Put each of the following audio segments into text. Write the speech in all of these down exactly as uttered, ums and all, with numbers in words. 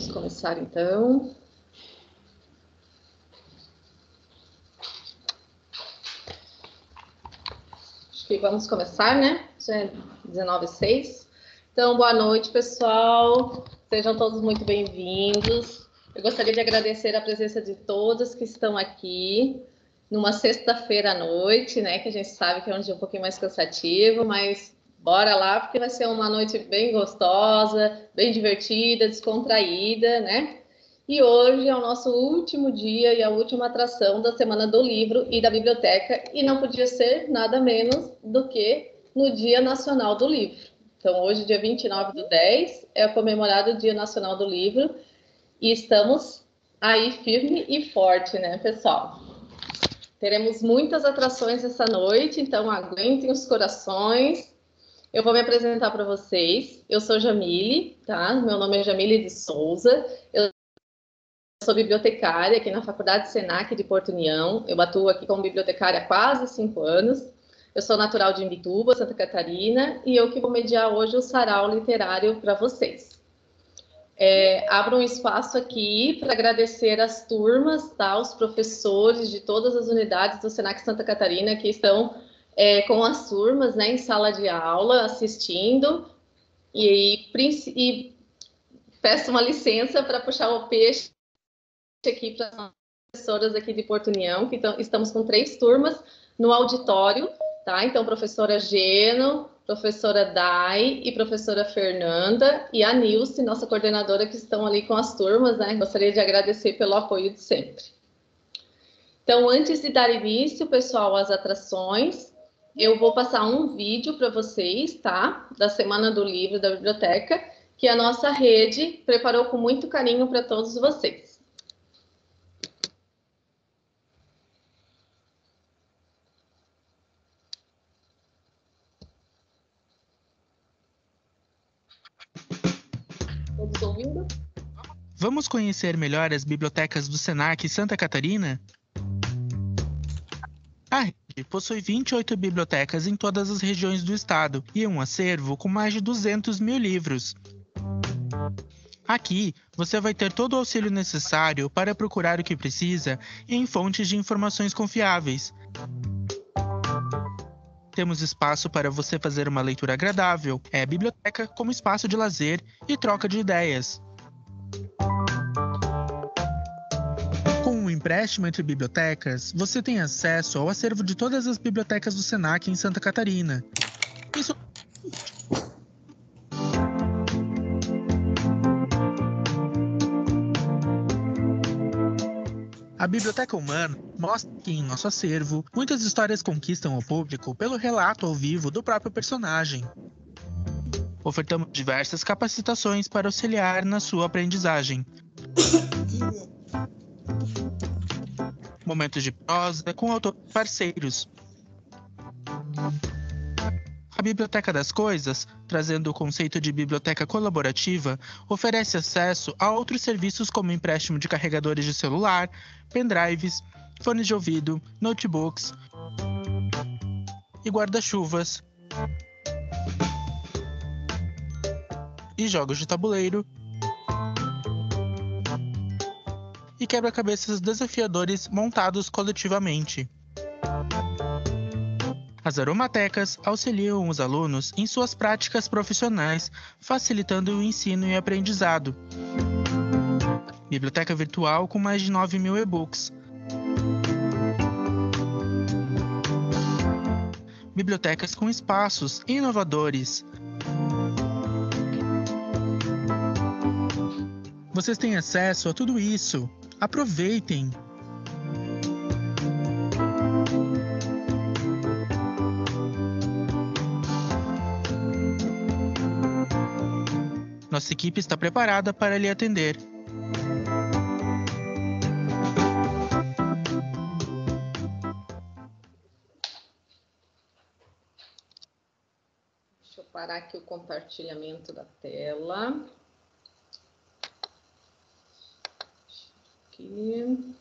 Vamos começar então. Acho que vamos começar, né? Já é dezenove e seis. Então, boa noite, pessoal. Sejam todos muito bem-vindos. Eu gostaria de agradecer a presença de todos que estão aqui numa sexta-feira à noite, né? Que a gente sabe que é um dia um pouquinho mais cansativo, mas bora lá, porque vai ser uma noite bem gostosa, bem divertida, descontraída, né? E hoje é o nosso último dia e a última atração da Semana do Livro e da Biblioteca, e não podia ser nada menos do que no Dia Nacional do Livro. Então, hoje, dia vinte e nove do dez, é comemorado o Dia Nacional do Livro, e estamos aí firme e forte, né, pessoal? Teremos muitas atrações essa noite, então aguentem os corações. Eu vou me apresentar para vocês. Eu sou Jamile, tá? Meu nome é Jamile de Souza. Eu sou bibliotecária aqui na Faculdade Senac de Porto União. Eu atuo aqui como bibliotecária há quase cinco anos. Eu sou natural de Imbituba, Santa Catarina, e eu que vou mediar hoje o sarau literário para vocês. É, abro um espaço aqui para agradecer as turmas, tá, os professores de todas as unidades do Senac Santa Catarina que estão é, com as turmas, né, em sala de aula, assistindo, e, e peço uma licença para puxar o peixe aqui para as professoras aqui de Porto União, que tão, estamos com três turmas no auditório, tá? Então, professora Geno, professora Dai e professora Fernanda e a Nilce, nossa coordenadora, que estão ali com as turmas, né? Gostaria de agradecer pelo apoio de sempre. Então, antes de dar início, pessoal, às atrações, eu vou passar um vídeo para vocês, tá? Da Semana do Livro da Biblioteca, que a nossa rede preparou com muito carinho para todos vocês. Todos ouvindo? Vamos conhecer melhor as bibliotecas do Senac Santa Catarina? A rede possui vinte e oito bibliotecas em todas as regiões do estado e um acervo com mais de duzentos mil livros. Aqui, você vai ter todo o auxílio necessário para procurar o que precisa em fontes de informações confiáveis. Temos espaço para você fazer uma leitura agradável. É a biblioteca como espaço de lazer e troca de ideias. Com um empréstimo entre bibliotecas, você tem acesso ao acervo de todas as bibliotecas do Senac em Santa Catarina. Isso... A Biblioteca Humana mostra que em nosso acervo, muitas histórias conquistam o público pelo relato ao vivo do próprio personagem. Ofertamos diversas capacitações para auxiliar na sua aprendizagem. Momentos de prosa com autores parceiros. A Biblioteca das Coisas, trazendo o conceito de biblioteca colaborativa, oferece acesso a outros serviços como empréstimo de carregadores de celular, pendrives, fones de ouvido, notebooks e guarda-chuvas, e jogos de tabuleiro, e quebra-cabeças desafiadores montados coletivamente. As aromatecas auxiliam os alunos em suas práticas profissionais, facilitando o ensino e aprendizado. Biblioteca virtual com mais de nove mil e-books. Bibliotecas com espaços inovadores. Vocês têm acesso a tudo isso. Aproveitem! Nossa equipe está preparada para lhe atender. Deixa eu parar aqui o compartilhamento da tela. Aqui.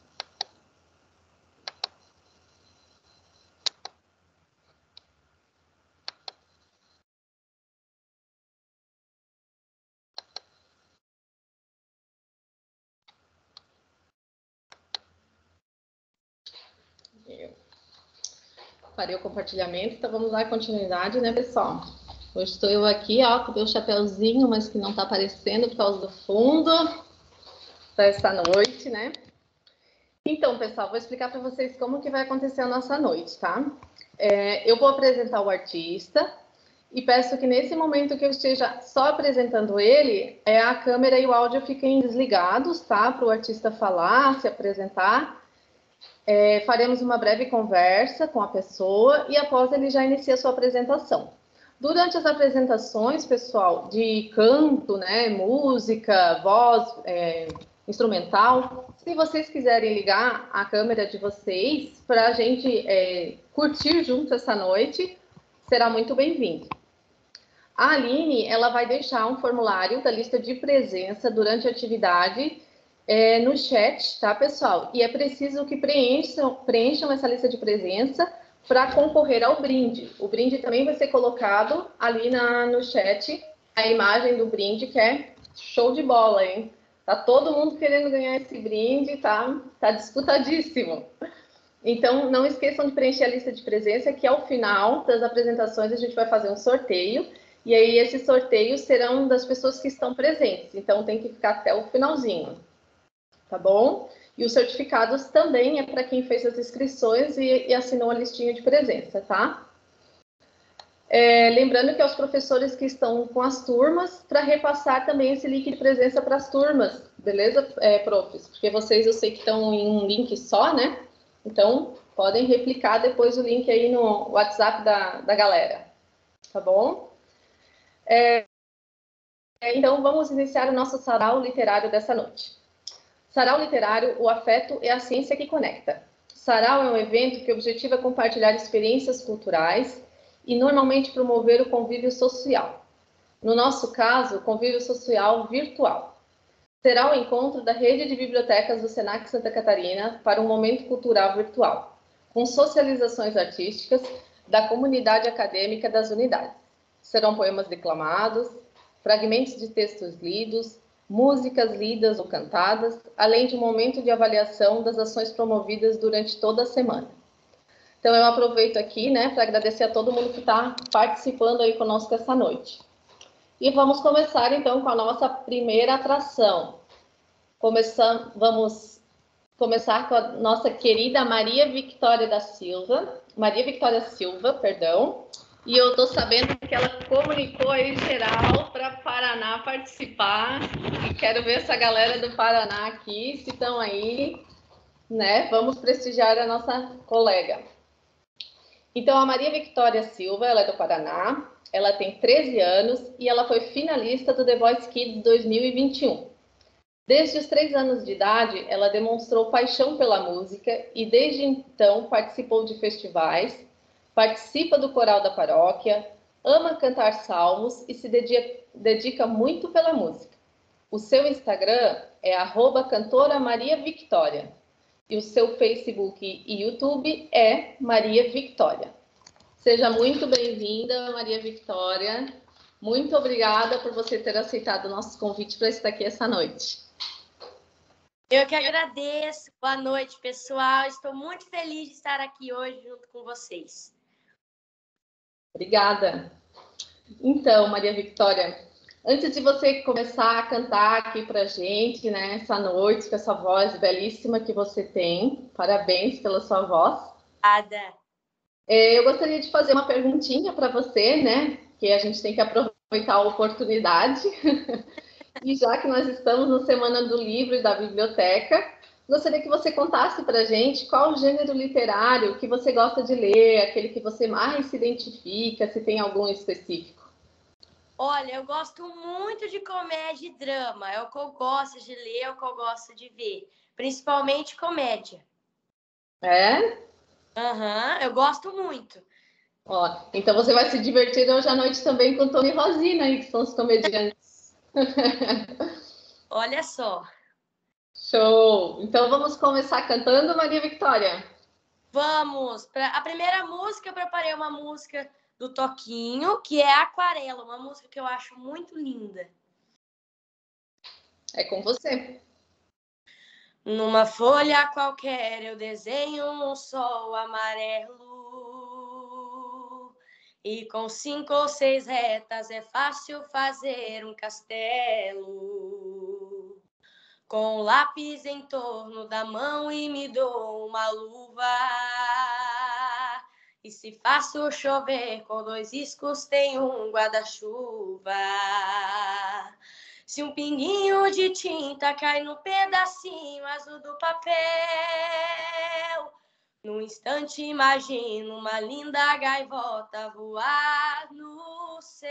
Eu parei o compartilhamento, então vamos dar continuidade, né, pessoal? Hoje estou eu aqui, ó, com o meu chapéuzinho, mas que não está aparecendo por causa do fundo, para essa noite, né? Então, pessoal, vou explicar para vocês como que vai acontecer a nossa noite, tá? É, eu vou apresentar o artista e peço que nesse momento que eu esteja só apresentando ele, é, a câmera e o áudio fiquem desligados, tá? Para o artista falar, se apresentar. É, faremos uma breve conversa com a pessoa e após ele já inicia a sua apresentação. Durante as apresentações, pessoal, de canto, né, música, voz, é, instrumental, se vocês quiserem ligar a câmera de vocês para a gente é, curtir junto essa noite, será muito bem-vindo. A Aline, ela vai deixar um formulário da lista de presença durante a atividade é, no chat, tá, pessoal? E é preciso que preencham, preencham essa lista de presença para concorrer ao brinde. O brinde também vai ser colocado ali na, no chat, a imagem do brinde, que é show de bola, hein? Tá todo mundo querendo ganhar esse brinde, tá? Tá disputadíssimo. Então, não esqueçam de preencher a lista de presença, que ao final das apresentações a gente vai fazer um sorteio, e aí esses sorteios serão das pessoas que estão presentes, então tem que ficar até o finalzinho, tá bom? E os certificados também é para quem fez as inscrições e, e assinou a listinha de presença, tá? É, lembrando que aos professores que estão com as turmas, para repassar também esse link de presença para as turmas, beleza, é, profs? Porque vocês eu sei que estão em um link só, né? Então, podem replicar depois o link aí no WhatsApp da, da galera, tá bom? É, então, vamos iniciar o nosso sarau literário dessa noite. Sarau literário, o afeto é a ciência que conecta. Sarau é um evento que objetiva compartilhar experiências culturais e normalmente promover o convívio social. No nosso caso, o convívio social virtual. Será o encontro da rede de bibliotecas do Senac Santa Catarina para um momento cultural virtual, com socializações artísticas da comunidade acadêmica das unidades. Serão poemas declamados, fragmentos de textos lidos, músicas lidas ou cantadas, além de um momento de avaliação das ações promovidas durante toda a semana. Então, eu aproveito aqui, né, para agradecer a todo mundo que está participando aí conosco essa noite. E vamos começar, então, com a nossa primeira atração. Começam, vamos começar com a nossa querida Maria Victória da Silva, Maria Victória Silva, perdão, e eu estou sabendo que ela comunicou aí geral para Paraná participar, e quero ver essa galera do Paraná aqui, se estão aí, né? Vamos prestigiar a nossa colega. Então, a Maria Victória Silva, ela é do Paraná, ela tem treze anos e ela foi finalista do The Voice Kids dois mil e vinte e um. Desde os três anos de idade, ela demonstrou paixão pela música e desde então participou de festivais, participa do coral da paróquia, ama cantar salmos e se dedica, dedica muito pela música. O seu Instagram é arroba cantora Maria Victória e o seu Facebook e YouTube é Maria Victória. Seja muito bem-vinda, Maria Victória. Muito obrigada por você ter aceitado o nosso convite para estar aqui essa noite. Eu que agradeço. Boa noite, pessoal. Estou muito feliz de estar aqui hoje junto com vocês. Obrigada. Então, Maria Victória, antes de você começar a cantar aqui para a gente, né, essa noite, com essa voz belíssima que você tem, parabéns pela sua voz. Obrigada. É, eu gostaria de fazer uma perguntinha para você, né, que a gente tem que aproveitar a oportunidade. E já que nós estamos na Semana do Livro e da Biblioteca, gostaria que você contasse para a gente qual o gênero literário que você gosta de ler, aquele que você mais se identifica, se tem algum específico. Olha, eu gosto muito de comédia e drama. É o que eu gosto de ler, é o que eu gosto de ver. Principalmente comédia. É? Aham, uhum, eu gosto muito. Ó, então você vai se divertir hoje à noite também com Tony e Rosina, aí, que são os comediantes. Olha só. Show! Então vamos começar cantando, Maria Victória? Vamos! Pra... A primeira música, eu preparei uma música do Toquinho, que é Aquarela, uma música que eu acho muito linda. É com você. Numa folha qualquer eu desenho um sol amarelo. E com cinco ou seis retas é fácil fazer um castelo. Com o lápis em torno da mão e me dou uma luva. E se faço chover com dois riscos, tem um guarda-chuva. Se um pinguinho de tinta cai no pedacinho azul do papel, num instante imagino uma linda gaivota voar no céu.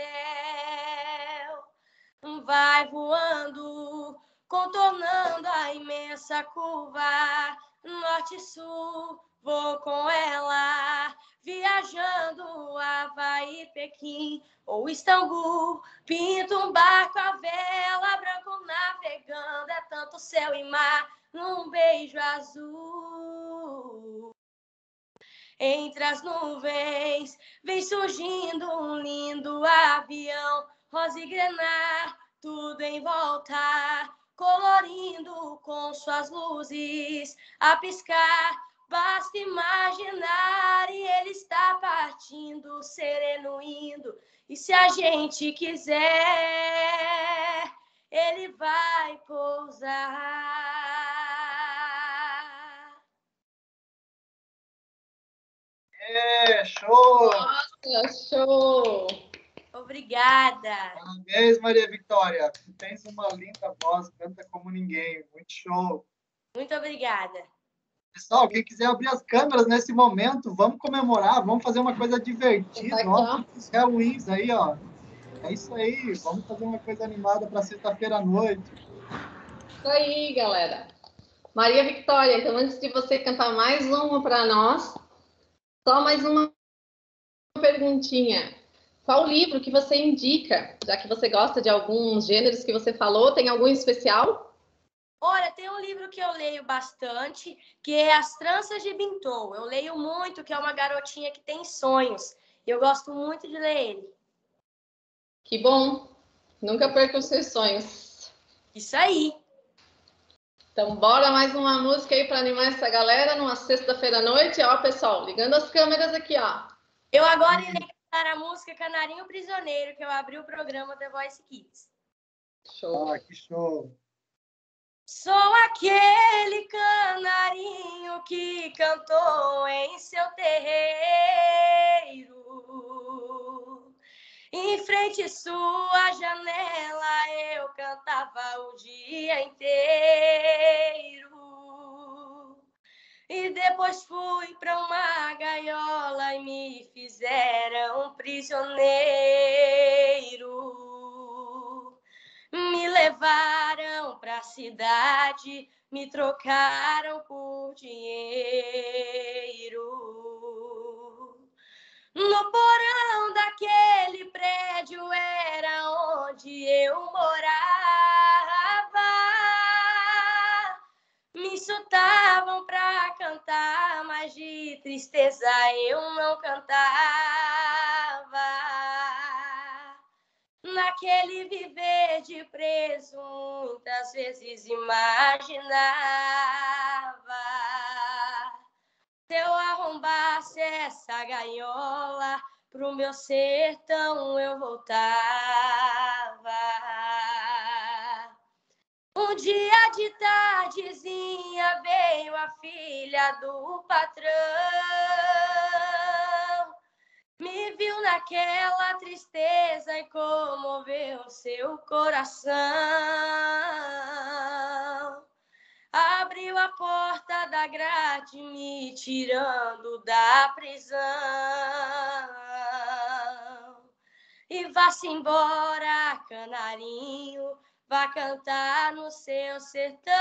Vai voando, contornando a imensa curva, norte e sul, vou com ela, viajando Havaí, Pequim ou Istambul, pinto um barco à vela, branco navegando, é tanto céu e mar, num beijo azul. Entre as nuvens, vem surgindo um lindo avião, rosa e grená, tudo em volta, colorindo com suas luzes a piscar. Basta imaginar e ele está partindo, sereno indo. E se a gente quiser, ele vai pousar. É, show! Nossa, show! Obrigada. Parabéns, Maria Vitória. Tu tens uma linda voz, canta como ninguém. Muito show. Muito obrigada. Pessoal, quem quiser abrir as câmeras nesse momento, vamos comemorar, vamos fazer uma coisa divertida. Ó, os Halloweens aí, ó. É isso aí, vamos fazer uma coisa animada para sexta-feira à noite. Isso aí, galera. Maria Vitória, então antes de você cantar mais uma para nós, só mais uma perguntinha. Qual livro que você indica, já que você gosta de alguns gêneros que você falou, tem algum especial? Olha, tem um livro que eu leio bastante, que é As Tranças de Bintou. Eu leio muito, que é uma garotinha que tem sonhos. E eu gosto muito de ler ele. Que bom! Nunca perca os seus sonhos. Isso aí! Então, bora mais uma música aí para animar essa galera numa sexta-feira à noite. Ó, pessoal, ligando as câmeras aqui, ó. Eu agora irei cantar a música Canarinho Prisioneiro, que eu abri o programa The Voice Kids. Show! Ah, que show! Sou aquele canarinho que cantou em seu terreiro. Em frente sua janela eu cantava o dia inteiro. E depois fui para uma gaiola e me fizeram prisioneiro. Me levaram para a cidade, me trocaram por dinheiro. No porão daquele prédio era onde eu morava. Me soltavam para cantar, mas de tristeza eu não cantava. Naquele viver de preso, muitas vezes imaginava. Se eu arrombasse essa gaiola, pro meu sertão eu voltava. Um dia de tardezinha veio a filha do patrão. Me viu naquela tristeza e comoveu seu coração. Abriu a porta da grade, me tirando da prisão. E vá-se embora, canarinho, vá cantar no seu sertão.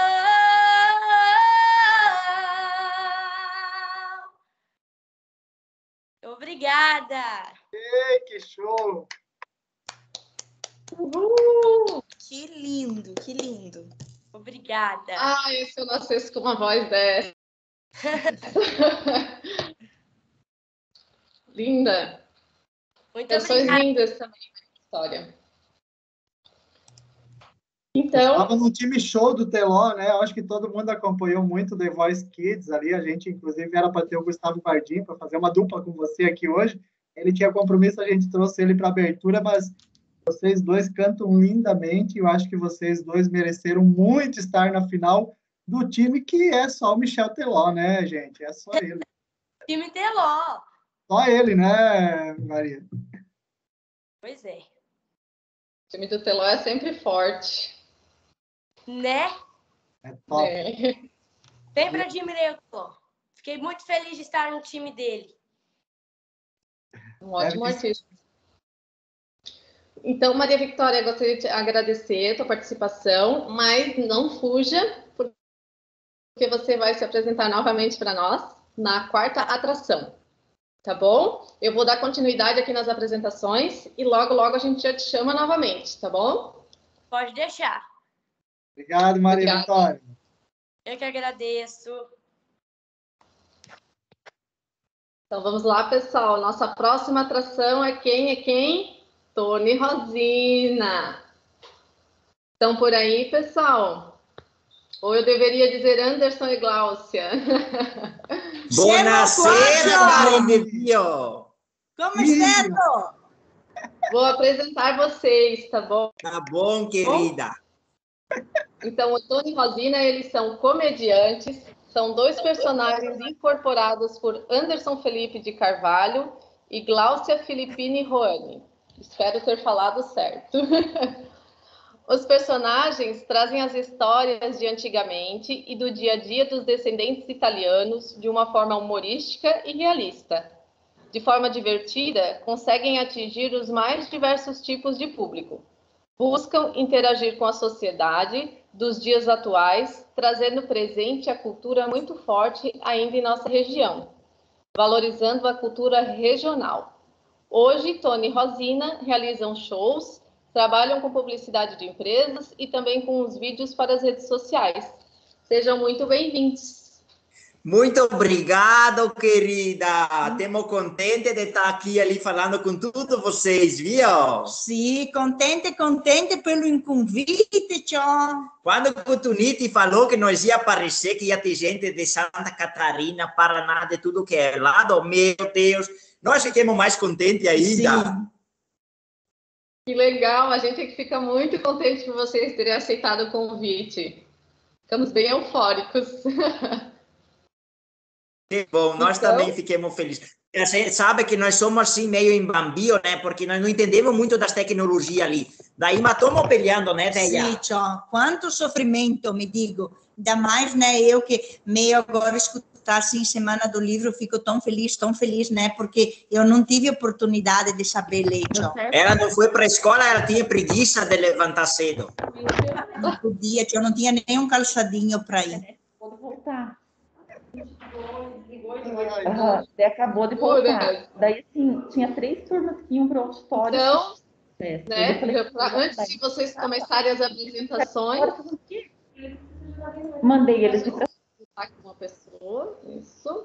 Obrigada! Ei, que show! Uhul! Que lindo, que lindo. Obrigada. Ai, se eu nascesse com uma voz dessa. Linda. Muito Canções obrigada. lindas também na história. Então... Estava no time show do Teló, né? Eu acho que todo mundo acompanhou muito The Voice Kids ali. A gente, inclusive, era para ter o Gustavo Pardinho para fazer uma dupla com você aqui hoje. Ele tinha compromisso, a gente trouxe ele para abertura, mas vocês dois cantam lindamente. Eu acho que vocês dois mereceram muito estar na final do time que é só o Michel Teló, né, gente? É só ele. Time Teló. Só ele, né, Maria? Pois é. O time do Teló é sempre forte. Né? É top. É. Sempre admirei o Teló. Fiquei muito feliz de estar no time dele. Um ótimo artista. Então, Maria Victória, gostaria de agradecer a tua participação, mas não fuja, porque você vai se apresentar novamente para nós na quarta atração, tá bom? Eu vou dar continuidade aqui nas apresentações e logo, logo a gente já te chama novamente, tá bom? Pode deixar. Obrigado, Maria Obrigada. Vitória. Eu que agradeço. Então, vamos lá, pessoal. Nossa próxima atração é quem? É quem? Tony Rosina. Estão por aí, pessoal? Ou eu deveria dizer Anderson e Gláucia? Buonasera, Mare de Dio. Como está? Vou apresentar vocês, tá bom? Tá bom, querida. Então, o Tony e Rosina, eles são comediantes, são dois personagens incorporados por Anderson Felipe de Carvalho e Gláucia Filippini Roani. Espero ter falado certo. Os personagens trazem as histórias de antigamente e do dia a dia dos descendentes italianos de uma forma humorística e realista. De forma divertida, conseguem atingir os mais diversos tipos de público. Buscam interagir com a sociedade dos dias atuais, trazendo presente a cultura muito forte ainda em nossa região, valorizando a cultura regional. Hoje, Tony e Rosina realizam shows, trabalham com publicidade de empresas e também com os vídeos para as redes sociais. Sejam muito bem-vindos. Muito obrigado, querida. Estamos contentes de estar aqui ali falando com todos vocês, viu? Sim, contente, contente pelo convite, tchau. Quando o Cotunite falou que nós ia aparecer, que ia ter gente de Santa Catarina, Paraná, de tudo que é lado, meu Deus, nós ficamos mais contentes ainda. Sim. Que legal, a gente que fica muito contente por vocês terem aceitado o convite. Ficamos bem eufóricos. Que bom, nós então... também ficamos felizes. Você sabe que nós somos assim meio em bambio, né? Porque nós não entendemos muito das tecnologias ali. Daí mas estamos peleando, né, Deia? Sim, tchau. Quanto sofrimento, me digo. Ainda mais, né, eu que meio agora escutar assim, Semana do Livro, fico tão feliz, tão feliz, né? Porque eu não tive oportunidade de saber ler, tchau. Ela não foi para a escola, ela tinha preguiça de levantar cedo. Não podia, tchau, não tinha nem um calçadinho para ir. Pode voltar. Uhum, você acabou de voltar. Daí, assim, tinha três turmas que iam para o auditório. Então, é, né, falei, pra, antes de vocês começarem as apresentações... Mandei eles de pra... uma pessoa, isso.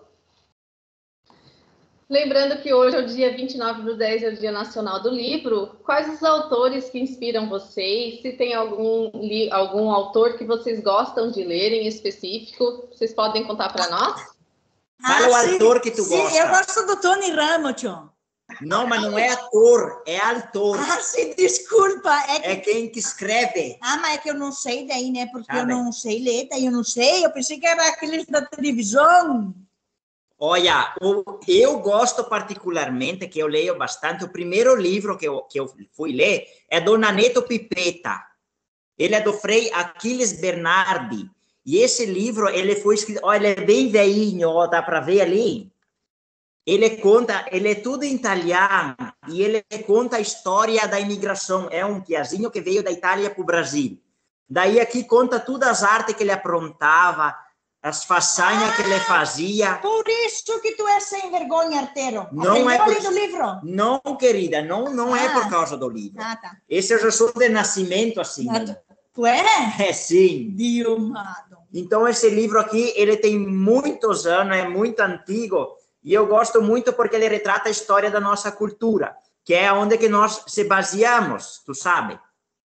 Lembrando que hoje é o dia vinte e nove do dez, é o Dia Nacional do Livro. Quais os autores que inspiram vocês? Se tem algum, algum autor que vocês gostam de ler em específico, vocês podem contar para nós? Fala Ah, o sim, ator que tu sim, gosta. eu gosto do Tony Ramos, tchau. Não, mas não é ator, é autor. Ah, sim, desculpa. É, que... é quem que escreve. Ah, mas é que eu não sei daí, né? Porque Sabe? eu não sei ler, daí eu não sei. Eu pensei que era aqueles da televisão. Olha, eu gosto particularmente, que eu leio bastante, o primeiro livro que eu, que eu fui ler é do Naneto Pipeta. Ele é do Frei Aquiles Bernardi. E esse livro, ele foi escrito, olha, ele é bem velhinho, ó, dá para ver ali? Ele conta, ele é tudo em italiano, e ele conta a história da imigração. É um piazinho que veio da Itália para o Brasil. Daí aqui conta todas as artes que ele aprontava, as façanhas ah, que ele fazia. Por isso que tu és sem vergonha, arteiro. Não é por... do livro? Não, querida, não, não ah. é por causa do livro. Ah, tá. Esse eu já sou de nascimento, assim. Ah, tu é? É, sim. Diomado. Então, esse livro aqui, ele tem muitos anos, é muito antigo, e eu gosto muito porque ele retrata a história da nossa cultura, que é onde que nós se baseamos, tu sabe?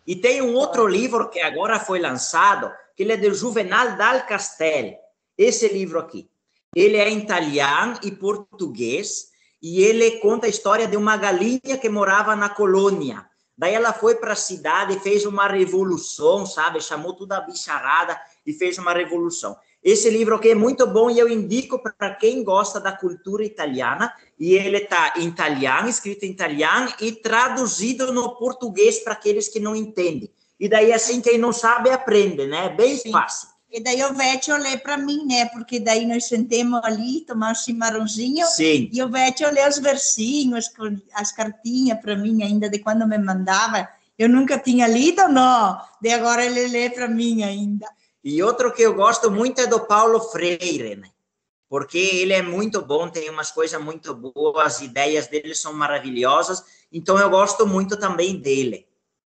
E tem um outro livro que agora foi lançado, que ele é de Juvenal dal Castel. Esse livro aqui. Ele é em italiano e português, e ele conta a história de uma galinha que morava na colônia. Daí ela foi para a cidade e fez uma revolução, sabe? Chamou toda a bicharada e fez uma revolução. Esse livro aqui é muito bom e eu indico para quem gosta da cultura italiana. E ele está em italiano, escrito em italiano e traduzido no português para aqueles que não entendem. E daí, assim, quem não sabe, aprende, né? Bem Sim. fácil. E daí o Vecchio lê para mim, né? Porque daí nós sentemos ali, tomamos um chimarrãozinho. Sim. E o Vecchio lê os versinhos, as cartinhas para mim ainda, de quando me mandava. Eu nunca tinha lido, não. De agora ele lê para mim ainda. E outro que eu gosto muito é do Paulo Freire, né? Porque ele é muito bom, tem umas coisas muito boas, as ideias dele são maravilhosas. Então eu gosto muito também dele.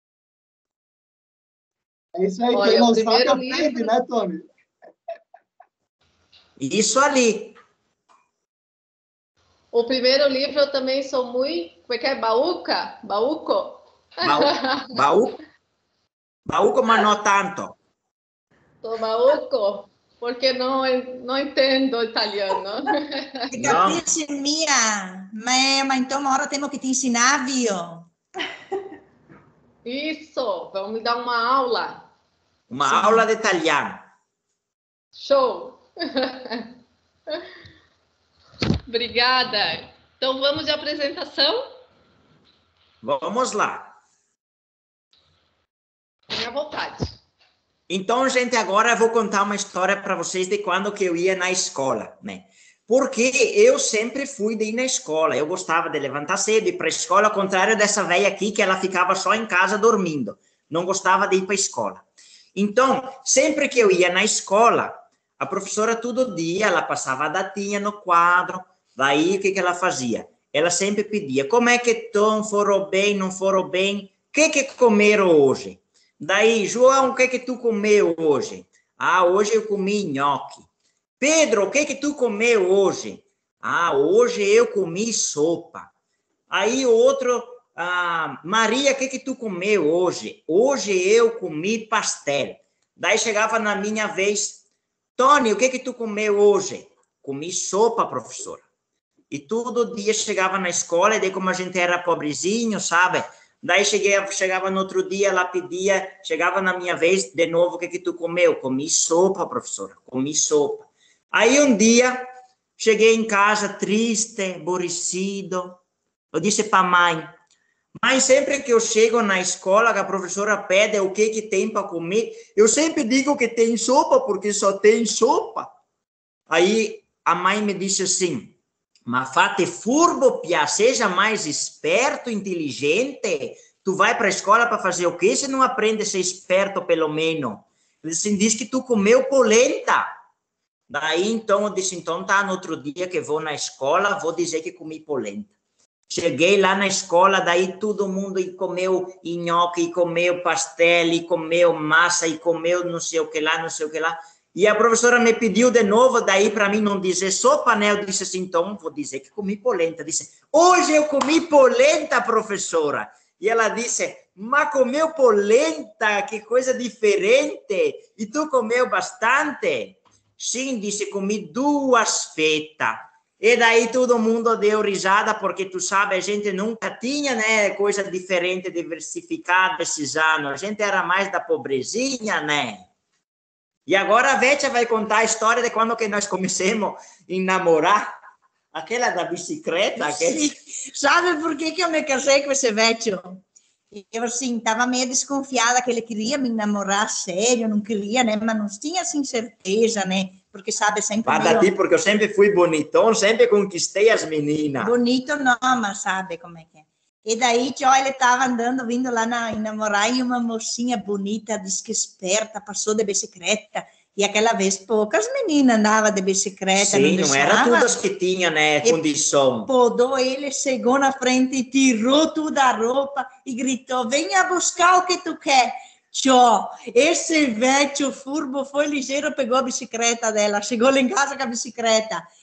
É isso aí, Olha, quem não o sabe primeiro aprende, livro... né, Tony? Isso ali. O primeiro livro eu também sou muito... Como é que é? Baúca? Baúco? Baú, baú, baúco, mas não tanto. Sou baúco, porque não, não entendo italiano. Capisci mia, mas, mas então uma hora temos que te ensinar, viu? Isso, vamos me dar uma aula. Uma Sim. aula de italiano. Show! Obrigada. Então, vamos de apresentação? Vamos lá. Fique à vontade. Então, gente, agora eu vou contar uma história para vocês de quando que eu ia na escola, né? Porque eu sempre fui de ir na escola. Eu gostava de levantar cedo e ir para a escola, ao contrário dessa velha aqui, que ela ficava só em casa dormindo. Não gostava de ir para a escola. Então, sempre que eu ia na escola, a professora todo dia, ela passava a datinha no quadro. Daí, o que, que ela fazia? Ela sempre pedia, como é que estão, foram bem, não foram bem? O que, que comeram hoje? Daí, João, o que, que tu comeu hoje? Ah, hoje eu comi nhoque. Pedro, o que, que tu comeu hoje? Ah, hoje eu comi sopa. Aí, outro... Ah, Maria, o que que tu comeu hoje? Hoje eu comi pastel. Daí chegava na minha vez, Tony, o que que tu comeu hoje? Comi sopa, professora. E todo dia chegava na escola, e daí como a gente era pobrezinho, sabe? Daí cheguei, chegava no outro dia, ela pedia, chegava na minha vez, de novo, o que que tu comeu? Comi sopa, professora, comi sopa. Aí um dia, cheguei em casa triste, aborrecido. Eu disse para a mãe, mas sempre que eu chego na escola, que a professora pede o que, que tem para comer, eu sempre digo que tem sopa, porque só tem sopa. Aí a mãe me disse assim, mas fate furbo, pia, seja mais esperto, inteligente. Tu vai para a escola para fazer o quê? Você não aprende a ser esperto, pelo menos. Ele assim, diz que tu comeu polenta. Daí, então, eu disse, então tá, no outro dia que vou na escola, vou dizer que comi polenta. Cheguei lá na escola, daí todo mundo e comeu nhoque, e comeu pastel, e comeu massa, e comeu não sei o que lá, não sei o que lá. E a professora me pediu de novo, daí para mim não dizer sopa, né? Eu disse assim, então vou dizer que comi polenta. Disse, hoje eu comi polenta, professora. E ela disse, mas comeu polenta, que coisa diferente. E tu comeu bastante? Sim, disse, comi duas fetas. E daí todo mundo deu risada, porque tu sabe, a gente nunca tinha, né, coisa diferente, diversificada esses anos. A gente era mais da pobrezinha, né? E agora a Vétia vai contar a história de quando que nós começamos a namorar. Aquela da bicicleta. Aquela... Sim. Sabe por que, que eu me casei com esse Vecchio? Eu, assim, estava meio desconfiada que ele queria me namorar sério, não queria, né? Mas não tinha, assim, certeza, né? Porque, sabe, sempre... Para ti, porque eu sempre fui bonitão, sempre conquistei as meninas. Bonito não, mas sabe como é que é. E daí, tio, ele estava andando, vindo lá na, em namorar, e uma mocinha bonita, diz que esperta, passou de bicicleta. E aquela vez, poucas meninas andavam de bicicleta. Sim, não, não era todas que tinham, né, condição. Podou ele, chegou na frente e tirou toda a roupa e gritou, venha buscar o que tu quer. Tchau, esse Vecchio furbo foi ligeiro, pegou a bicicleta dela, chegou lá em casa com a bicicleta.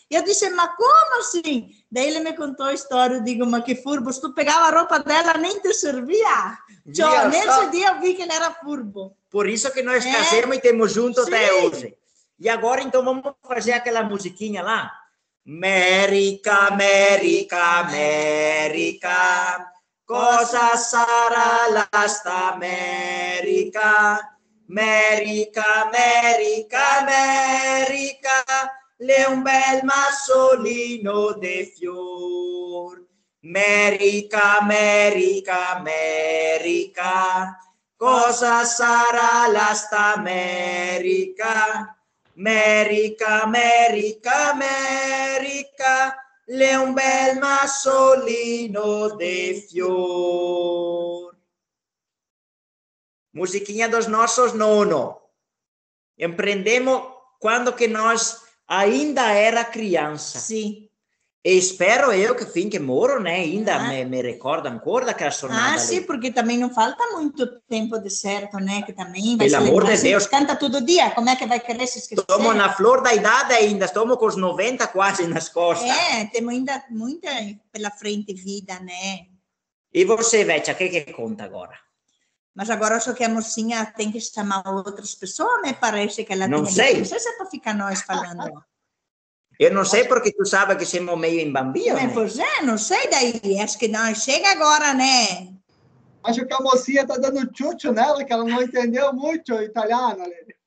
Eu disse, mas como assim? Daí ele me contou a história, eu digo, mas que furbo, se tu pegava a roupa dela, nem te servia. Tchau, nesse só... dia eu vi que ele era furbo. Por isso que nós é. casamos e temos junto Sim. até hoje. E agora, então, vamos fazer aquela musiquinha lá? América, América, América, cosa sarà l'asta América, América, América, América, le un bel massolino de fior. América, América, América, cosa sarà l'asta América, América, América, América, le un bel massolino de fior. Musiquinha dos nossos nono. Empreendemos quando que nós ainda era criança. Sim. E espero eu que finché moro, né, ainda ah. me, me recordo ancora daquela jornada. Ah, sim, ali. Porque também não falta muito tempo de certo, né, que também vai Pelo amor de Deus. Canta todo dia, como é que vai querer se esquecer? Estamos na flor da idade ainda, estamos com os noventa quase nas costas. É, temos ainda muita pela frente vida, né? E você, Vetia, o que que conta agora? Mas agora acho que a mocinha tem que chamar outras pessoas, me parece que ela não tem... sei. Não sei se é para ficar nós falando. Eu não sei porque tu sabe que somos meio em bambio, né? Pois é, não sei daí. Acho que não chega agora, né? Acho que a mocinha tá dando tchutchu nela, que ela não entendeu muito o italiano.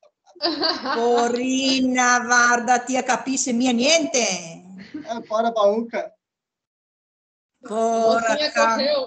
Porina, guarda, tia capisce mia niente. É, fora baúca. Fora, correu.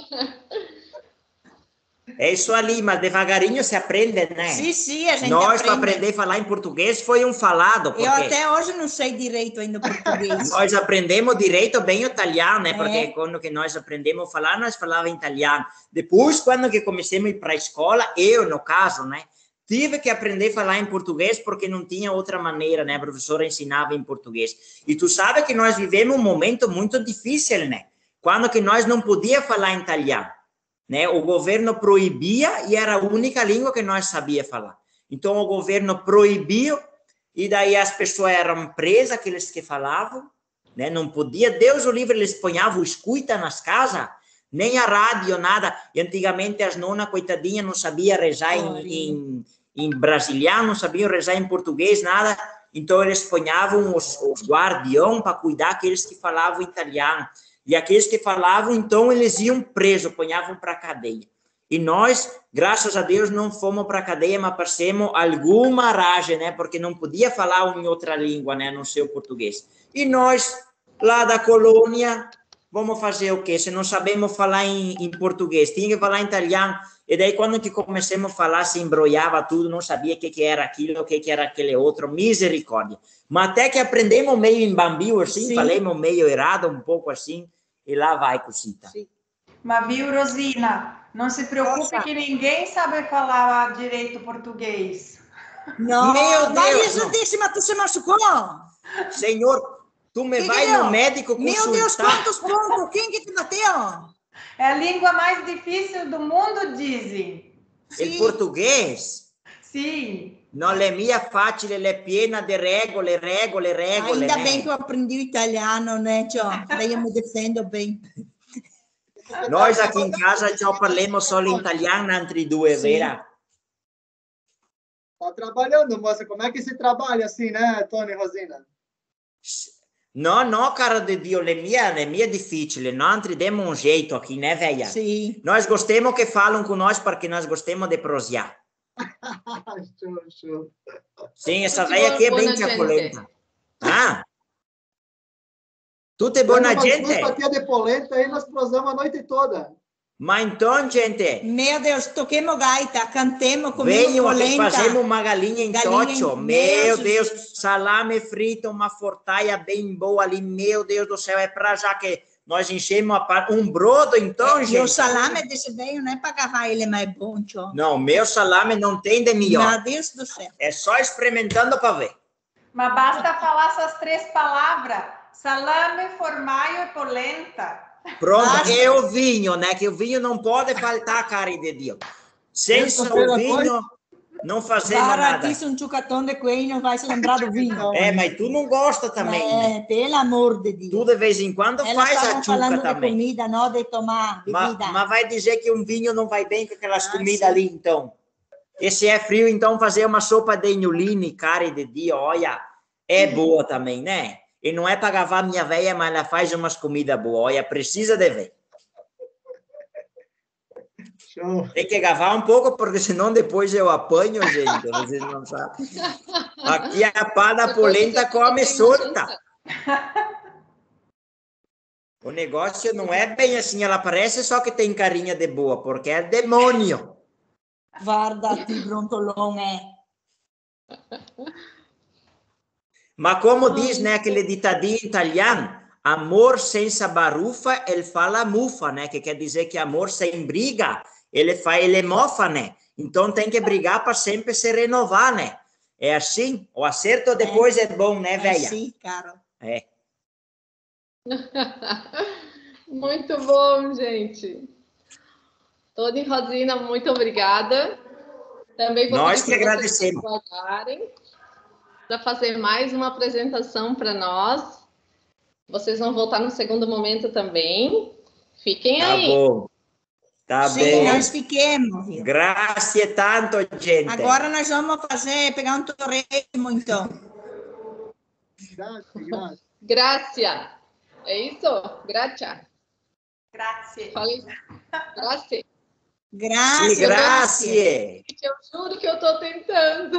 É isso ali, mas devagarinho se aprende, né? Sim, sim, a gente Nós, aprende. para aprender a falar em português, foi um falado. Porque eu até hoje não sei direito ainda português. Nós aprendemos direito bem italiano, né? Porque é. quando que nós aprendemos a falar, nós falávamos italiano. Depois, quando que começamos a ir para a escola, eu, no caso, né? Tive que aprender a falar em português porque não tinha outra maneira, né? A professora ensinava em português. E tu sabe que nós vivemos um momento muito difícil, né? Quando que nós não podíamos falar em italiano. Né? O governo proibia e era a única língua que nós sabíamos falar. Então, o governo proibiu e daí as pessoas eram presas, aqueles que falavam, né? Não podia. Deus o livre, eles ponhavam escuta nas casas, nem a rádio, nada. E antigamente as nonas, coitadinhas, não sabiam rezar em, em, em brasiliano, não sabiam rezar em português, nada. Então, eles ponhavam os, os guardiões para cuidar aqueles que falavam italiano. E aqueles que falavam, então, eles iam presos, ponhavam para a cadeia. E nós, graças a Deus, não fomos para a cadeia, mas passamos alguma rage, né? Porque não podia falar em outra língua, né? Não sei o português. E nós, lá da colônia, vamos fazer o quê? Se não sabemos falar em, em português, tinha que falar em italiano. E daí, quando que começamos a falar, se embrulhava tudo, não sabia o que, que era aquilo, o que, que era aquele outro. Misericórdia. Mas até que aprendemos meio em bambio, assim, Sim. falamos meio errado, um pouco assim. E lá vai, cosita. Sim. Mas viu, Rosina, não se preocupe Nossa. que ninguém sabe falar direito português. Não, meu Deus, não. Disse, mas tu se machucou? Senhor, tu me que vai que no médico consultar. Meu Deus, quantos pontos? Quem que te bateu? É a língua mais difícil do mundo, dizem. Em português? Sim. Non è mia facile, è piena di regole, regole, regole. Ainda né? bem que eu aprendi o italiano, né, tio? Daí eu me defendo bem. Nós aqui em casa já falamos só em italiano entre duas, vera? Tá trabalhando, moça. Como é que se trabalha assim, né, Tony e Rosina? Não, não, cara de Dio, le mia, le mia é difícil. Nós demos um jeito aqui, né, velha? Sim. Nós gostamos que falam com nós porque nós gostamos de prosear. show, show. Sim, essa velha aqui é bem chacolenta. Ah? Tu é boa gente? Uma fatia de polenta aí nós prosamos a noite toda. Mas então, gente... Meu Deus, toquemos gaita, cantemos, comemos polenta. Fazemos uma galinha em tocho. Meu Deus, salame frito, uma fortaia bem boa ali. Meu Deus do céu, é para já que nós enchemos a... um brodo, então, é, gente. E o salame desse veio não é para agarrar ele, mas é bom, tio. Não, meu salame não tem de melhor. Meu Deus do céu. É só experimentando para ver. Mas basta falar essas três palavras. Salame, formaggio e polenta. Pronto, Basta. E o vinho, né? Que o vinho não pode faltar, cara de Deus. Sem o vinho... Não fazemos Para, nada. disse um chucatão de coelho, vai se lembrar do vinho. É, mas tu não gosta também, é, né? Pelo amor de Deus. Tu de vez em quando Elas faz a estavam falando chuca também. de comida, não de tomar bebida. Mas, mas vai dizer que um vinho não vai bem com aquelas Ah, comidas sim. ali, então. E se é frio, então fazer uma sopa de inholine, carne de dia, olha, é boa também, né? E não é para gavar minha velha, mas ela faz umas comidas boas, olha, precisa de ver. Show. Tem que gavar um pouco, porque senão depois eu apanho, gente, vocês não sabem. Aqui a pá da polenta come solta. O negócio não é bem assim, ela parece só que tem carinha de boa, porque é demônio. Guarda-te, brontolão, é. Mas como diz, né, aquele ditadinho italiano, amor senza barufa, ele fala mufa, né, que quer dizer que amor sem briga, ele faz, ele mofa, né? Então tem que brigar para sempre se renovar, né? É assim, o acerto depois é, é bom, né, velha? É sim, cara. É. Muito bom, gente. Tony e Rosina, muito obrigada. Também vou Nós pedir que para agradecemos. vocês aguardarem para fazer mais uma apresentação para nós. Vocês vão voltar no segundo momento também. Fiquem Tá aí. bom. Tá Sim, bem. nós fiquemos. Viu? Grazie tanto, gente. Agora nós vamos fazer, pegar um torresmo, então. Grazie, grazie. Grazie. É isso? Grazie. Grazie. Falei. Grazie. Grazie, Sim, grazie. Eu juro que eu estou tentando.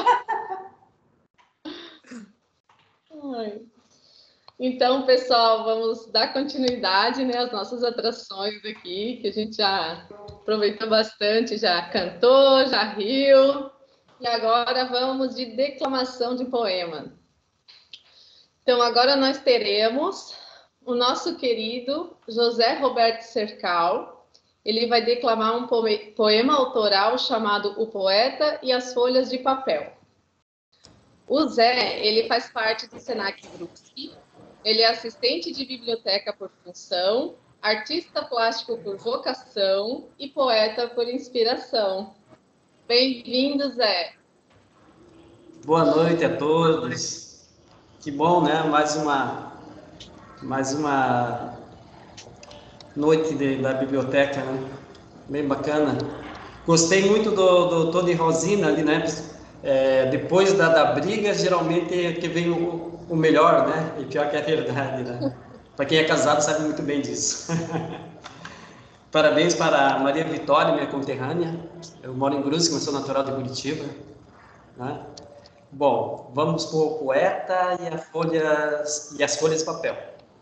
Ai. Então, pessoal, vamos dar continuidade, né, às nossas atrações aqui, que a gente já aproveitou bastante, já cantou, já riu. E agora vamos de declamação de poema. Então, agora nós teremos o nosso querido José Roberto Cercal. Ele vai declamar um poema autoral chamado O Poeta e as Folhas de Papel. O Zé, ele faz parte do Senac Brusque. Ele é assistente de biblioteca por função, artista plástico por vocação e poeta por inspiração. Bem-vindo, Zé. Boa noite a todos. Que bom, né? Mais uma, mais uma noite de, da biblioteca, né? Bem bacana. Gostei muito do, do Tony e Rosina ali, né? É, depois da, da briga, geralmente é que vem o, o melhor, né? E pior que é a verdade, né? Para quem é casado sabe muito bem disso. Parabéns para a Maria Vitória, minha conterrânea. Eu moro em Brusque, mas sou natural de Curitiba, né? Bom, vamos para o poeta e, a folhas, e as folhas de papel.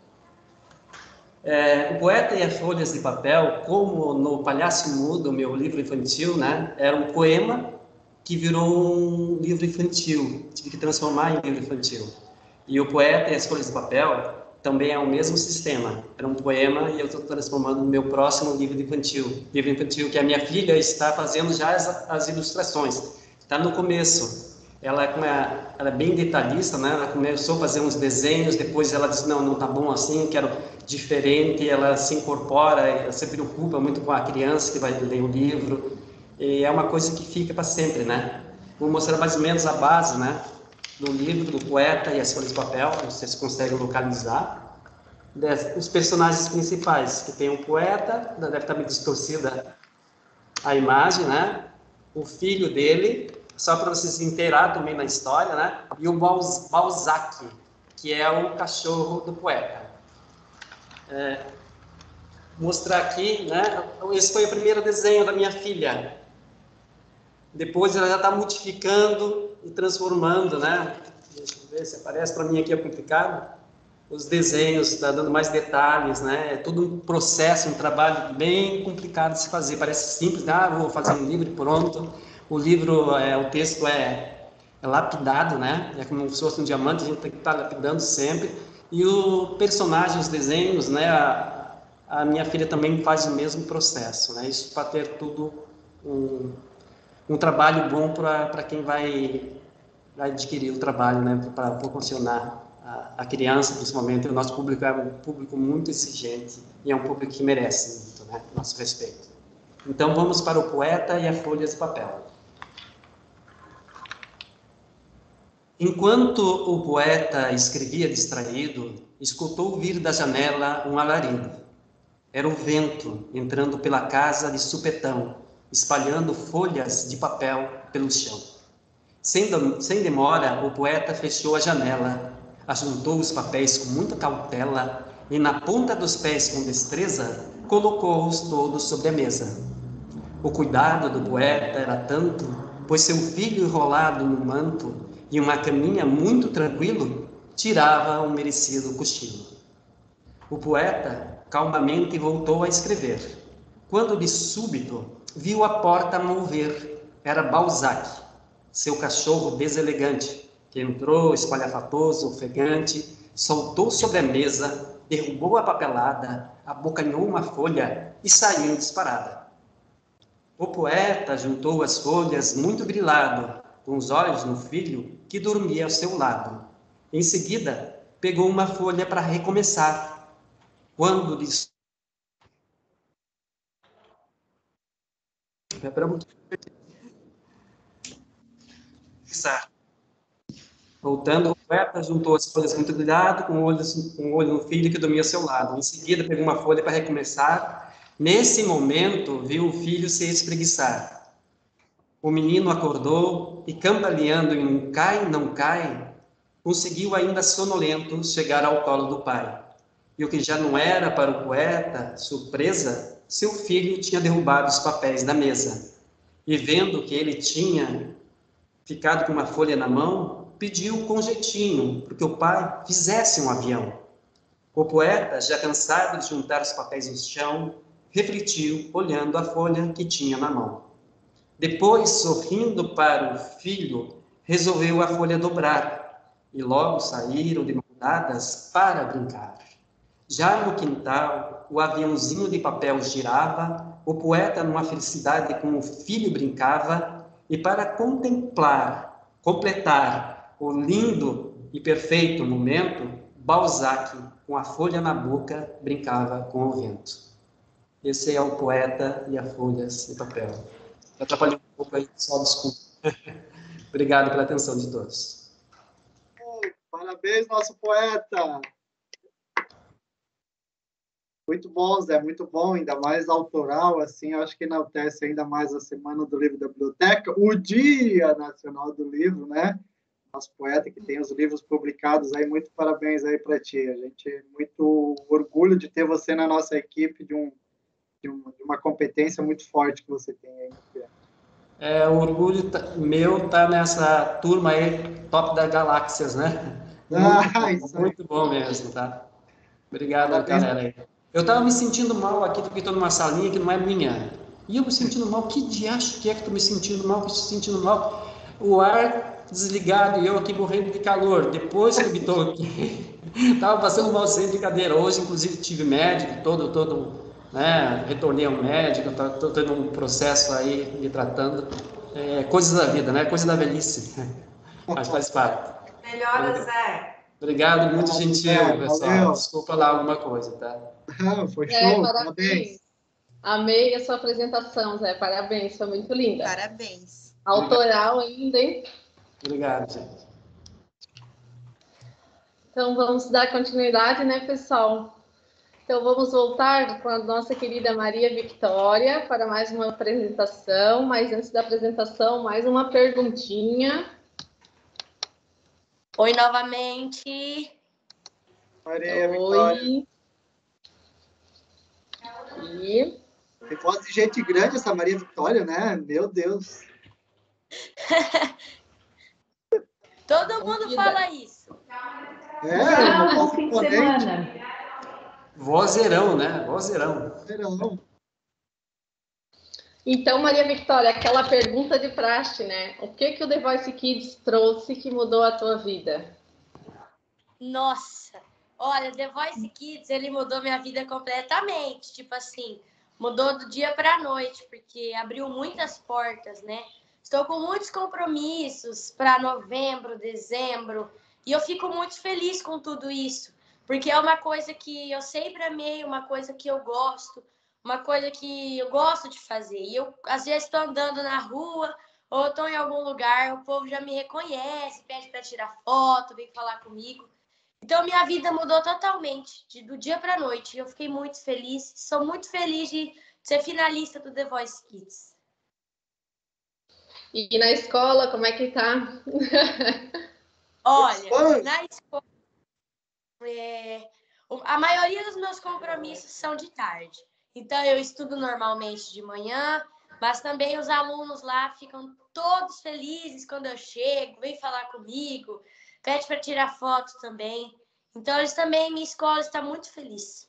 É, o Poeta e as Folhas de Papel, como no Palhaço Mudo, meu livro infantil, né? Era um poema que virou um livro infantil, tive que transformar em livro infantil. E o Poeta e as Folhas de Papel também é o mesmo sistema, era um poema e eu estou transformando no meu próximo livro infantil, livro infantil que a minha filha está fazendo já as, as ilustrações, está no começo. Ela é, ela é bem detalhista, né? Ela começou a fazer uns desenhos, depois ela disse, não, não tá bom assim, quero diferente, ela se incorpora, ela se preocupa muito com a criança que vai ler o livro, e é uma coisa que fica para sempre, né? Vou mostrar mais ou menos a base, né, do livro, do Poeta e as Folhas de Papel, vocês conseguem localizar. Os personagens principais, que tem um poeta, deve estar meio distorcida a imagem, né? O filho dele, só para vocês se inteirar também na história, né? E o Balzac, que é o cachorro do poeta. É, mostrar aqui, né? Esse foi o primeiro desenho da minha filha. Depois ela já está modificando e transformando, né? Deixa eu ver se aparece para mim aqui, é complicado. Os desenhos, está dando mais detalhes, né? É todo um processo, um trabalho bem complicado de se fazer. Parece simples, né? Ah, vou fazer um livro e pronto. O livro, é, o texto é, é lapidado, né? É como se fosse um diamante, a gente tem que estar lapidando sempre. E o personagem, os desenhos, né? A, a minha filha também faz o mesmo processo, né? Isso para ter tudo um, um trabalho bom para quem vai, vai adquirir o trabalho, né? Para proporcionar a, a criança, principalmente. O nosso público é um público muito exigente e é um público que merece muito, né? Nosso respeito. Então vamos para o Poeta e as Folhas de Papel. Enquanto o poeta escrevia distraído, escutou vir da janela um alarido. Era o vento entrando pela casa de supetão, espalhando folhas de papel pelo chão. Sem, sem demora, o poeta fechou a janela, ajuntou os papéis com muita cautela e, na ponta dos pés com destreza, colocou-os todos sobre a mesa. O cuidado do poeta era tanto, pois seu filho enrolado no manto e uma caminha muito tranquilo tirava um merecido cochilo. O poeta calmamente voltou a escrever, quando de súbito viu a porta mover. Era Balzac, seu cachorro deselegante, que entrou espalhafatoso, ofegante, saltou sobre a mesa, derrubou a papelada, abocanhou uma folha e saiu disparada. O poeta juntou as folhas muito grilado, com os olhos no filho que dormia ao seu lado. Em seguida, pegou uma folha para recomeçar. Quando disse... Voltando, o poeta juntou as folhas muito grilado, com o olho, com o olho no filho que dormia ao seu lado. Em seguida, pegou uma folha para recomeçar. Nesse momento, viu o filho se espreguiçar. O menino acordou e, cambaleando em um cai, não cai, conseguiu ainda sonolento chegar ao colo do pai. E o que já não era para o poeta surpresa, seu filho tinha derrubado os papéis da mesa. E vendo que ele tinha ficado com uma folha na mão, pediu com jeitinho para que o pai fizesse um avião. O poeta, já cansado de juntar os papéis no chão, refletiu, olhando a folha que tinha na mão. Depois, sorrindo para o filho, resolveu a folha dobrar, e logo saíram de mãos dadas para brincar. Já no quintal, o aviãozinho de papel girava, o poeta, numa felicidade com o filho, brincava, e para contemplar, completar o lindo e perfeito momento, Balzac, com a folha na boca, brincava com o vento. Esse é o poeta e as folhas de papel. Eu atrapalhei um pouco aí, só desculpa. Obrigado pela atenção de todos. Parabéns, nosso poeta! Muito bom, Zé, muito bom, ainda mais autoral, assim, eu acho que enaltece ainda mais a Semana do Livro da Biblioteca, o Dia Nacional do Livro, né? Nosso poeta que tem os livros publicados aí, muito parabéns aí para ti. A gente muito orgulho de ter você na nossa equipe, de, um, de, um, de uma competência muito forte que você tem aí. É, o orgulho tá, meu tá nessa turma aí, top das galáxias, né? Muito, Ah, bom, muito bom mesmo, tá? Obrigado, parabéns, galera aí. Eu estava me sentindo mal aqui, porque estou numa salinha que não é minha. E eu me sentindo mal. Que diacho que é que estou me sentindo mal? Que estou me sentindo mal. O ar desligado e eu aqui morrendo de calor. Depois que eu me toquei, estava passando mal sem brincadeira. Hoje, inclusive, tive médico, todo, todo, né? Retornei ao médico, estou tendo um processo aí me tratando. É, coisas da vida, né? Coisa da velhice. Mas faz parte. Melhoras, Zé. Obrigado, muito gentil, é, pessoal. Valeu. Desculpa lá alguma coisa, tá? Ah, foi show, é, parabéns. parabéns. Amei a sua apresentação, Zé. Parabéns, foi muito linda. Parabéns. Autoral ainda, hein? Obrigado, gente. Então, vamos dar continuidade, né, pessoal? Então, vamos voltar com a nossa querida Maria Victória para mais uma apresentação. Mas antes da apresentação, mais uma perguntinha. Oi, novamente. Maria Victória. Oi. E... Tem voz de gente grande essa Maria Victória, né? Meu Deus. Todo mundo fala isso. É, Ah, uma um fim de semana. Vozeirão, né? Vozeirão. Vozeirão. Então, Maria Victória, aquela pergunta de praxe, né? O que que o The Voice Kids trouxe que mudou a tua vida? Nossa, olha, The Voice Kids, ele mudou minha vida completamente. Tipo assim, mudou do dia para a noite, porque abriu muitas portas, né? Estou com muitos compromissos para novembro, dezembro, e eu fico muito feliz com tudo isso, porque é uma coisa que eu sempre amei, uma coisa que eu gosto, uma coisa que eu gosto de fazer. E eu, às vezes, estou andando na rua, ou eu estou em algum lugar, o povo já me reconhece, pede para tirar foto, vem falar comigo. Então, minha vida mudou totalmente, de, do dia para a noite. Eu fiquei muito feliz, sou muito feliz de ser finalista do The Voice Kids. E na escola, como é que tá? Olha, na escola, é, a maioria dos meus compromissos são de tarde. Então, eu estudo normalmente de manhã, mas também os alunos lá ficam todos felizes quando eu chego, vem falar comigo, pede para tirar foto também. Então, eles também, minha escola está muito feliz.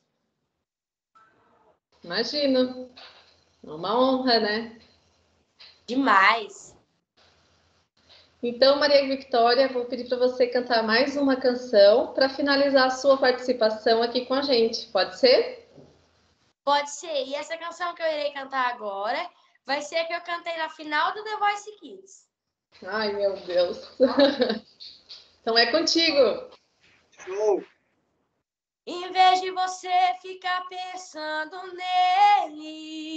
Imagino. É uma honra, né? Demais. Então, Maria Victória, vou pedir para você cantar mais uma canção para finalizar a sua participação aqui com a gente. Pode ser? Pode ser. E essa canção que eu irei cantar agora vai ser a que eu cantei na final do The Voice Kids. Ai, meu Deus. Então é contigo. Show. Em vez de você ficar pensando nele,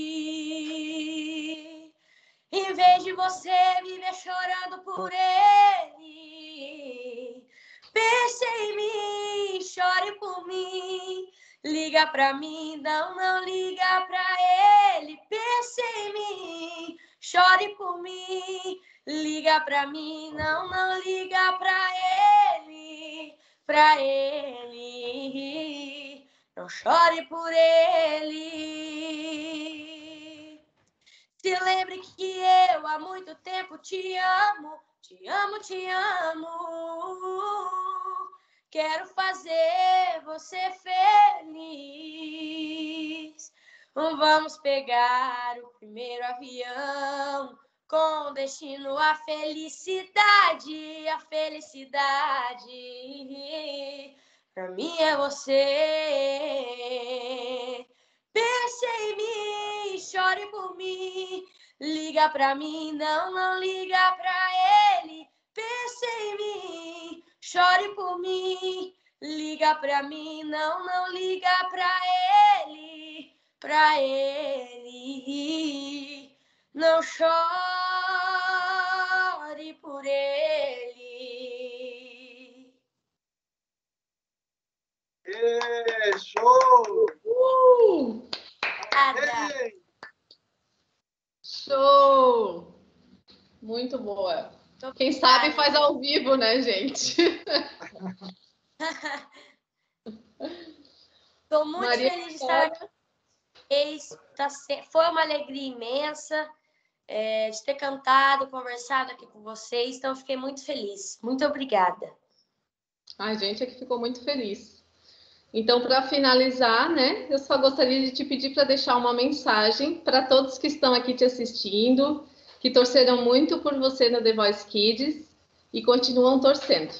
em vez de você viver chorando por ele, pense em mim, chore por mim, liga pra mim, não, não liga pra ele, pense em mim, chore por mim, liga pra mim, não, não liga pra ele, pra ele, não chore por ele. Se lembre que eu há muito tempo te amo, te amo, te amo. Quero fazer você feliz. Vamos pegar o primeiro avião com destino à felicidade, a felicidade. Pra mim é você. Pense em mim, chore por mim, liga pra mim, não, não liga pra ele. Pense em mim, chore por mim, liga pra mim, não, não liga pra ele, pra ele. Não chore por ele. Ê, show! Uh! Nada. Show! Muito boa. Tô Quem obrigada. sabe faz ao vivo, né, gente? Estou muito Maria feliz de estar aqui. Tá, foi uma alegria imensa é, de ter cantado, conversado aqui com vocês. Então, fiquei muito feliz. Muito obrigada. Ai, gente, é que ficou muito feliz. Então, para finalizar, né, eu só gostaria de te pedir para deixar uma mensagem para todos que estão aqui te assistindo, que torceram muito por você no The Voice Kids e continuam torcendo.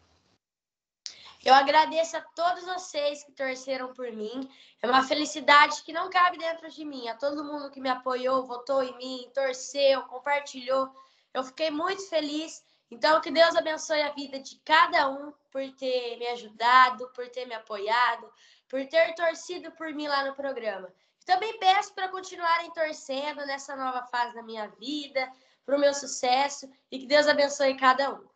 Eu agradeço a todos vocês que torceram por mim. É uma felicidade que não cabe dentro de mim. A todo mundo que me apoiou, votou em mim, torceu, compartilhou. Eu fiquei muito feliz. Então, que Deus abençoe a vida de cada um por ter me ajudado, por ter me apoiado, por ter torcido por mim lá no programa. Também peço para continuarem torcendo nessa nova fase da minha vida, para o meu sucesso, e que Deus abençoe cada um.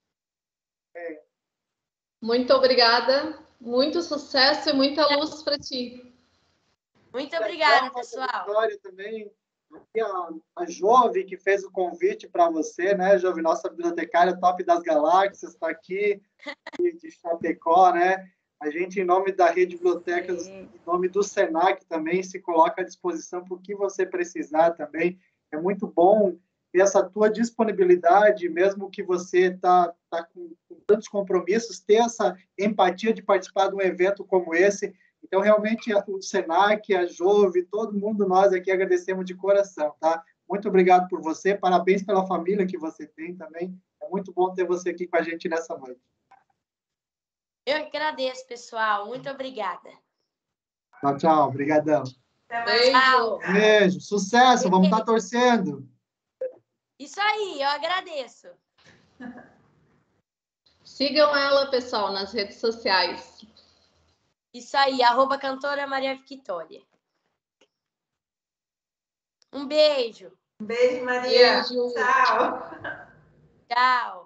Muito obrigada, muito sucesso e muita luz para ti. Muito obrigada, pessoal. Vitória também. A, a Jove, que fez o convite para você, né, Jove, nossa bibliotecária top das galáxias, está aqui, de, de Chapecó, né? A gente, em nome da Rede Bibliotecas, em nome do Senac também, se coloca à disposição para o que você precisar também. É muito bom ter essa tua disponibilidade, mesmo que você está tá com, com tantos compromissos, ter essa empatia de participar de um evento como esse. Então, realmente, o Senac, a Jove, todo mundo, nós aqui agradecemos de coração, tá? Muito obrigado por você, parabéns pela família que você tem também. É muito bom ter você aqui com a gente nessa noite. Eu agradeço, pessoal. Muito obrigada. Tchau, tchau. Obrigadão. Beijo. Beijo. Sucesso. Vamos estar torcendo. Isso aí, eu agradeço. Sigam ela, pessoal, nas redes sociais. Isso aí, arroba cantora Maria Victória. Um beijo. Um beijo, Maria. Beijo. Tchau. Tchau.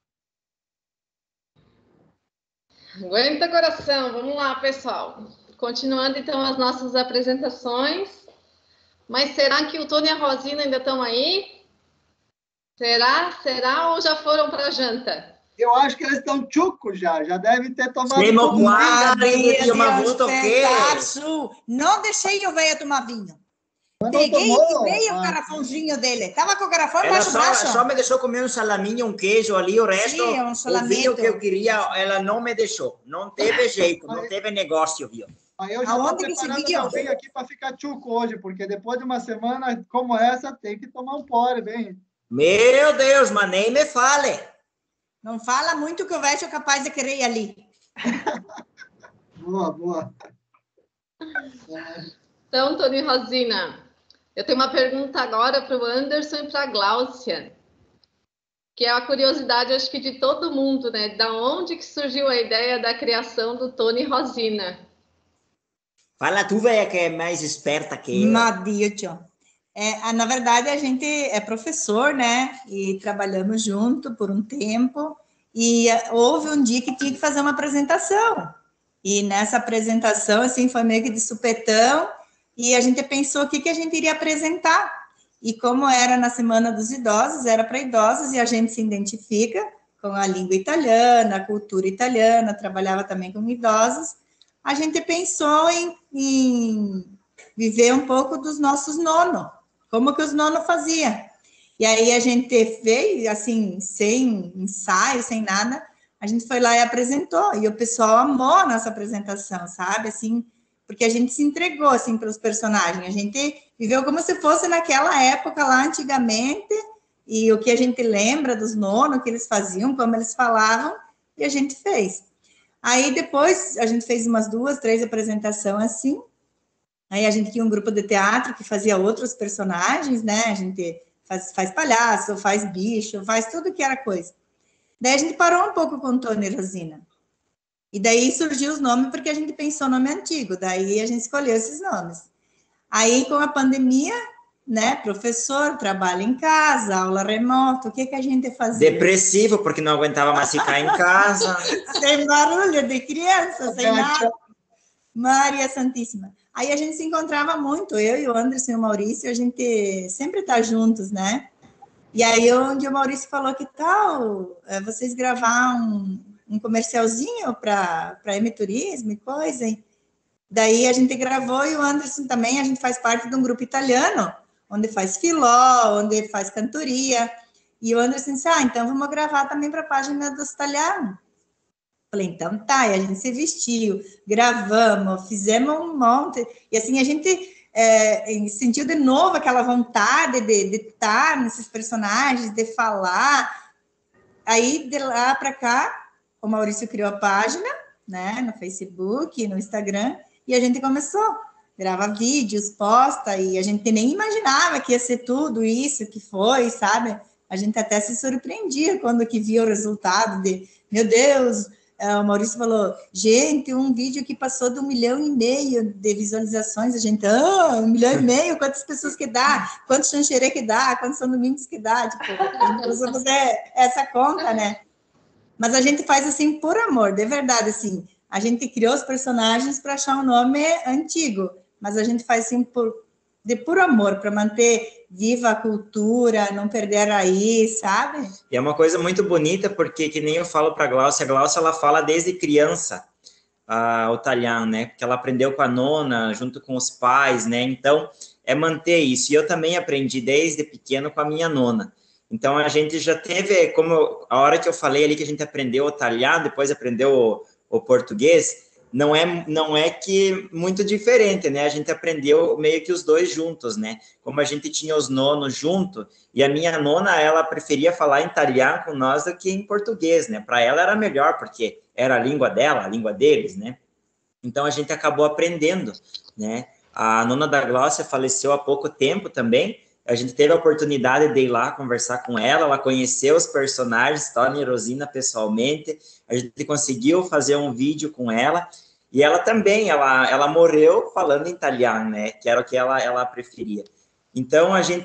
Aguenta coração, vamos lá, pessoal. Continuando então as nossas apresentações. Mas será que o Tony e a Rosina ainda estão aí? Será? Será ou já foram para a janta? Eu acho que eles estão chucos já, já devem ter tomado. Temo guarda Maria, uma Deus, volta o quê? pedaço. Não deixei o velho tomar vinho. Mas não Peguei tomou? e veio o Ah. garrafãozinho dele. Tava com o garrafão Ela embaixo do só, braço. só me deixou comer um salaminho, um queijo ali, o resto, Sim, um o salamito. vinho que eu queria, ela não me deixou. Não teve jeito, não teve negócio, viu? Aí eu já estou Aonde que se preparando viu? meu vinho aqui para ficar chuco hoje, porque depois de uma semana como essa, tem que tomar um pore, bem. Meu Deus, mas nem me fale. Não fala muito que o velho é capaz de querer ir ali. Boa, boa. Então, Tony e Rosina, eu tenho uma pergunta agora para o Anderson e para a Gláucia, que é a curiosidade, acho que de todo mundo, né? Da onde que surgiu a ideia da criação do Tony e Rosina? Fala tu, velha, que é mais esperta que eu. Madito. É, na verdade, a gente é professor, né? E trabalhamos junto por um tempo. E houve um dia que tinha que fazer uma apresentação. E nessa apresentação, assim, foi meio que de supetão. E a gente pensou o que, que a gente iria apresentar. E como era na Semana dos Idosos, era para idosos, e a gente se identifica com a língua italiana, a cultura italiana, trabalhava também com idosos. A gente pensou em, em viver um pouco dos nossos nonos, como que os nonos faziam. E aí a gente fez, assim, sem ensaio, sem nada, a gente foi lá e apresentou, e o pessoal amou a nossa apresentação, sabe, assim, porque a gente se entregou, assim, para os personagens, a gente viveu como se fosse naquela época lá, antigamente, e o que a gente lembra dos nonos, o que eles faziam, como eles falavam, e a gente fez. Aí depois a gente fez umas duas, três apresentações assim. Aí a gente tinha um grupo de teatro que fazia outros personagens, né? A gente faz, faz palhaço, faz bicho, faz tudo que era coisa. Daí a gente parou um pouco com o Tony e Rosina. E daí surgiu os nomes porque a gente pensou nome antigo. Daí a gente escolheu esses nomes. Aí com a pandemia, né? Professor, trabalho em casa, aula remota, o que que a gente fazia? Depressivo, porque não aguentava mais ficar em casa. Sem barulho de criança, sem nada. Maria Santíssima. Aí a gente se encontrava muito, eu e o Anderson e o Maurício, a gente sempre tá juntos, né? E aí onde o Maurício falou que tal é, vocês gravar um, um comercialzinho para para M Turismo e coisa. E daí a gente gravou e o Anderson também, a gente faz parte de um grupo italiano, onde faz filó, onde faz cantoria. E o Anderson disse, ah, então vamos gravar também para a página dos italianos. Falei, então tá, e a gente se vestiu, gravamos, fizemos um monte, e assim, a gente é, sentiu de novo aquela vontade de, de estar nesses personagens, de falar. Aí, de lá para cá, o Maurício criou a página, né, no Facebook, no Instagram, e a gente começou, grava vídeos, posta, e a gente nem imaginava que ia ser tudo isso que foi, sabe? A gente até se surpreendia quando que via o resultado de, meu Deus, o Maurício falou, gente, um vídeo que passou de um milhão e meio de visualizações, a gente, ah, um milhão e meio, quantas pessoas que dá? Quantos chancherê que dá? Quantos são domingos que dá? Tipo, a gente precisa fazer essa conta, né? Mas a gente faz assim por amor, de verdade, assim, a gente criou os personagens para achar um nome antigo, mas a gente faz assim por, de puro amor, para manter viva a cultura, não perder a raiz, sabe? E é uma coisa muito bonita, porque, que nem eu falo para a Gláucia, a Gláucia, ela fala desde criança uh, o italiano, né? Porque ela aprendeu com a nona, junto com os pais, né? Então, é manter isso. E eu também aprendi desde pequeno com a minha nona. Então, a gente já teve, como eu, a hora que eu falei ali que a gente aprendeu o italiano, depois aprendeu o, o português, não é, não é que muito diferente, né? A gente aprendeu meio que os dois juntos, né? Como a gente tinha os nonos junto, e a minha nona, ela preferia falar em italiano com nós do que em português, né? Para ela era melhor, porque era a língua dela, a língua deles, né? Então, a gente acabou aprendendo, né? A nona da Gláucia faleceu há pouco tempo também, a gente teve a oportunidade de ir lá conversar com ela, ela conheceu os personagens, Tony e Rosina pessoalmente, a gente conseguiu fazer um vídeo com ela, e ela também, ela, ela morreu falando em italiano, né, que era o que ela, ela preferia. Então, a gente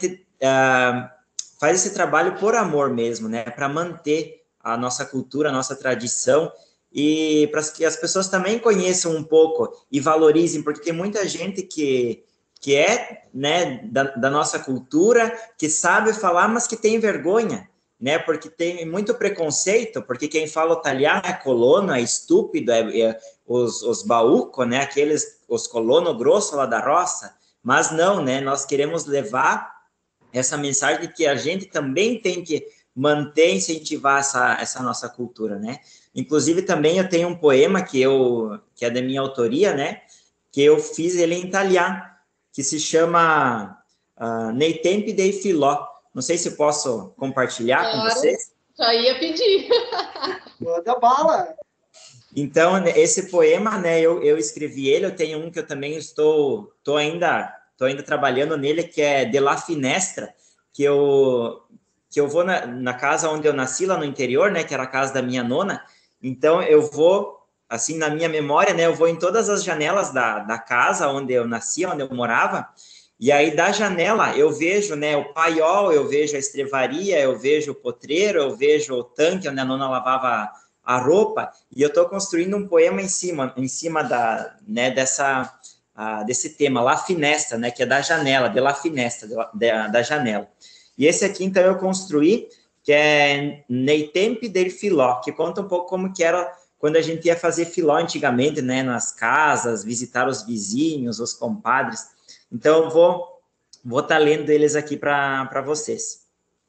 uh, faz esse trabalho por amor mesmo, né? Para manter a nossa cultura, a nossa tradição, e para que as pessoas também conheçam um pouco e valorizem, porque tem muita gente que, que é, né, da, da nossa cultura, que sabe falar, mas que tem vergonha, né? Porque tem muito preconceito, porque quem fala italiano é colono, é estúpido, é, é os, os baúco, né? Aqueles, os colono grosso lá da roça, mas não, né? Nós queremos levar essa mensagem de que a gente também tem que manter e incentivar essa, essa nossa cultura, né? Inclusive, também eu tenho um poema que, eu, que é da minha autoria, né? Que eu fiz ele em italiano, que se chama uh, Nei tempi dei filò. Não sei se posso compartilhar claro, com vocês. Já ia pedir. Manda bala! Então, esse poema, né, eu, eu escrevi ele, eu tenho um que eu também estou, estou ainda, estou ainda trabalhando nele, que é De La Finestra, que eu, que eu vou na, na casa onde eu nasci, lá no interior, né, que era a casa da minha nona, então eu vou, assim, na minha memória, né, eu vou em todas as janelas da, da casa onde eu nasci, onde eu morava, e aí da janela eu vejo, né, o paiol, eu vejo a estrevaria, eu vejo o potreiro, eu vejo o tanque onde a nona lavava a roupa, e eu estou construindo um poema em cima, em cima da, né, dessa, uh, desse tema, La Finestra, né, que é da janela, de La Finestra, de, de, da janela. E esse aqui, então, eu construí, que é Nei tempi del filò, que conta um pouco como que era quando a gente ia fazer filó antigamente, né, nas casas, visitar os vizinhos, os compadres. Então, eu vou vou estar tá lendo eles aqui para vocês.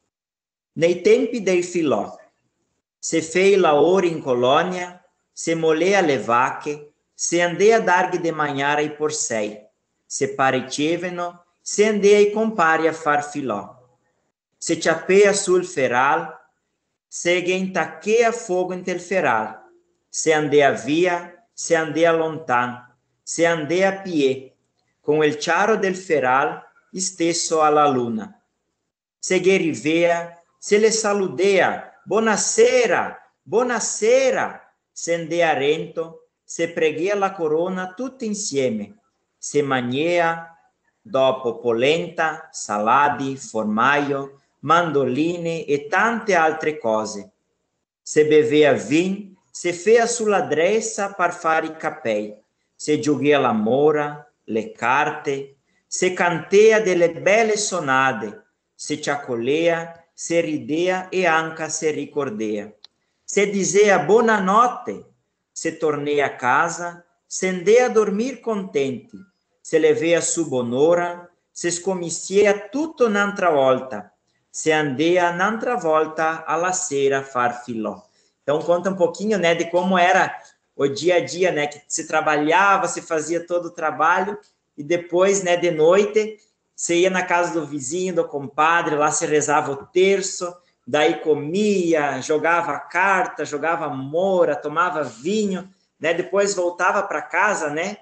Nei tempi del filò, se fei la ora in colonia, se molea le vacche, se andei a darghe de mangiare ai porsei, se parecevano, se andei ai compari a far filò. Se ciappea sul feral, se gentacchea fogo intel feral, se andei a via, se andei a lontan, se andei a pie, con il ciaro del feral stesso alla luna. Se rivea, se le saludea, buonasera, buonasera, se andei a rento, se preghea la corona tutti insieme, se magnea, dopo polenta, saladi, formaggio, mandoline e tante altre cose. Se bevea vin, se fea sulla dressa par fare i capei, se gioghea la mora, le carte, se cantea delle belle sonade, se ciacolea, se ridea e anche se ricordea. Se dizea buonanotte, se tornei a casa, se andei a dormir contente, se levei a su bonora, se scommissia tutto un'altra volta, se andei a un'altra volta alla sera far filò. Então, conta um pouquinho, né, de como era o dia a dia, né, que se trabalhava, se fazia todo o trabalho, e depois, né, de noite, você ia na casa do vizinho, do compadre, lá se rezava o terço, daí comia, jogava carta, jogava mora, tomava vinho, né, depois voltava para casa, né,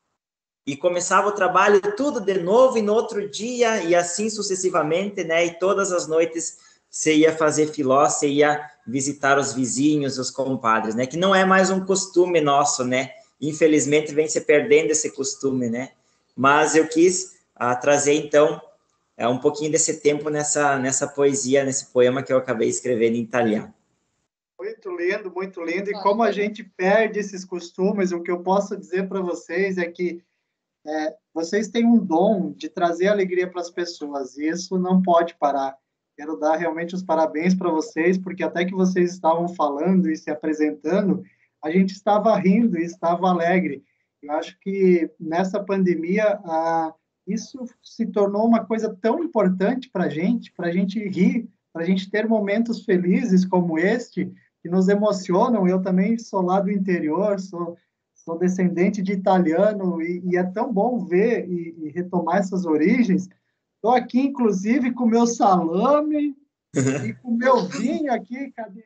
e começava o trabalho tudo de novo, e no outro dia, e assim sucessivamente, né, e todas as noites você ia fazer filó, você ia visitar os vizinhos, os compadres, né, que não é mais um costume nosso, né, infelizmente vem se perdendo esse costume, né, mas eu quis uh, trazer, então, uh, um pouquinho desse tempo nessa, nessa poesia, nesse poema que eu acabei escrevendo em italiano. Muito lindo, muito lindo, e como a gente perde esses costumes, o que eu posso dizer para vocês é que é, vocês têm um dom de trazer alegria para as pessoas, e isso não pode parar. Quero dar realmente os parabéns para vocês, porque até que vocês estavam falando e se apresentando, a gente estava rindo e estava alegre. Eu acho que nessa pandemia, ah, isso se tornou uma coisa tão importante para a gente, para a gente rir, para a gente ter momentos felizes como este, que nos emocionam. Eu também sou lá do interior, sou, sou descendente de italiano, e, e é tão bom ver e, e retomar essas origens. Estou aqui, inclusive, com meu salame e com meu vinho aqui. Cadê?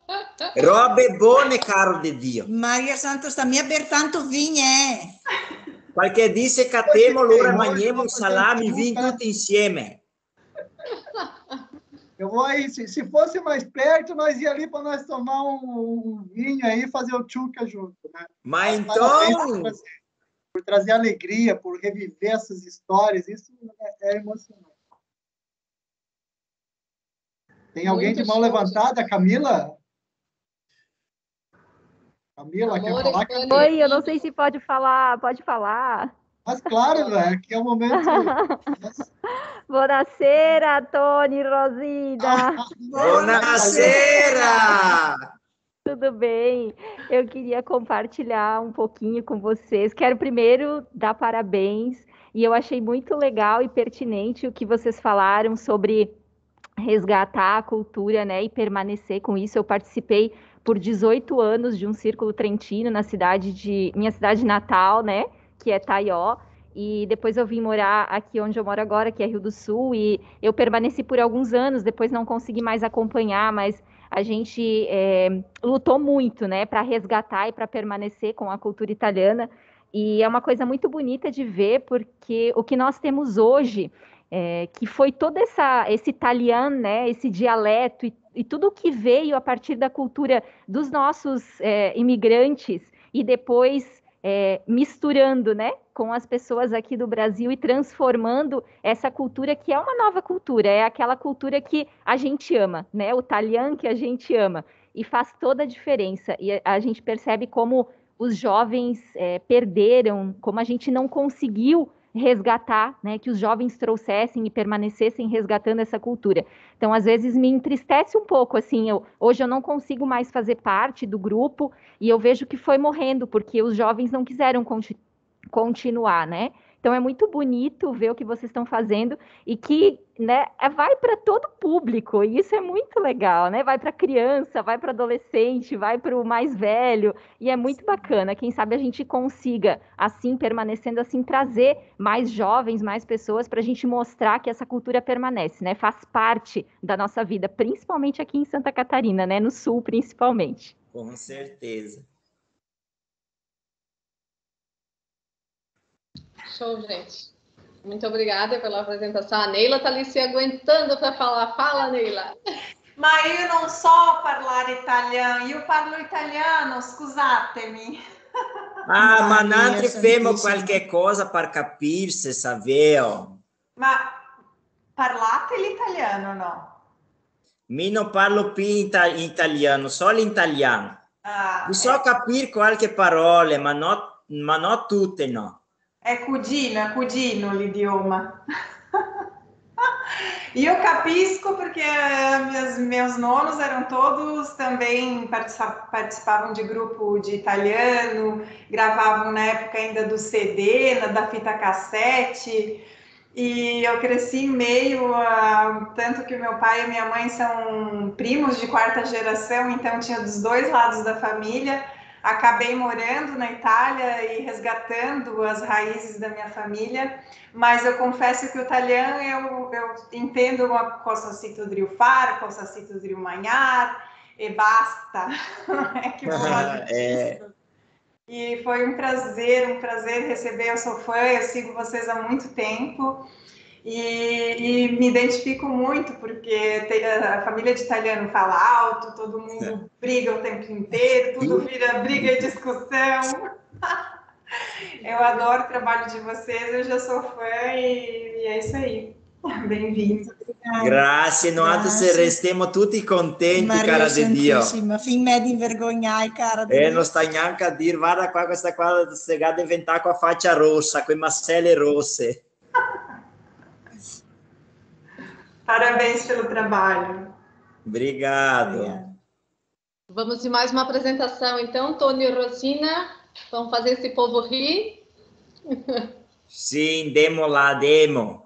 Robe buone, caro de Dio. Maria Santos, sta mi aver tanto vinho, eh? Qualche disse catemo, allora mangiamo un salame e vinho tutti insieme. Eu vou aí, se, se fosse mais perto, nós ia ali para nós tomar um, um vinho aí e fazer o tchuca junto, né? Mas então... Por, por trazer alegria, por reviver essas histórias, isso é, é emocionante. Tem alguém Muito de mão show, levantada? Camila? Camila, Amor, quer falar? Camila? Camila? Oi, eu não sei se pode falar. Pode falar? Mas claro, velho, aqui é o momento... Buonasera, Tony, Rosina. Buonasera! Tudo bem? Eu queria compartilhar um pouquinho com vocês. Quero primeiro dar parabéns, e eu achei muito legal e pertinente o que vocês falaram sobre resgatar a cultura, né, e permanecer com isso. Eu participei por dezoito anos de um círculo trentino na cidade de minha cidade natal, né, que é Taió. E depois eu vim morar aqui onde eu moro agora, que é Rio do Sul, e eu permaneci por alguns anos, depois não consegui mais acompanhar, mas a gente é, lutou muito, né, para resgatar e para permanecer com a cultura italiana, e é uma coisa muito bonita de ver, porque o que nós temos hoje, é, que foi todo essa, esse italiano, né, esse dialeto, e, e tudo que veio a partir da cultura dos nossos é, imigrantes, e depois É, misturando, né, com as pessoas aqui do Brasil e transformando essa cultura que é uma nova cultura, é aquela cultura que a gente ama, né, o italiano que a gente ama, e faz toda a diferença. E a, a gente percebe como os jovens é, perderam, como a gente não conseguiu resgatar, né, que os jovens trouxessem e permanecessem resgatando essa cultura. Então, às vezes, me entristece um pouco, assim, eu, hoje eu não consigo mais fazer parte do grupo, e eu vejo que foi morrendo, porque os jovens não quiseram conti- continuar, né? Então, é muito bonito ver o que vocês estão fazendo, e que, né, vai para todo público, e isso é muito legal, né? Vai para criança, vai para adolescente, vai para o mais velho, e é muito bacana. Quem sabe a gente consiga, assim, permanecendo assim, trazer mais jovens, mais pessoas, para a gente mostrar que essa cultura permanece, né? Faz parte da nossa vida, principalmente aqui em Santa Catarina, né? No Sul, principalmente. Com certeza. Show, gente. Muito obrigada pela apresentação. A Neila está ali se aguentando para falar. Fala, Neila. Ma io non so parlare italiano, io parlo italiano, scusatemi. Ah, ma noi facciamo qualche cosa per capirsi, sapeo. Ma parlate l'italiano, no? Mi non parlo più in italiano, solo in italiano. Ah, Mi so eh. capire qualche parola, ma non ma no tutte, no. È cugino, è cugino l'idioma. Io capisco porque meus, meus nonos eram todos também, participavam de grupo de italiano, gravavam na época ainda do C D, da fita cassete, e eu cresci em meio, a, tanto que meu pai e minha mãe são primos de quarta geração, então tinha dos dois lados da família. Acabei morando na Itália e resgatando as raízes da minha família, mas eu confesso que o italiano eu, eu entendo uma cosa si tu devi fare, cosa si tu devi mangiare e basta. É que eu vou falar disso. E foi um prazer, um prazer receber. Eu sou fã, eu sigo vocês há muito tempo. E, e me identifico muito, porque tem, a família de italiano fala alto, todo mundo briga o tempo inteiro, tudo vira briga e discussão. Eu adoro o trabalho de vocês, eu já sou fã e, e é isso aí. Bem-vindo. Grazie, noi restiamo tutti contenti, Maria cara di Dio. Fin me di vergognare, cara di E Dio. non sta neanche a dire, guarda qua, questa qua si è diventata con la faccia rossa, con le mascelle rosse. Parabéns pelo trabalho. Obrigado. Vamos de mais uma apresentação, então. Tony e Rosina, vamos fazer esse povo rir? Sim, demo lá, demo.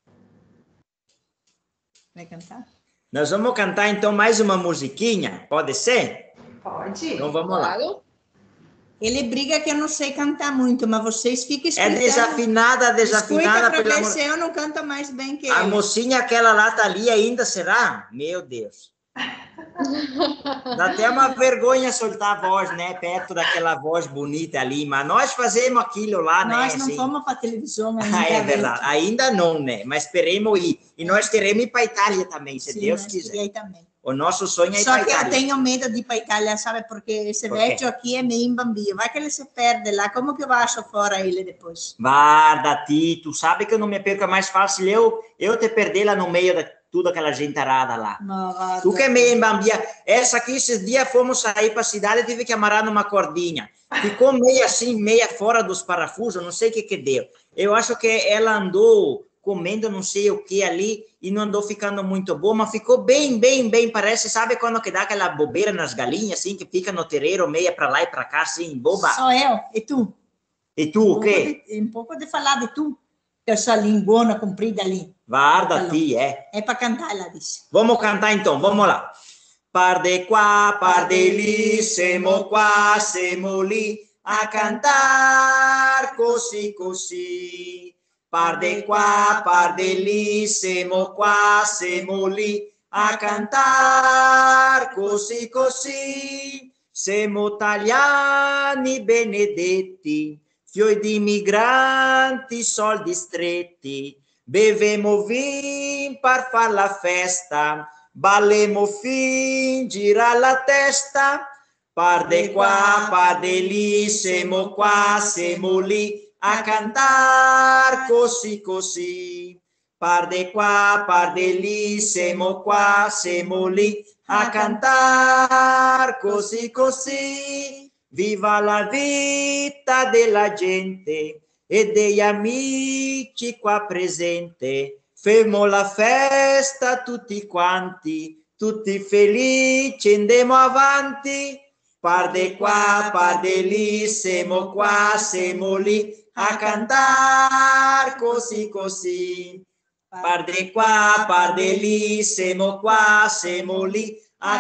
Vai cantar? Nós vamos cantar, então, mais uma musiquinha, pode ser? Pode. Então, vamos lá. Claro. Ele briga que eu não sei cantar muito, mas vocês fiquem É escutando. desafinada, desafinada. Escuta para ver amor... se eu não canto mais bem que A ele. mocinha, aquela lá tá ali ainda, será? Meu Deus. Dá até uma vergonha soltar a voz, né? Perto daquela voz bonita ali, mas nós fazemos aquilo lá, né? Nós não assim. fomos para televisão ainda. Ah, é verdade. Ainda não, né? Mas esperemos ir. E nós queremos ir para a Itália também, se Sim, Deus nós quiser. queria ir também. O nosso sonho é ir Só para a que eu Itália. tenho medo de ir para a Itália, sabe? Porque esse Por quê? vecchio aqui é meio bambio. Vai que ele se perde lá. Como que eu acho fora ele depois? Guarda, Tito, sabe que eu não me perco, é mais fácil eu, eu te perder lá no meio da, toda aquela gentarada lá. Não, tu que é meio embambia. Essa aqui, esses dias, fomos sair para a cidade, tive que amarrar numa cordinha. Ficou meio assim, meia fora dos parafusos, não sei o que que deu. Eu acho que ela andou comendo não sei o que ali e não andou ficando muito boa, mas ficou bem, bem, bem, parece, sabe quando que dá aquela bobeira nas galinhas, assim, que fica no terreiro, meia para lá e para cá, assim, boba? Sou eu, e tu? E tu, o quê? Um pouco de falar de tu, essa linguona comprida ali. Guarda ti, é. É para cantar, ela disse. Vamos cantar então, vamos lá. Par de qua, par de li, semo qua, semo li, a cantar così così. Par de qua, par de li, semo qua, semo li, a cantar così così. Siamo italiani benedetti, fioi di migranti, soldi stretti, bevemo vin per far la festa, ballemo fin, gira la testa, par de qua, par de lì, siamo qua, siamo lì, a cantar così così. Par de qua, par de lì, siamo qua, siamo lì, a cantar così così. Viva la vita della gente e degli amici qua presenti. Fermo la festa tutti quanti, tutti felici, andiamo avanti. Par de qua, par de lì, siamo qua, siamo lì, a cantar così così. Par de qua, par de lì, siamo qua, siamo lì, a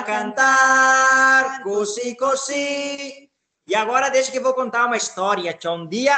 cantar così così. E agora deixa que eu vou contar uma história. Tinha um dia,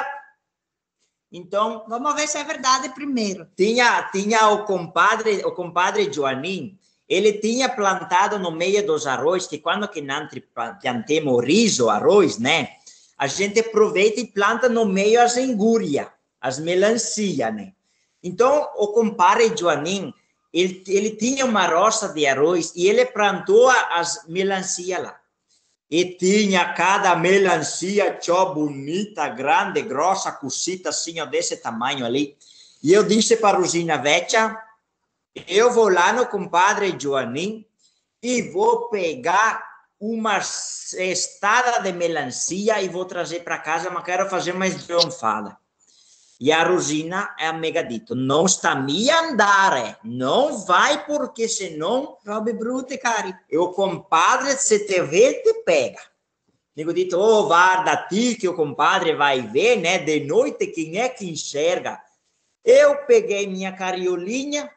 então... Vamos ver se é verdade primeiro. Tinha, tinha o compadre, o compadre Joanim, ele tinha plantado no meio dos arroz, que quando que nós plantemos riso, arroz, né? A gente aproveita e planta no meio as engúrias, as melancia, né? Então, o compadre Joanim, ele, ele tinha uma roça de arroz e ele plantou as melancia lá. E tinha cada melancia tchó bonita, grande, grossa, cocita, assim, ó, desse tamanho ali. E eu disse para a Rosina Vecha, eu vou lá no compadre Joanim e vou pegar uma cestada de melancia e vou trazer para casa, mas quero fazer uma esbronfada. E a Rosina é amiga dito, não está me andare, não vai porque senão... Robe brute, cari. O compadre, se te vê, te pega. Digo dito, oh, guarda ti que o compadre vai ver, né? De noite, quem é que enxerga? Eu peguei minha cariolinha,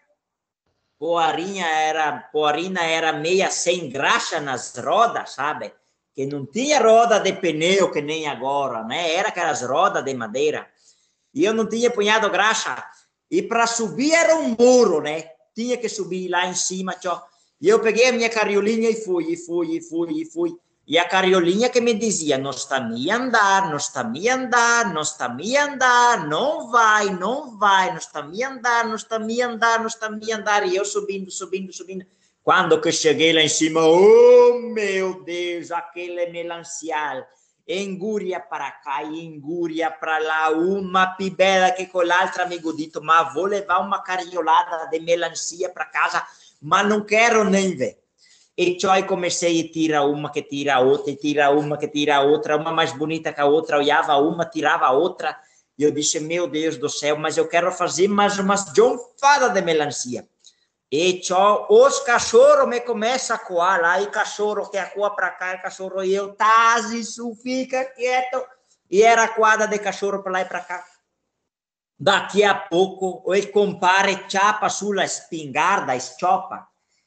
poarinha era, poarina era meia sem graxa nas rodas, sabe? Que não tinha roda de pneu que nem agora, né? Era aquelas rodas de madeira. E eu não tinha punhado graxa. E para subir era um muro, né? Tinha que subir lá em cima, tchau. E eu peguei a minha cariolinha e fui, e fui, e fui, e fui. E a cariolinha que me dizia, não está me andar, não está me andar, não está me andar, não vai, não vai, não está me andar, não está me andar, não está me andar. E eu subindo, subindo, subindo. Quando que cheguei lá em cima, oh, meu Deus, aquele melancial. Engúria para cá e engúria para lá, uma pibela que com l'altra, amigo dito, mas vou levar uma cariolada de melancia para casa, mas não quero nem ver. E aí comecei a tirar uma que tira a outra, e tira uma que tira a outra, uma mais bonita que a outra, olhava uma, tirava a outra, e eu disse, meu Deus do céu, mas eu quero fazer mais umas jonfadas de melancia. E tchau, os cachorros me começam a coar lá, e cachorro que acoa para cá, e cachorro, e eu, tá, isso, fica quieto. E era coada de cachorro para lá e para cá. Daqui a pouco, o compare chapa sulla espingarda, eschopa,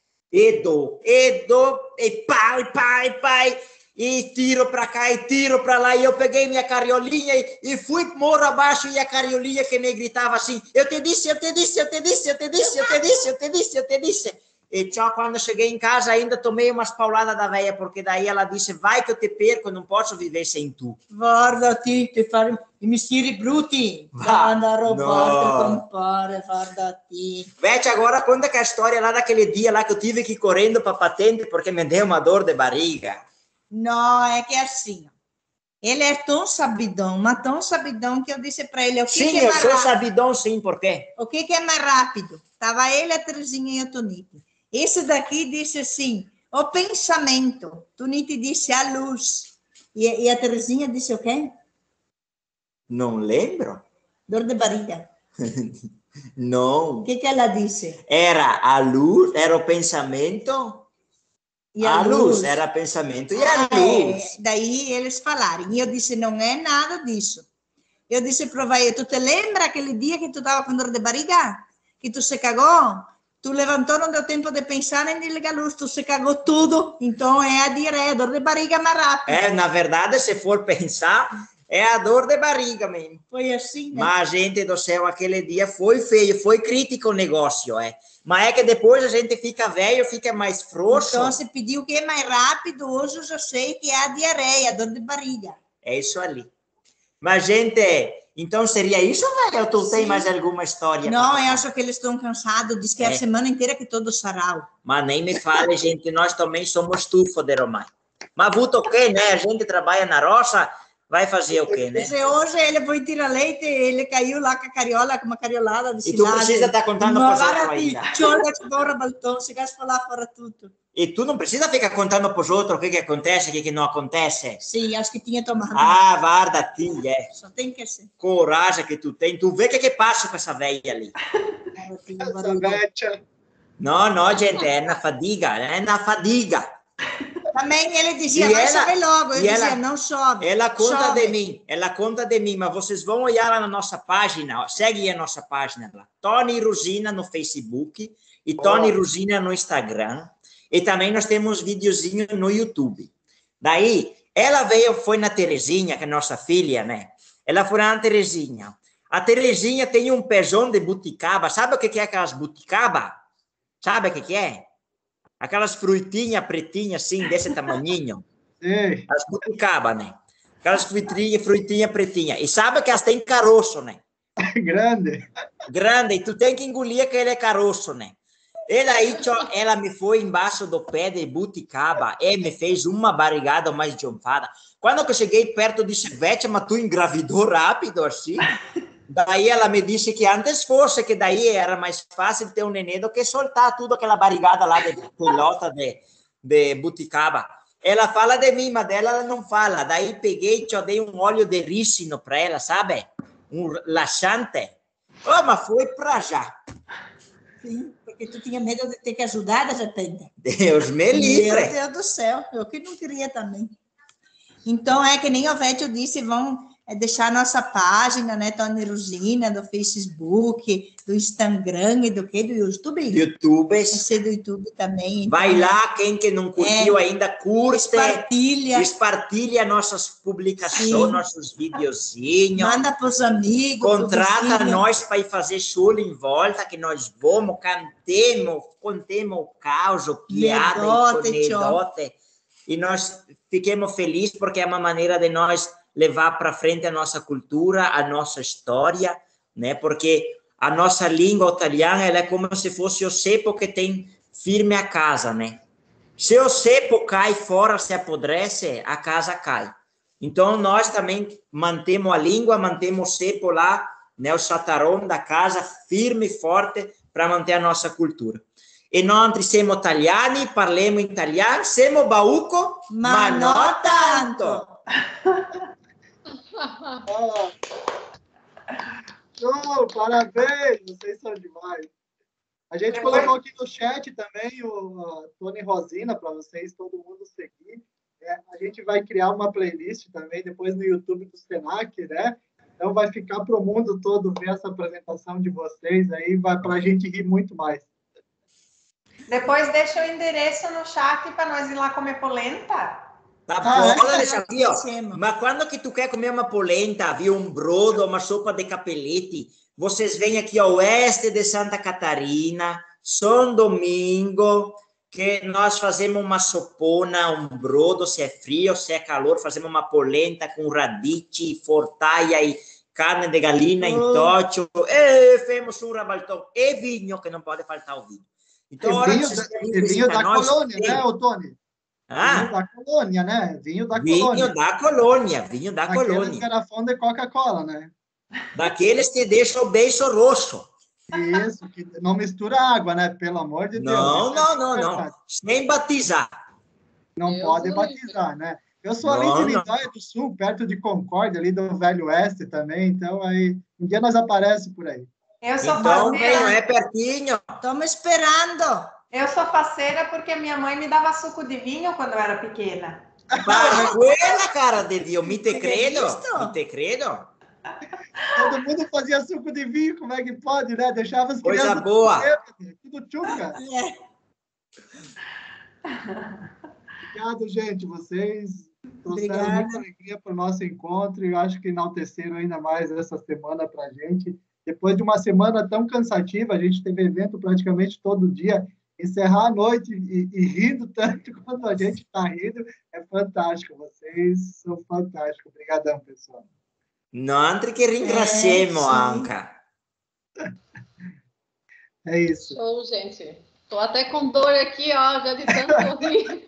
e do, e do, e pai, pai, pai, e tiro para cá, e tiro para lá, e eu peguei minha cariolinha e, e fui morro abaixo, e a cariolinha que me gritava assim, eu te disse, eu te disse, eu te disse, eu te disse, eu te disse, eu te disse, eu te disse. E tchau, quando cheguei em casa, ainda tomei umas pauladas da velha, porque daí ela disse, vai que eu te perco, eu não posso viver sem tu. Guarda-te, te fare i misteri brutti, anda a roubar, compare, guarda-te. Vete, agora conta que a história lá daquele dia lá que eu tive que ir correndo para patente, porque me deu uma dor de barriga. Não, é que é assim. Ele é tão sabidão, mas tão sabidão que eu disse para ele... O que sim, que é eu mais sou rápido? sabidão, sim, por quê? O que, que é mais rápido? Estava ele, a Terezinha e a Tonite. Esse daqui disse assim, o pensamento. Tonite disse a luz. E, e a Terezinha disse o quê? Não lembro. Dor de barriga. Não. O que, que ela disse? Era a luz, era o pensamento... E a, a luz. luz era pensamento e a ah, luz. É. Daí eles falaram. E eu disse, não é nada disso. Eu disse para o Vaí, tu te lembra aquele dia que tu estava com dor de barriga? Que tu se cagou? Tu levantou, não deu tempo de pensar nem de ligar a luz, tu se cagou tudo. Então é a diarreia, dor de barriga mais rápido. É, na verdade, se for pensar, é a dor de barriga mesmo. Foi assim, né? Mas, gente do céu, aquele dia foi feio, foi crítico o negócio, é. Mas é que depois a gente fica velho, fica mais frouxo. Então, você pediu que é mais rápido, hoje eu já sei que é a diarreia, a dor de barriga. É isso ali. Mas, gente, então seria isso, velho? Ou tu tem mais alguma história? Não, eu acho que eles estão cansados, diz que é a semana inteira que todo sarau. Mas nem me fale, gente, nós também somos tufo de Romai. Mas vuto o quê, né? A gente trabalha na roça, vai fazer o quê, né? Hoje ele foi tirar leite, ele caiu lá com a cariola, com uma cariolada de E tu precisa estar contando para os outros ainda. fora tudo. E tu não precisa ficar contando para os outros o que, que acontece, o que, que não acontece. Sim, acho que tinha tomado. Ah, guarda, tinha. É. Só tem que ser. Coragem que tu tem. Tu vê o que, que passa com essa velha ali. Essa velha. Não, não, gente, é na fadiga, é na fadiga. Também ele dizia, e vai ela, sobe logo. Eu dizia, ela, não sobe. Ela conta sobe. de mim, ela conta de mim, mas vocês vão olhar lá na nossa página, ó, segue a nossa página lá, Tony Rosina no Facebook e Tony oh. Rosina no Instagram. E também nós temos videozinho no YouTube. Daí, ela veio, foi na Terezinha, que é nossa filha, né? Ela foi na Terezinha. A Terezinha tem um pezão de buticaba. Sabe o que é aquelas buticaba? Sabe o que é? Aquelas frutinhas pretinhas, assim, desse tamanhinho. Sim. As buticaba, né? Aquelas frutinhas frutinha pretinhas. E sabe que elas têm caroço, né? Grande. Grande. E tu tem que engolir aquele caroço, né? E daí, ela me foi embaixo do pé de buticaba e me fez uma barrigada mais jonfada. Quando eu cheguei perto, disse, Vete, mas tu engravidou rápido assim? Daí ela me disse que antes fosse, que daí era mais fácil ter um neném do que soltar tudo aquela barrigada lá de pelota de, de buticaba. Ela fala de mim, mas dela ela não fala. Daí peguei e dei um óleo de rícino para ela, sabe? Um laxante. Oh, mas foi para já. Sim, porque tu tinha medo de ter que ajudar de repente. Deus me livre. Meu Deus do céu, eu que não queria também. Então, é que nem o Vétio disse, vão deixar nossa página, né, Tony Rosina, do Facebook, do Instagram e do que? Do YouTube? YouTube. Esse do YouTube também. Então, vai lá, quem que não curtiu é, ainda, curte. Compartilha. Compartilha nossas publicações, Sim. nossos videozinhos. Manda para os amigos. Contrata nós para ir fazer show em volta, que nós vamos, cantemos, contemos o caos, piada e anedote. E nós fiquemos felizes porque é uma maneira de nós levar para frente a nossa cultura, a nossa história, né? Porque a nossa língua italiana ela é como se fosse o cepo que tem firme a casa, né? Se o cepo cai fora, se apodrece, a casa cai. Então, nós também mantemos a língua, mantemos o cepo lá, né? O chatarão da casa firme e forte para manter a nossa cultura. E nós siamo italiani, parliamo italiano, siamo bauco, ma, ma non tanto. Oh, parabéns, vocês são demais. A gente Depois... colocou aqui no chat também o Tony Rosina para vocês, todo mundo seguir. É, a gente vai criar uma playlist também depois no YouTube do Senac, né? Então vai ficar para o mundo todo ver essa apresentação de vocês aí, vai para a gente rir muito mais. Depois deixa o endereço no chat para nós ir lá comer polenta. Tá ah, bom, deixa aqui, ó. Mas quando que tu quer comer uma polenta, viu, um brodo, uma sopa de capelete, vocês vêm aqui ao oeste de Santa Catarina, São Domingo, que nós fazemos uma sopona, um brodo, se é frio, se é calor, fazemos uma polenta com radice, fortaia e carne de galinha em oh. tocho, e fazemos um rabaltão, e vinho, que não pode faltar o vinho. Então, e vinho, da, e vinho da nós, colônia, tem... né, Tony? Ah, vinho da colônia, né? Vinho da vinho colônia. da colônia, vinho da Aqueles colônia. garrafão de Coca-Cola, né? Daqueles que deixam o beiço roxo. Isso, que não mistura água, né? Pelo amor de Deus. Não, isso é não, não, verdade. não. Sem batizar. Não Deus pode o batizar, né? Eu sou ali Não, de não. Lindóia do Sul, perto de Concórdia, ali do Velho Oeste também, então aí um dia nós aparece por aí. Eu sou Então, bem, não faceira. é pertinho. Estamos esperando. Eu sou faceira porque minha mãe me dava suco de vinho quando eu era pequena. Para quella, cara de Dio, mi te Você credo, visto? mi te credo. Todo mundo fazia suco de vinho, como é que pode, né? Deixava as Coisa crianças boa. bêbadas, tudo tchuca. É. Obrigado, gente. Vocês trouxeram Obrigada. muita alegria para o nosso encontro e eu acho que enalteceram ainda mais essa semana para a gente. Depois de uma semana tão cansativa, a gente teve evento praticamente todo dia. Encerrar a noite e, e rindo tanto quanto a gente está rindo é fantástico. Vocês são fantásticos. Obrigadão, pessoal. Non che ringraziamo É, sim. anche. É isso. Show, gente. Tô até com dor aqui, ó, já de tanto rir.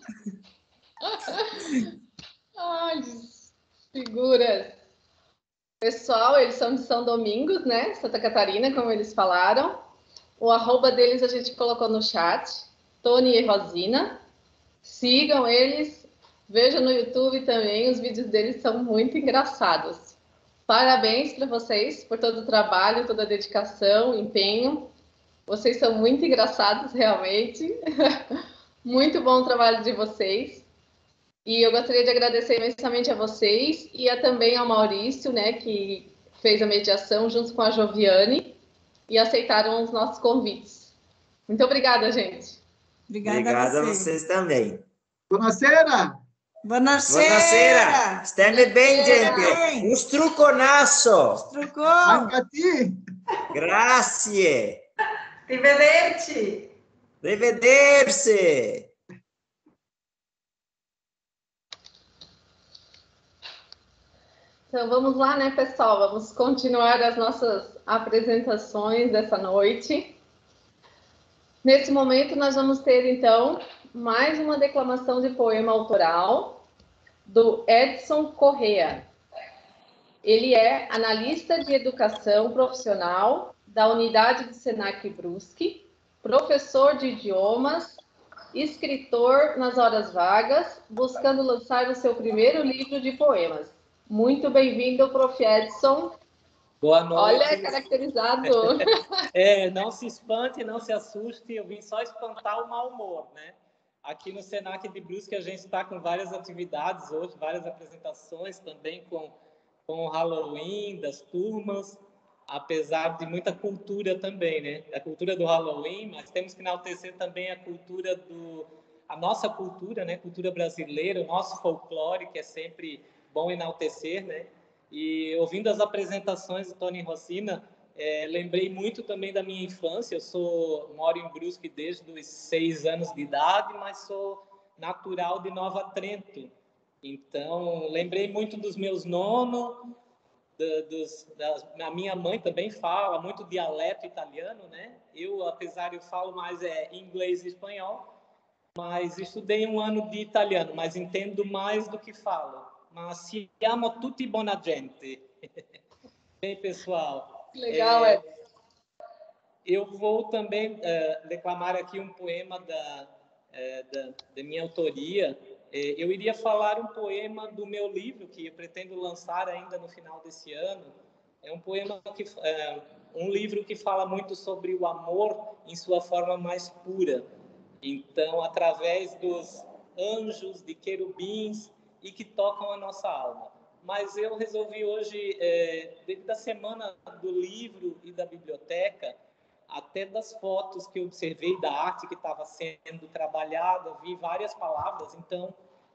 Ai, figuras. Pessoal, eles são de São Domingos, né? Santa Catarina, como eles falaram. O arroba deles a gente colocou no chat. Tony e Rosina. Sigam eles. Vejam no YouTube também. Os vídeos deles são muito engraçados. Parabéns para vocês por todo o trabalho, toda a dedicação, empenho. Vocês são muito engraçados, realmente. Muito bom o trabalho de vocês. E eu gostaria de agradecer imensamente a vocês e a, também ao Maurício, né, que fez a mediação junto com a Joviane e aceitaram os nossos convites. Muito obrigada, gente. Obrigada, Obrigado a a você. vocês também. Buonasera! Buonasera. Buonasera. State bem, Buonasera. gente. Un struconasso. Trucou. Anche a ti! Grazie. Arrivederci! Rivederci. Então vamos lá, né, pessoal? Vamos continuar as nossas apresentações dessa noite. Nesse momento, nós vamos ter, então, mais uma declamação de poema autoral do Edson Correa. Ele é analista de educação profissional da unidade de Senac Brusque, professor de idiomas, escritor nas horas vagas, buscando lançar o seu primeiro livro de poemas. Muito bem-vindo, prof Edson. Boa noite. Olha, caracterizado. É, não se espante, não se assuste, eu vim só espantar o mau humor, né? Aqui no Senac de Brusque a gente está com várias atividades hoje, várias apresentações também com, com o Halloween das turmas, apesar de muita cultura também, né? A cultura do Halloween, mas temos que enaltecer também a cultura do... a nossa cultura, né? Cultura brasileira, o nosso folclore, que é sempre bom enaltecer, né? E ouvindo as apresentações do Tony Rosina, é, lembrei muito também da minha infância. Eu sou, moro em Brusque desde os seis anos de idade, mas sou natural de Nova Trento. Então, lembrei muito dos meus nonos, da, dos, da, a minha mãe também fala muito dialeto italiano, né? Eu, apesar de eu falo mais é, inglês e espanhol, mas estudei um ano de italiano, mas entendo mais do que falo. Mas siamo tutti buona gente. Bem, pessoal. Legal, é, é. Eu vou também é, declamar aqui um poema da, é, da, da minha autoria. É, eu iria falar um poema do meu livro, que eu pretendo lançar ainda no final desse ano. É um poema que é, um livro que fala muito sobre o amor em sua forma mais pura. Então, através dos anjos, de querubins, e que tocam a nossa alma. Mas eu resolvi hoje, é, desde a semana do livro e da biblioteca, até das fotos que eu observei da arte que estava sendo trabalhada, vi várias palavras. Então,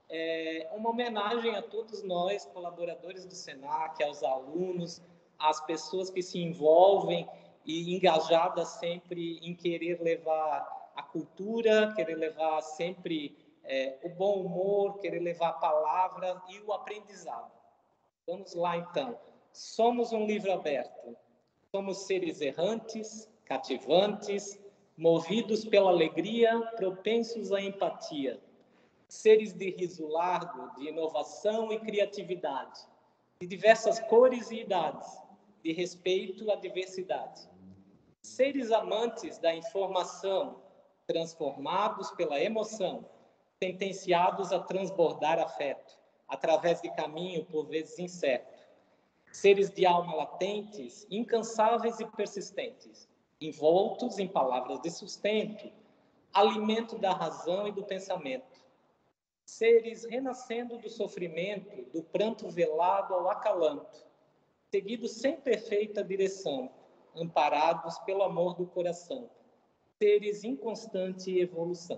é uma homenagem a todos nós, colaboradores do Senac, aos alunos, às pessoas que se envolvem e engajadas sempre em querer levar a cultura, querer levar sempre... É, o bom humor, querer levar a palavra e o aprendizado. Vamos lá, então. Somos um livro aberto. Somos seres errantes, cativantes, movidos pela alegria, propensos à empatia. seres de riso largo, de inovação e criatividade, de diversas cores e idades, de respeito à diversidade. Seres amantes da informação, transformados pela emoção, sentenciados a transbordar afeto, através de caminho por vezes incerto. Seres de alma latentes, incansáveis e persistentes, envoltos em palavras de sustento, alimento da razão e do pensamento. Seres renascendo do sofrimento, do pranto velado ao acalanto, seguidos sem perfeita direção, amparados pelo amor do coração. Seres em constante evolução.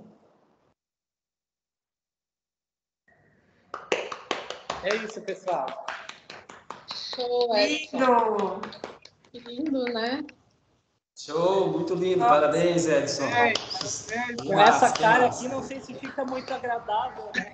É isso, pessoal. Show, Lindo! Que lindo, né? Show, muito lindo. Parabéns, Edson. Com essa cara aqui, não sei se fica muito agradável, né?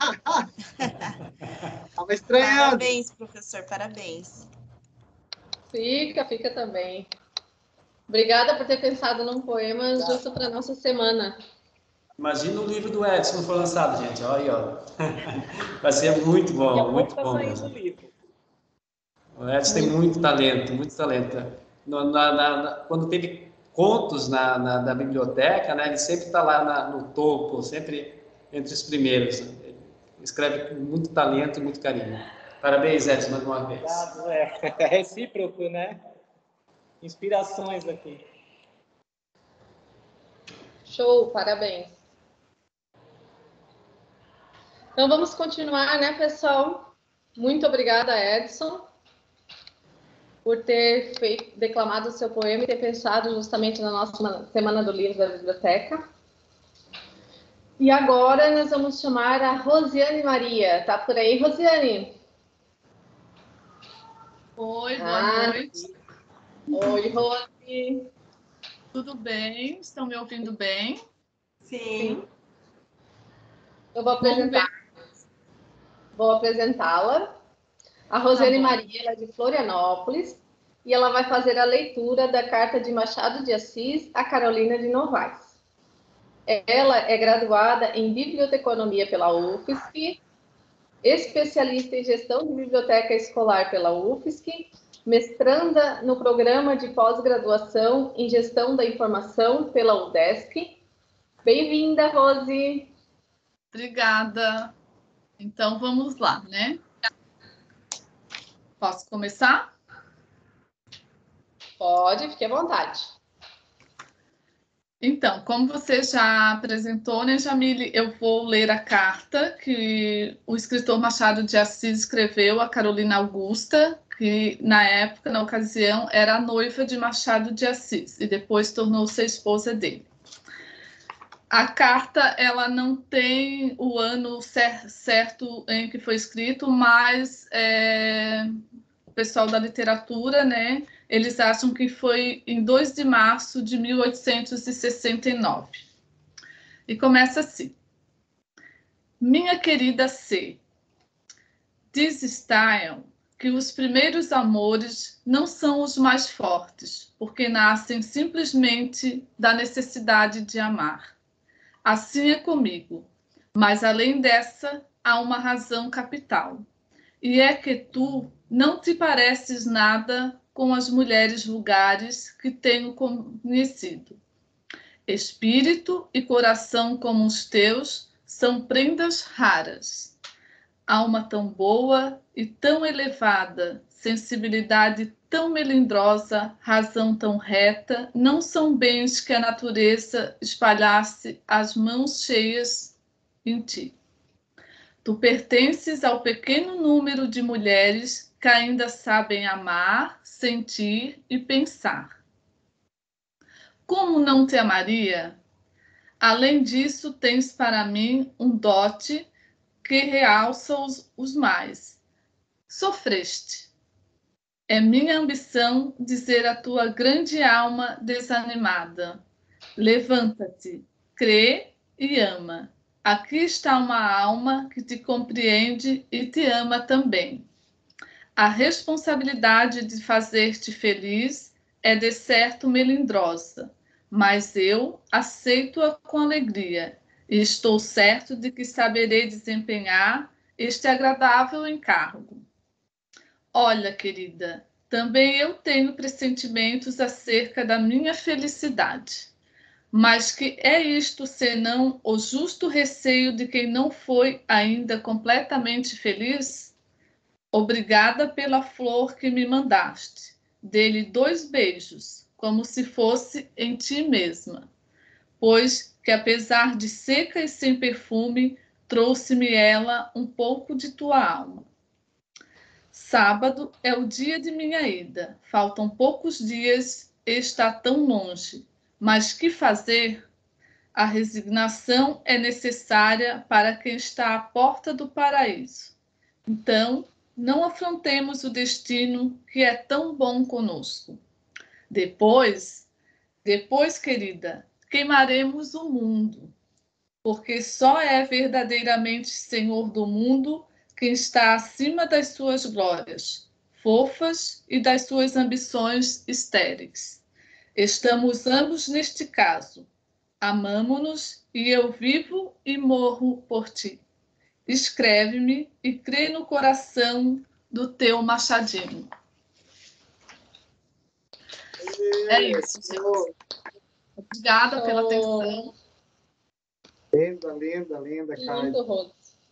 Tava estranhando. Parabéns, professor, parabéns. Fica, fica também. Obrigada por ter pensado num poema tá. justo para nossa semana. Imagina o livro do Edson não for lançado, gente. Olha aí, ó. Vai ser muito bom, muito bom mesmo. O Edson tem muito talento, muito talento. No, na, na, na, quando teve contos na, na, na biblioteca, né, ele sempre está lá na, no topo, sempre entre os primeiros. Ele escreve com muito talento e muito carinho. Parabéns, Edson, mais uma vez. Obrigado, é. É recíproco, né? Inspirações aqui. Show, parabéns. Então vamos continuar, né, pessoal? Muito obrigada, Edson, por ter feito, declamado o seu poema e ter pensado justamente na nossa Semana do Livro da Biblioteca. E agora nós vamos chamar a Rosiane Maria. Tá por aí, Rosiane? Oi, boa ah, noite. Oi, Rose. Tudo bem? Estão me ouvindo bem? Sim. Eu vou apresentar. Vou apresentá-la. A Rosiane tá Maria, ela é de Florianópolis, e ela vai fazer a leitura da carta de Machado de Assis a Carolina de Novaes. Ela é graduada em Biblioteconomia pela U F S C, especialista em Gestão de Biblioteca Escolar pela U F S C, mestranda no Programa de Pós-Graduação em Gestão da Informação pela U D E S C. Bem-vinda, Rose! Obrigada! Então, vamos lá, né? Posso começar? Pode, fique à vontade. Então, como você já apresentou, né, Jamile, eu vou ler a carta que o escritor Machado de Assis escreveu a Carolina Augusta, que na época, na ocasião, era a noiva de Machado de Assis e depois tornou-se a esposa dele. A carta, ela não tem o ano cer- certo em que foi escrito, mas é, o pessoal da literatura, né, eles acham que foi em dois de março de mil oitocentos e sessenta e nove. E começa assim. Minha querida C, diz Stein que os primeiros amores não são os mais fortes, porque nascem simplesmente da necessidade de amar. Assim é comigo, mas além dessa, há uma razão capital, e é que tu não te pareces nada com as mulheres vulgares que tenho conhecido. Espírito e coração como os teus são prendas raras. Alma tão boa e tão elevada, sensibilidade tão melindrosa, razão tão reta, não são bens que a natureza espalhasse as mãos cheias em ti. Tu pertences ao pequeno número de mulheres que ainda sabem amar, sentir e pensar. Como não te amaria? Além disso, tens para mim um dote que realça os, os mais. Sofreste. É minha ambição dizer à tua grande alma desanimada: levanta-te, crê e ama. Aqui está uma alma que te compreende e te ama também. A responsabilidade de fazer-te feliz é de certo melindrosa, mas eu aceito-a com alegria, e estou certo de que saberei desempenhar este agradável encargo. Olha, querida, também eu tenho pressentimentos acerca da minha felicidade, mas que é isto senão o justo receio de quem não foi ainda completamente feliz? Obrigada pela flor que me mandaste. Dê-lhe dois beijos, como se fosse em ti mesma, pois que, apesar de seca e sem perfume, trouxe-me ela um pouco de tua alma. Sábado é o dia de minha ida. Faltam poucos dias e está tão longe. Mas que fazer? A resignação é necessária para quem está à porta do paraíso. Então, não afrontemos o destino que é tão bom conosco. Depois, depois, querida, queimaremos o mundo, porque só é verdadeiramente senhor do mundo quem está acima das suas glórias, fofas, e das suas ambições estéreis. Estamos ambos neste caso. Amamo-nos e eu vivo e morro por ti. Escreve-me e crê no coração do teu Machadinho. É isso, gente. Obrigada pela atenção. Linda, linda, linda, Kai. Lindo, Rose.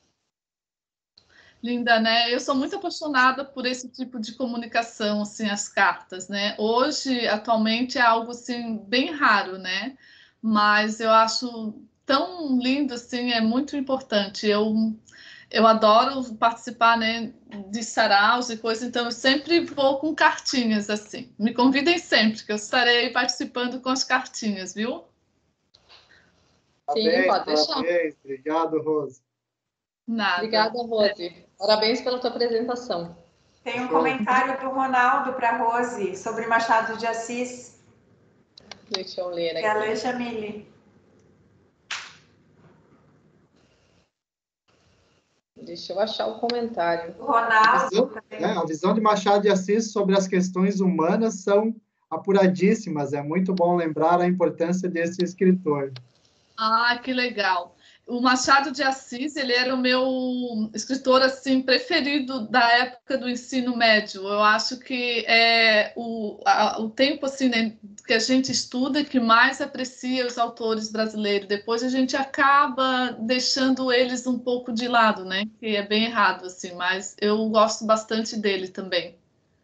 Linda, né? Eu sou muito apaixonada por esse tipo de comunicação, assim, as cartas, né? Hoje, atualmente, é algo, assim, bem raro, né? Mas eu acho tão lindo, assim, é muito importante. Eu, eu adoro participar, né, de saraus e coisas, então eu sempre vou com cartinhas, assim. Me convidem sempre, que eu estarei participando com as cartinhas, viu? Sim, Parabéns, pode deixar. parabéns. Obrigado, Rose. Nada. Obrigada, Rose. Parabéns pela tua apresentação. Tem um comentário do Ronaldo para a Rose sobre Machado de Assis. Deixa eu ler aqui. Que é a Lê Jamile. Deixa eu achar o comentário. O Ronaldo. A visão, é, a visão de Machado de Assis sobre as questões humanas são apuradíssimas. É muito bom lembrar a importância desse escritor. Ah, que legal. O Machado de Assis, ele era o meu escritor assim preferido da época do ensino médio. Eu acho que é o, a, o tempo assim, né, que a gente estuda que mais aprecia os autores brasileiros. Depois a gente acaba deixando eles um pouco de lado, né? Que é bem errado assim, mas eu gosto bastante dele também.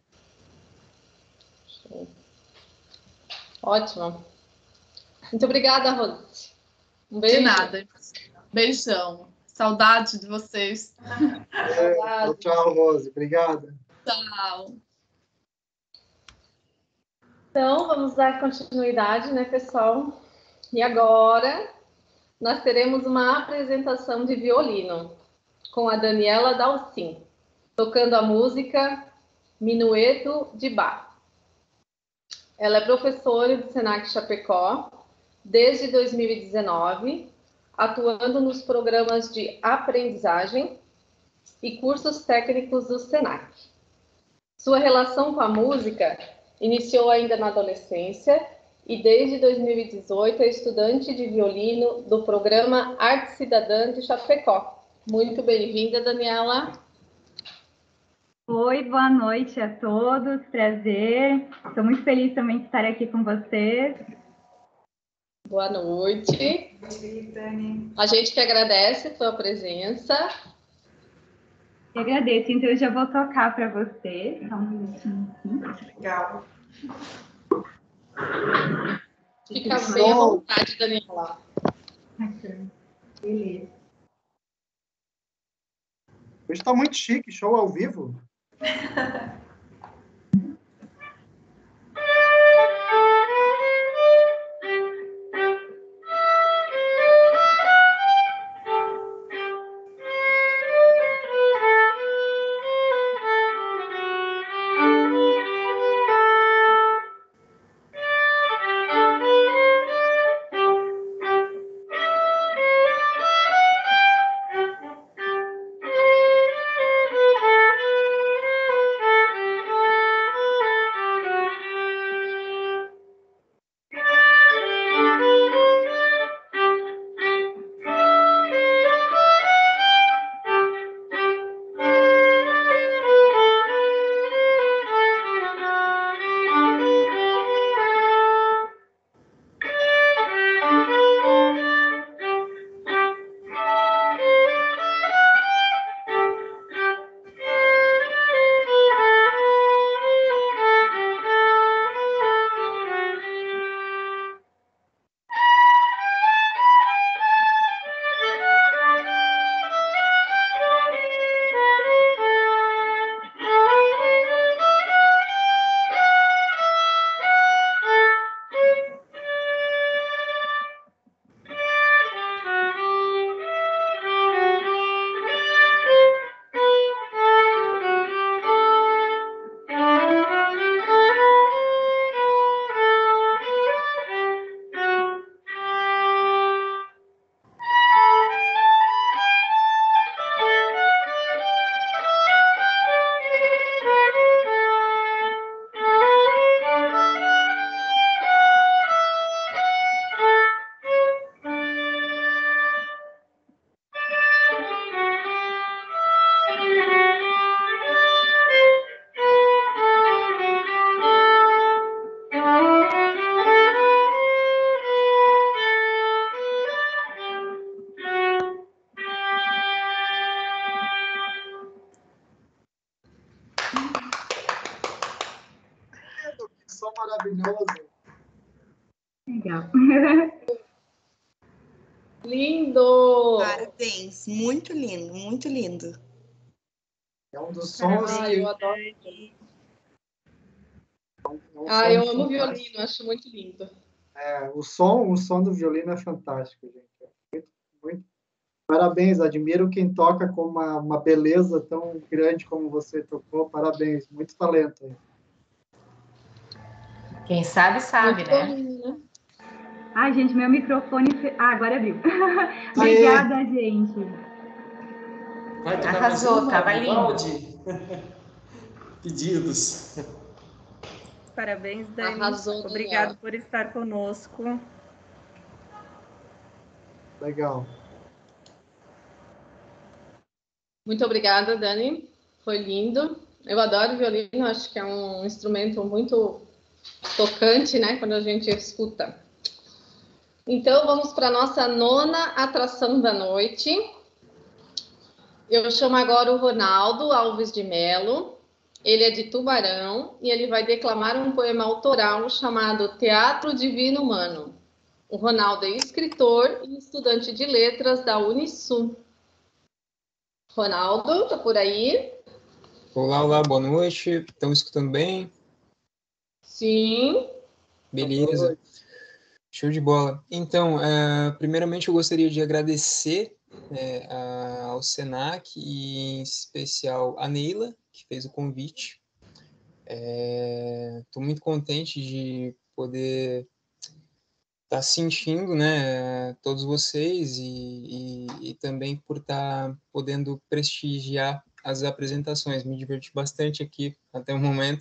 Ótimo. Muito obrigada, Rose. Um beijo. De nada. Beijão. Saudade de vocês. É, tchau, Rose. Obrigada. Tchau. Então, vamos dar continuidade, né, pessoal? E agora, nós teremos uma apresentação de violino com a Daniela Dalcin, tocando a música Minueto de Bach. Ela é professora do Senac Chapecó desde dois mil e dezenove, atuando nos programas de aprendizagem e cursos técnicos do Senac. Sua relação com a música iniciou ainda na adolescência e desde dois mil e dezoito é estudante de violino do programa Arte Cidadã de Chapecó. Muito bem-vinda, Daniela. Oi, boa noite a todos, prazer. Estou muito feliz também de estar aqui com vocês. Boa noite. A gente que agradece a tua presença. Eu agradeço, então eu já vou tocar para vocês. Só um minutinho aqui. Legal. Fica bem à vontade, Daniela. Beleza. Hoje está muito chique, show ao vivo. Música som maravilhoso. Legal. Lindo! Parabéns, muito lindo, muito lindo. É um dos sons ah, que... eu adoro. É um ah, eu som amo fantástico. violino, acho muito lindo. É, o som, o som do violino é fantástico, gente. É muito, muito. Parabéns, admiro quem toca com uma, uma beleza tão grande como você tocou. Parabéns, muito talento aí. Quem sabe, sabe, muito né? Bom, né? Ai, gente, meu microfone... Fe... Ah, agora abriu. Obrigada, Aê. gente. Vai tocar Arrasou, mais uma, tava lindo. Pedidos. Parabéns, Dani. Arrasou, Obrigado Daniela. por estar conosco. Legal. Muito obrigada, Dani. Foi lindo. Eu adoro violino, acho que é um instrumento muito tocante, né, quando a gente escuta. Então, vamos para a nossa nona atração da noite. Eu chamo agora o Ronaldo Alves de Melo. Ele é de Tubarão e ele vai declamar um poema autoral chamado Teatro Divino Humano. O Ronaldo é escritor e estudante de letras da Unisul. Ronaldo, tá por aí? Olá, olá, boa noite. Estão escutando bem? Sim. Beleza. Show de bola. Então, uh, primeiramente eu gostaria de agradecer né, a, ao Senac e em especial a Neila, que fez o convite. Estou é, muito contente de poder estar tá sentindo né, todos vocês e, e, e também por estar tá podendo prestigiar as apresentações. Me diverti bastante aqui até o momento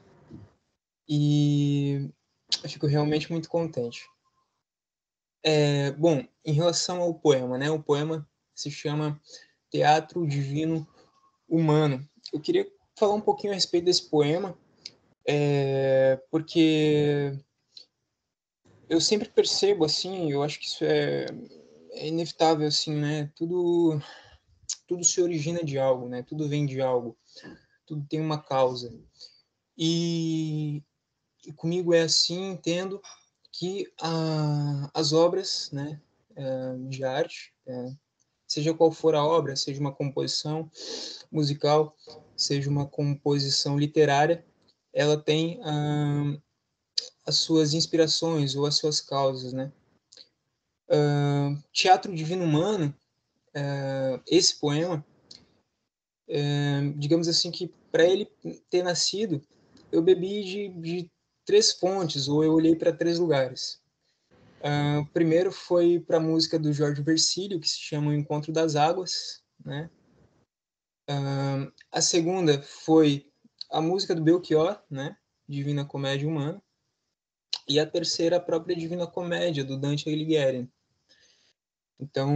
e eu fico realmente muito contente. É, bom, em relação ao poema, né? O poema se chama Teatro Divino Humano. Eu queria falar um pouquinho a respeito desse poema, é, porque eu sempre percebo, assim, eu acho que isso é, é inevitável, assim, né? Tudo, tudo se origina de algo, né? Tudo vem de algo. Tudo tem uma causa. E, e comigo é assim, entendo que a, as obras, né, de arte, é, seja qual for a obra, seja uma composição musical, seja uma composição literária, ela tem ah, as suas inspirações ou as suas causas, né? Uh, Teatro Divino Humano, uh, esse poema, uh, digamos assim que para ele ter nascido, eu bebi de, de três fontes, ou eu olhei para três lugares. Uh, o primeiro foi para a música do Jorge Vercílio, que se chama O Encontro das Águas, né? Uh, a segunda foi a música do Belchior, né? Divina Comédia Humana. E a terceira, a própria Divina Comédia, do Dante Alighieri. Então,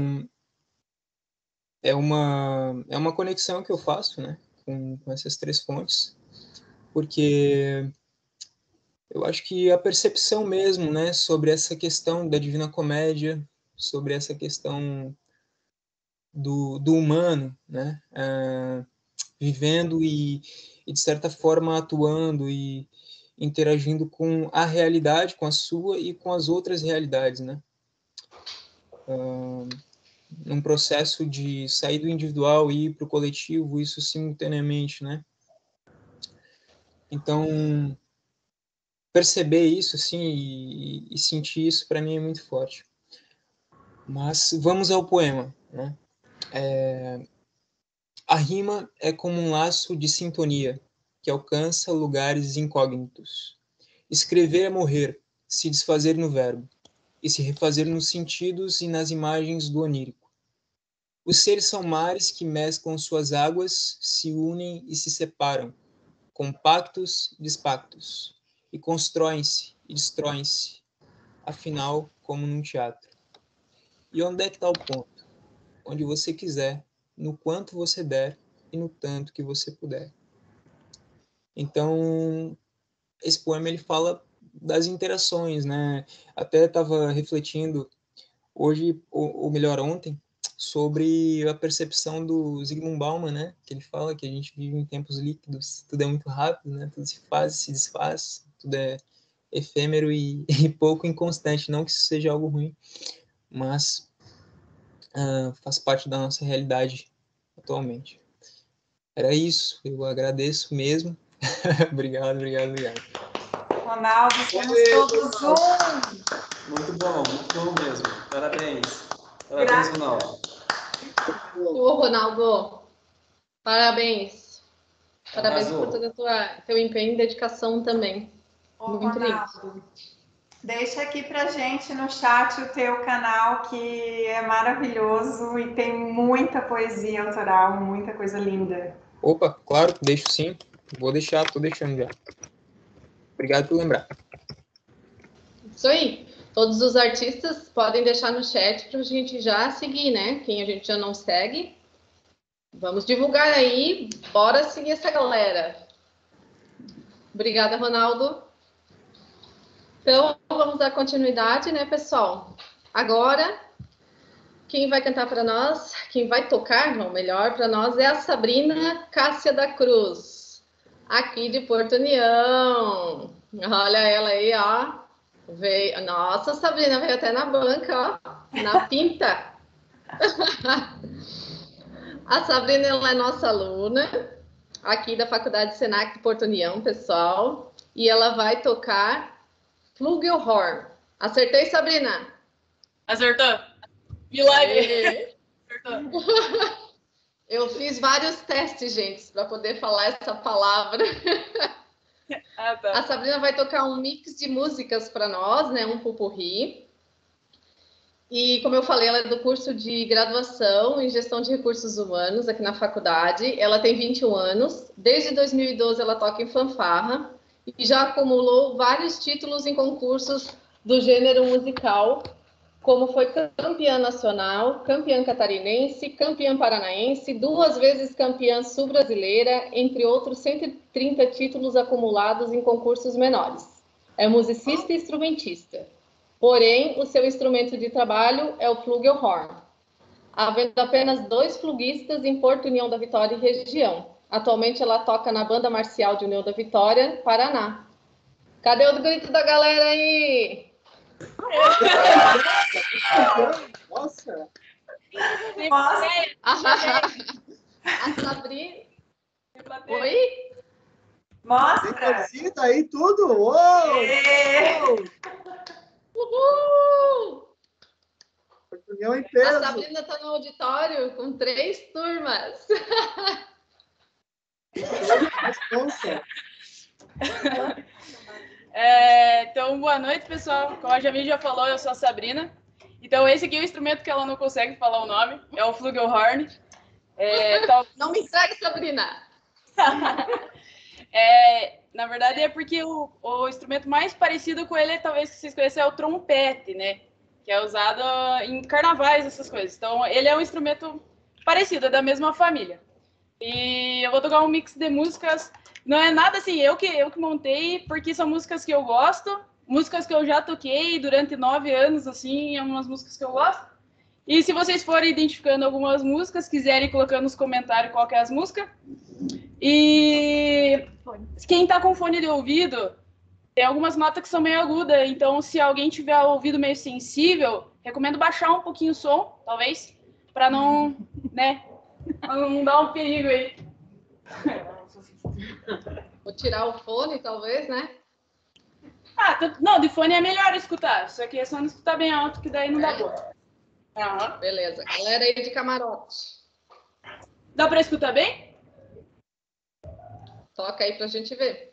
é uma, é uma conexão que eu faço, né? Com, com essas três fontes, porque eu acho que a percepção mesmo, né, sobre essa questão da Divina Comédia, sobre essa questão do, do humano, né, uh, vivendo e, e, de certa forma, atuando e interagindo com a realidade, com a sua e com as outras realidades, né, uh, num processo de sair do individual e ir para o coletivo, isso simultaneamente, né. Então, perceber isso, assim, e, e sentir isso, para mim, é muito forte. Mas vamos ao poema, né? É, a rima é como um laço de sintonia que alcança lugares incógnitos. Escrever é morrer, se desfazer no verbo, e se refazer nos sentidos e nas imagens do onírico. Os seres são mares que mesclam suas águas, se unem e se separam, compactos e dispactos, e constroem-se e destroem-se, afinal, como num teatro. E onde é que está o ponto? Onde você quiser, no quanto você der e no tanto que você puder. Então, esse poema ele fala das interações, né? Até estava refletindo hoje, ou, ou melhor, ontem, sobre a percepção do Zygmunt Bauman, né? Que ele fala que a gente vive em tempos líquidos, tudo é muito rápido, né? Tudo se faz, se desfaz, tudo é efêmero e, e pouco inconstante, não que isso seja algo ruim, mas uh, faz parte da nossa realidade atualmente. Era isso, eu agradeço mesmo. Obrigado, obrigado, obrigado. Ronaldo, somos todos um. Muito bom, muito bom mesmo. Parabéns. Parabéns, Ronaldo. Ô, Ronaldo, parabéns. Parabéns Arrasou. por todo o teu empenho e dedicação também. Ô, Muito Ronaldo, lindo. deixa aqui pra gente no chat o teu canal, que é maravilhoso e tem muita poesia autoral, muita coisa linda. Opa, claro, deixo sim. Vou deixar, tô deixando já. Obrigado por lembrar. Isso aí. Todos os artistas podem deixar no chat para a gente já seguir, né? Quem a gente já não segue. Vamos divulgar aí. Bora seguir essa galera. Obrigada, Ronaldo. Então, vamos dar continuidade, né, pessoal? Agora, quem vai cantar para nós, quem vai tocar, não, melhor, para nós, é a Sabrina Cássia da Cruz, aqui de Porto União. Olha ela aí, ó. Veio... Nossa, Sabrina veio até na banca, ó, na pinta. A Sabrina, ela é nossa aluna, aqui da Faculdade Senac de Porto União, pessoal, e ela vai tocar Flugelhorn. Acertei, Sabrina? Acertou. Milagre. Acertou. Eu fiz vários testes, gente, para poder falar essa palavra. Ah, tá. A Sabrina vai tocar um mix de músicas para nós, né? Um pupurri. E, como eu falei, ela é do curso de graduação em Gestão de Recursos Humanos aqui na faculdade. Ela tem vinte e um anos. Desde dois mil e doze ela toca em fanfarra e já acumulou vários títulos em concursos do gênero musical, como foi campeã nacional, campeã catarinense, campeã paranaense, duas vezes campeã sul-brasileira, entre outros cento e trinta títulos acumulados em concursos menores. É musicista e instrumentista. Porém, o seu instrumento de trabalho é o flugelhorn, havendo apenas dois fluguistas em Porto União da Vitória e região. Atualmente ela toca na Banda Marcial de União da Vitória, Paraná. Cadê o grito da galera aí? Nossa! Nossa! A Sabrina... Oi? Mostra! Tem torcida aí, tudo! Uou! Uhul! União em peso. A Sabrina está no auditório com três turmas. É, então, boa noite, pessoal. Como a Jamile já falou, eu sou a Sabrina. Então, esse aqui é o instrumento que ela não consegue falar o nome. É o flugelhorn. É, tal... Não me entregue, Sabrina! É, na verdade, é porque o, o instrumento mais parecido com ele, talvez que vocês conheçam, é o trompete, né? Que é usado em carnavais, essas coisas. Então, ele é um instrumento parecido, é da mesma família. E eu vou tocar um mix de músicas. Não é nada assim, eu que, eu que montei, porque são músicas que eu gosto, músicas que eu já toquei durante nove anos, assim, é umas músicas que eu gosto. E se vocês forem identificando algumas músicas, quiserem colocar nos comentários qual que é as músicas. E quem tá com fone de ouvido, tem algumas notas que são meio agudas, então se alguém tiver o ouvido meio sensível, recomendo baixar um pouquinho o som, talvez, para não, né, não dar um perigo aí. Vou tirar o fone, talvez, né? Ah, não, de fone é melhor escutar, só que é só não escutar bem alto, que daí não dá boa. Uhum. Beleza, galera aí de camarote. Dá para escutar bem? Toca aí pra gente ver.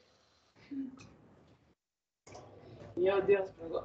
Meu Deus, agora.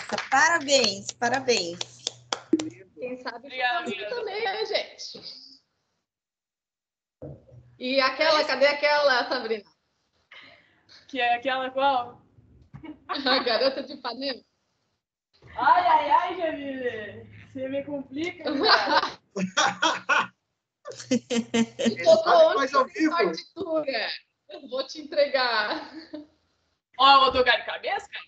Nossa, parabéns, parabéns. Quem sabe Obrigada, também, né, gente? E aquela, cadê aquela, Sabrina? Que é aquela qual? A garota de Ipanema. Ai, ai, ai, Jamile. Você me complica, cara. Tocou onde tem partitura. Eu vou te entregar. Ó, eu vou tocar de cabeça, cara.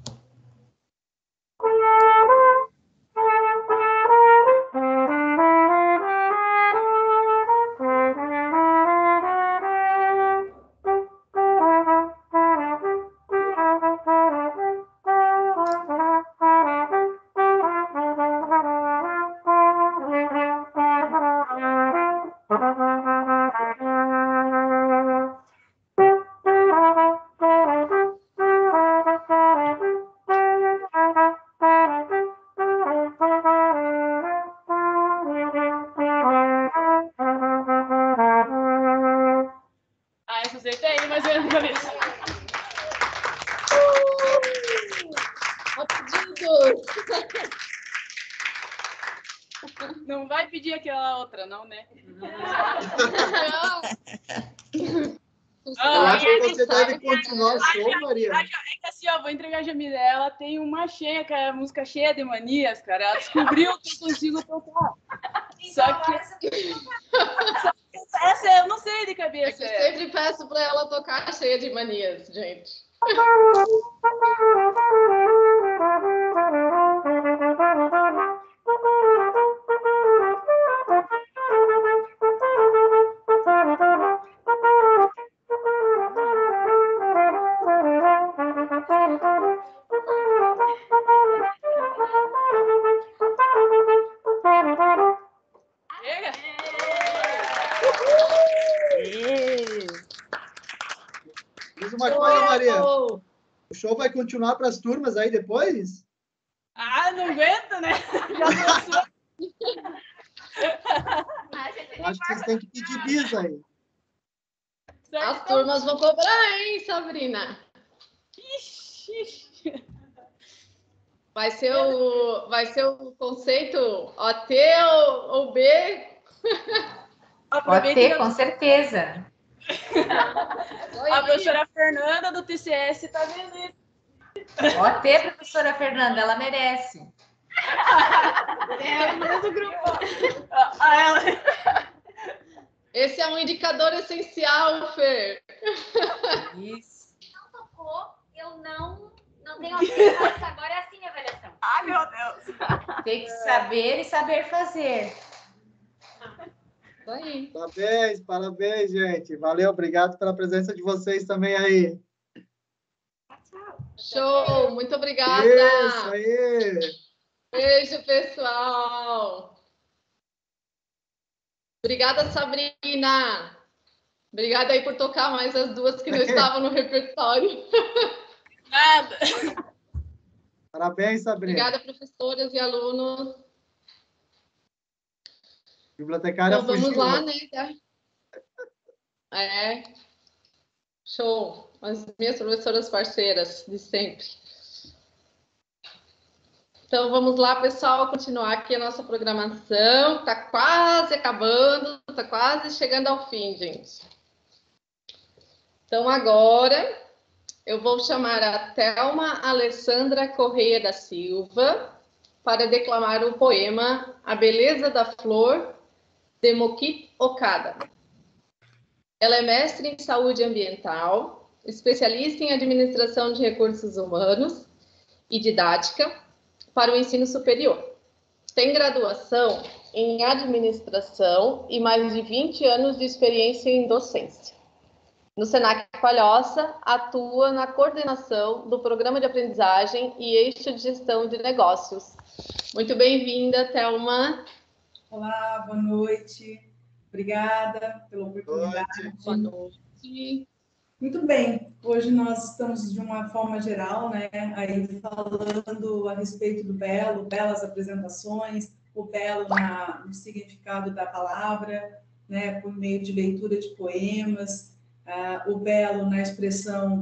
Ah, essa acertei, mas eu não cabeça. Não vai pedir aquela outra, não, né? Eu acho que você deve continuar o show, Maria. É que assim, ó, vou entregar a Jamila. Ela tem uma cheia, que é a música cheia de manias, cara. Ela descobriu que eu consigo tocar. Só que... Só que essa eu não sei de cabeça. É que eu sempre peço para ela tocar cheia de manias, gente. Diz uma coisa, Maria. O show vai continuar para as turmas aí depois? Ah, não aguenta, né? Já passou. Acho que vocês têm que pedir bis aí. As turmas vão cobrar, hein, Sabrina? Ixi. Vai ser o, vai ser o conceito O T ou, ou B? O T, com certeza. A professora Fernanda do T C S está vendo isso. O T, professora Fernanda, ela merece. É o mesmo grupo. Ah, ela... Esse é um indicador essencial, Fer. Isso. Não tocou, eu não, não tenho avaliação. Agora é assim a avaliação. Ai, meu Deus. Tem que saber e saber fazer. Aí. Parabéns, parabéns, gente. Valeu, obrigado pela presença de vocês também aí. Show, muito obrigada. Isso aí. Beijo, pessoal. Obrigada, Sabrina. Obrigada aí por tocar mais as duas que não estavam no repertório. Nada. Parabéns, Sabrina. Obrigada, professoras e alunos. Bibliotecária então, vamos fugiu. lá, né? É. Show. As minhas professoras parceiras de sempre. Então, vamos lá, pessoal, continuar aqui a nossa programação. Está quase acabando, está quase chegando ao fim, gente. Então, agora, eu vou chamar a Thelma Alessandra Correia da Silva para declamar o poema A Beleza da Flor, de Mokichi Okada. Ela é mestre em saúde ambiental, especialista em administração de recursos humanos e didática para o ensino superior. Tem graduação em administração e mais de vinte anos de experiência em docência. No Senac Palhoça, atua na coordenação do programa de aprendizagem e eixo de gestão de negócios. Muito bem-vinda, Thelma. Olá, boa noite. Obrigada pela oportunidade. Boa noite. Muito bem, hoje nós estamos de uma forma geral, né, aí falando a respeito do belo, belas apresentações, o belo na, no significado da palavra, né, por meio de leitura de poemas, uh, o belo na expressão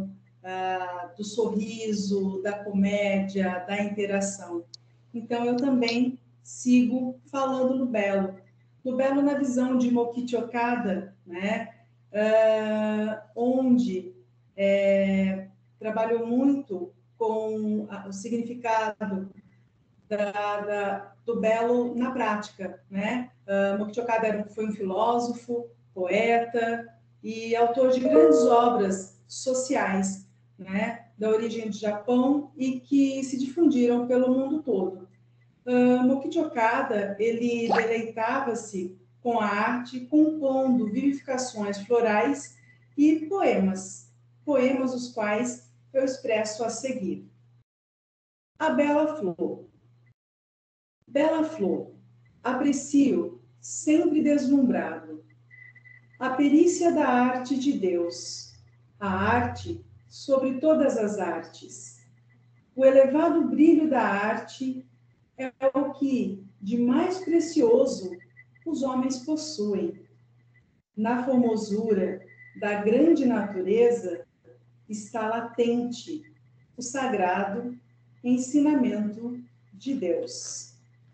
ah, do sorriso, da comédia, da interação. Então, eu também sigo falando no belo. No belo na visão de Mokichi Okada, né? Uh, onde é, trabalhou muito com a, o significado da, da, do belo na prática, né? Uh, Mokichi Okada era, foi um filósofo, poeta e autor de grandes obras sociais, né? Da origem do Japão e que se difundiram pelo mundo todo. Uh, Mokichi Okada, ele deleitava-se com a arte, compondo vivificações florais e poemas, poemas os quais eu expresso a seguir. A Bela Flor. Bela Flor, aprecio, sempre deslumbrado, a perícia da arte de Deus, a arte sobre todas as artes. O elevado brilho da arte é o que de mais precioso os homens possuem. Na formosura da grande natureza está latente o sagrado ensinamento de Deus.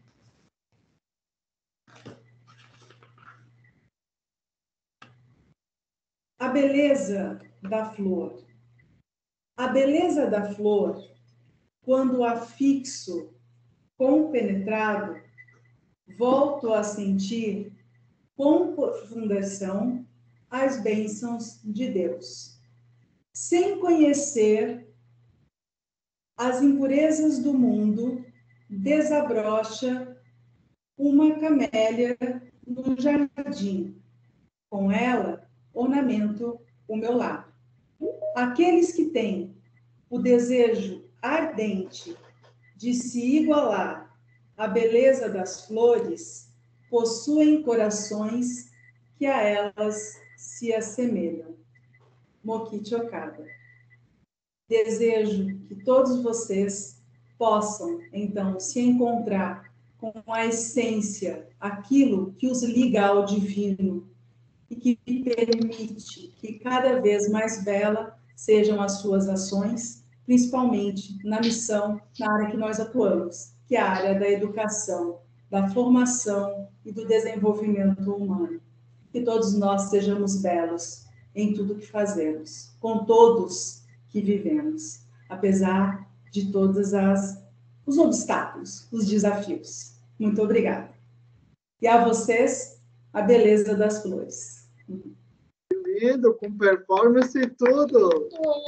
A beleza da flor. A beleza da flor, quando a fixo, compenetrado, volto a sentir com fundação as bênçãos de Deus. Sem conhecer as impurezas do mundo, desabrocha uma camélia no jardim. Com ela, ornamento o meu lar. Aqueles que têm o desejo ardente de se igualar à beleza das flores, possuem corações que a elas se assemelham. Mokichi Okada. Desejo que todos vocês possam, então, se encontrar com a essência, aquilo que os liga ao divino e que permite que cada vez mais bela sejam as suas ações, principalmente na missão, na área que nós atuamos, que é a área da educação, da formação e do desenvolvimento humano. Que todos nós sejamos belos em tudo que fazemos, com todos que vivemos, apesar de todos as, os obstáculos, os desafios. Muito obrigada. E a vocês, a beleza das flores. Que lindo, com performance e tudo.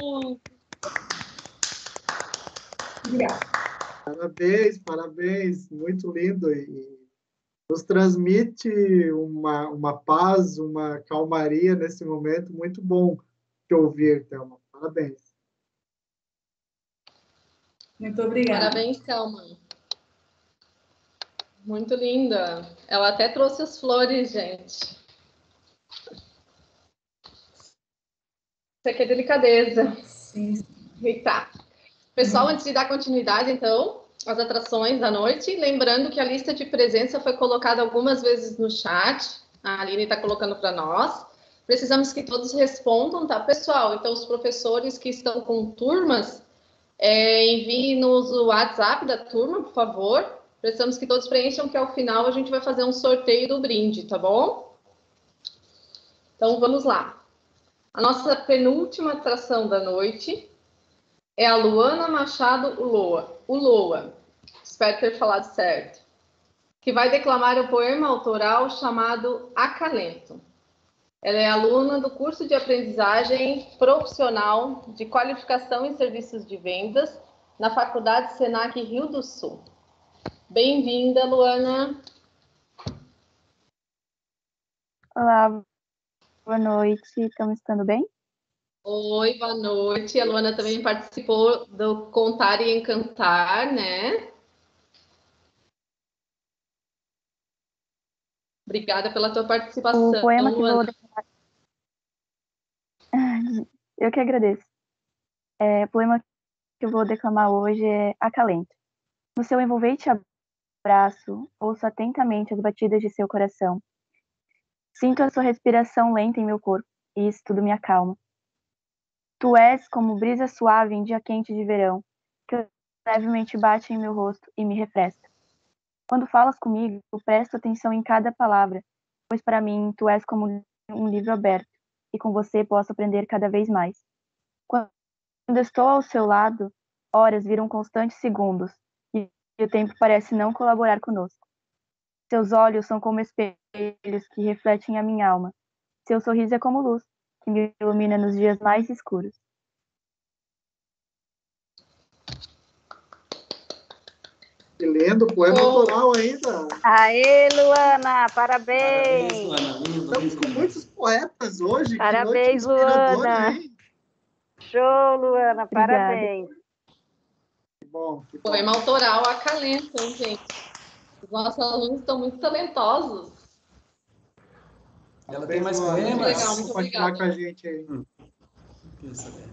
Obrigada. Parabéns, parabéns, muito lindo e nos transmite uma, uma paz, uma calmaria nesse momento, muito bom te ouvir, Thelma. Parabéns. Muito obrigada. Parabéns, Thelma. Muito linda. Ela até trouxe as flores, gente. Isso aqui é delicadeza. Sim. Eita. Pessoal, antes de dar continuidade, então, às atrações da noite, lembrando que a lista de presença foi colocada algumas vezes no chat. A Aline está colocando para nós. Precisamos que todos respondam, tá, pessoal? Então, os professores que estão com turmas, é, enviem-nos o WhatsApp da turma, por favor. Precisamos que todos preencham, que ao final a gente vai fazer um sorteio do brinde, tá bom? Então, vamos lá. A nossa penúltima atração da noite é a Luana Machado Uloa, Uloa, espero ter falado certo, que vai declamar o poema autoral chamado Acalento. Ela é aluna do curso de aprendizagem profissional de qualificação em serviços de vendas na Faculdade Senac Rio do Sul. Bem-vinda, Luana. Olá, boa noite. Estão me escutando bem? Oi, boa noite. A Luana também participou do Contar e Encantar, né? Obrigada pela tua participação, O poema que Luana. vou declamar... Eu que agradeço. É, o poema que eu vou declamar hoje é Acalento. No seu envolvente abraço, ouço atentamente as batidas de seu coração. Sinto a sua respiração lenta em meu corpo, e isso tudo me acalma. Tu és como brisa suave em dia quente de verão, que levemente bate em meu rosto e me refresca. Quando falas comigo, eu presto atenção em cada palavra, pois para mim tu és como um livro aberto, e com você posso aprender cada vez mais. Quando estou ao seu lado, horas viram constantes segundos, e o tempo parece não colaborar conosco. Seus olhos são como espelhos que refletem a minha alma. Seu sorriso é como luz, que me ilumina nos dias mais escuros. Que lindo, poema autoral ainda. Aê, Luana, parabéns. Parabéns, Luana. Lindo, Estamos lindo. com muitos poetas hoje. Parabéns, que noite inspiradora, Luana. hein? Show, Luana, Obrigada. parabéns. Que bom, que bom. Poema autoral acalenta, hein, gente? Os nossos alunos estão muito talentosos. Ela tem mais Luana. poemas? Legal, muito Compartilhar obrigada. com a gente aí. Hum. Queria saber.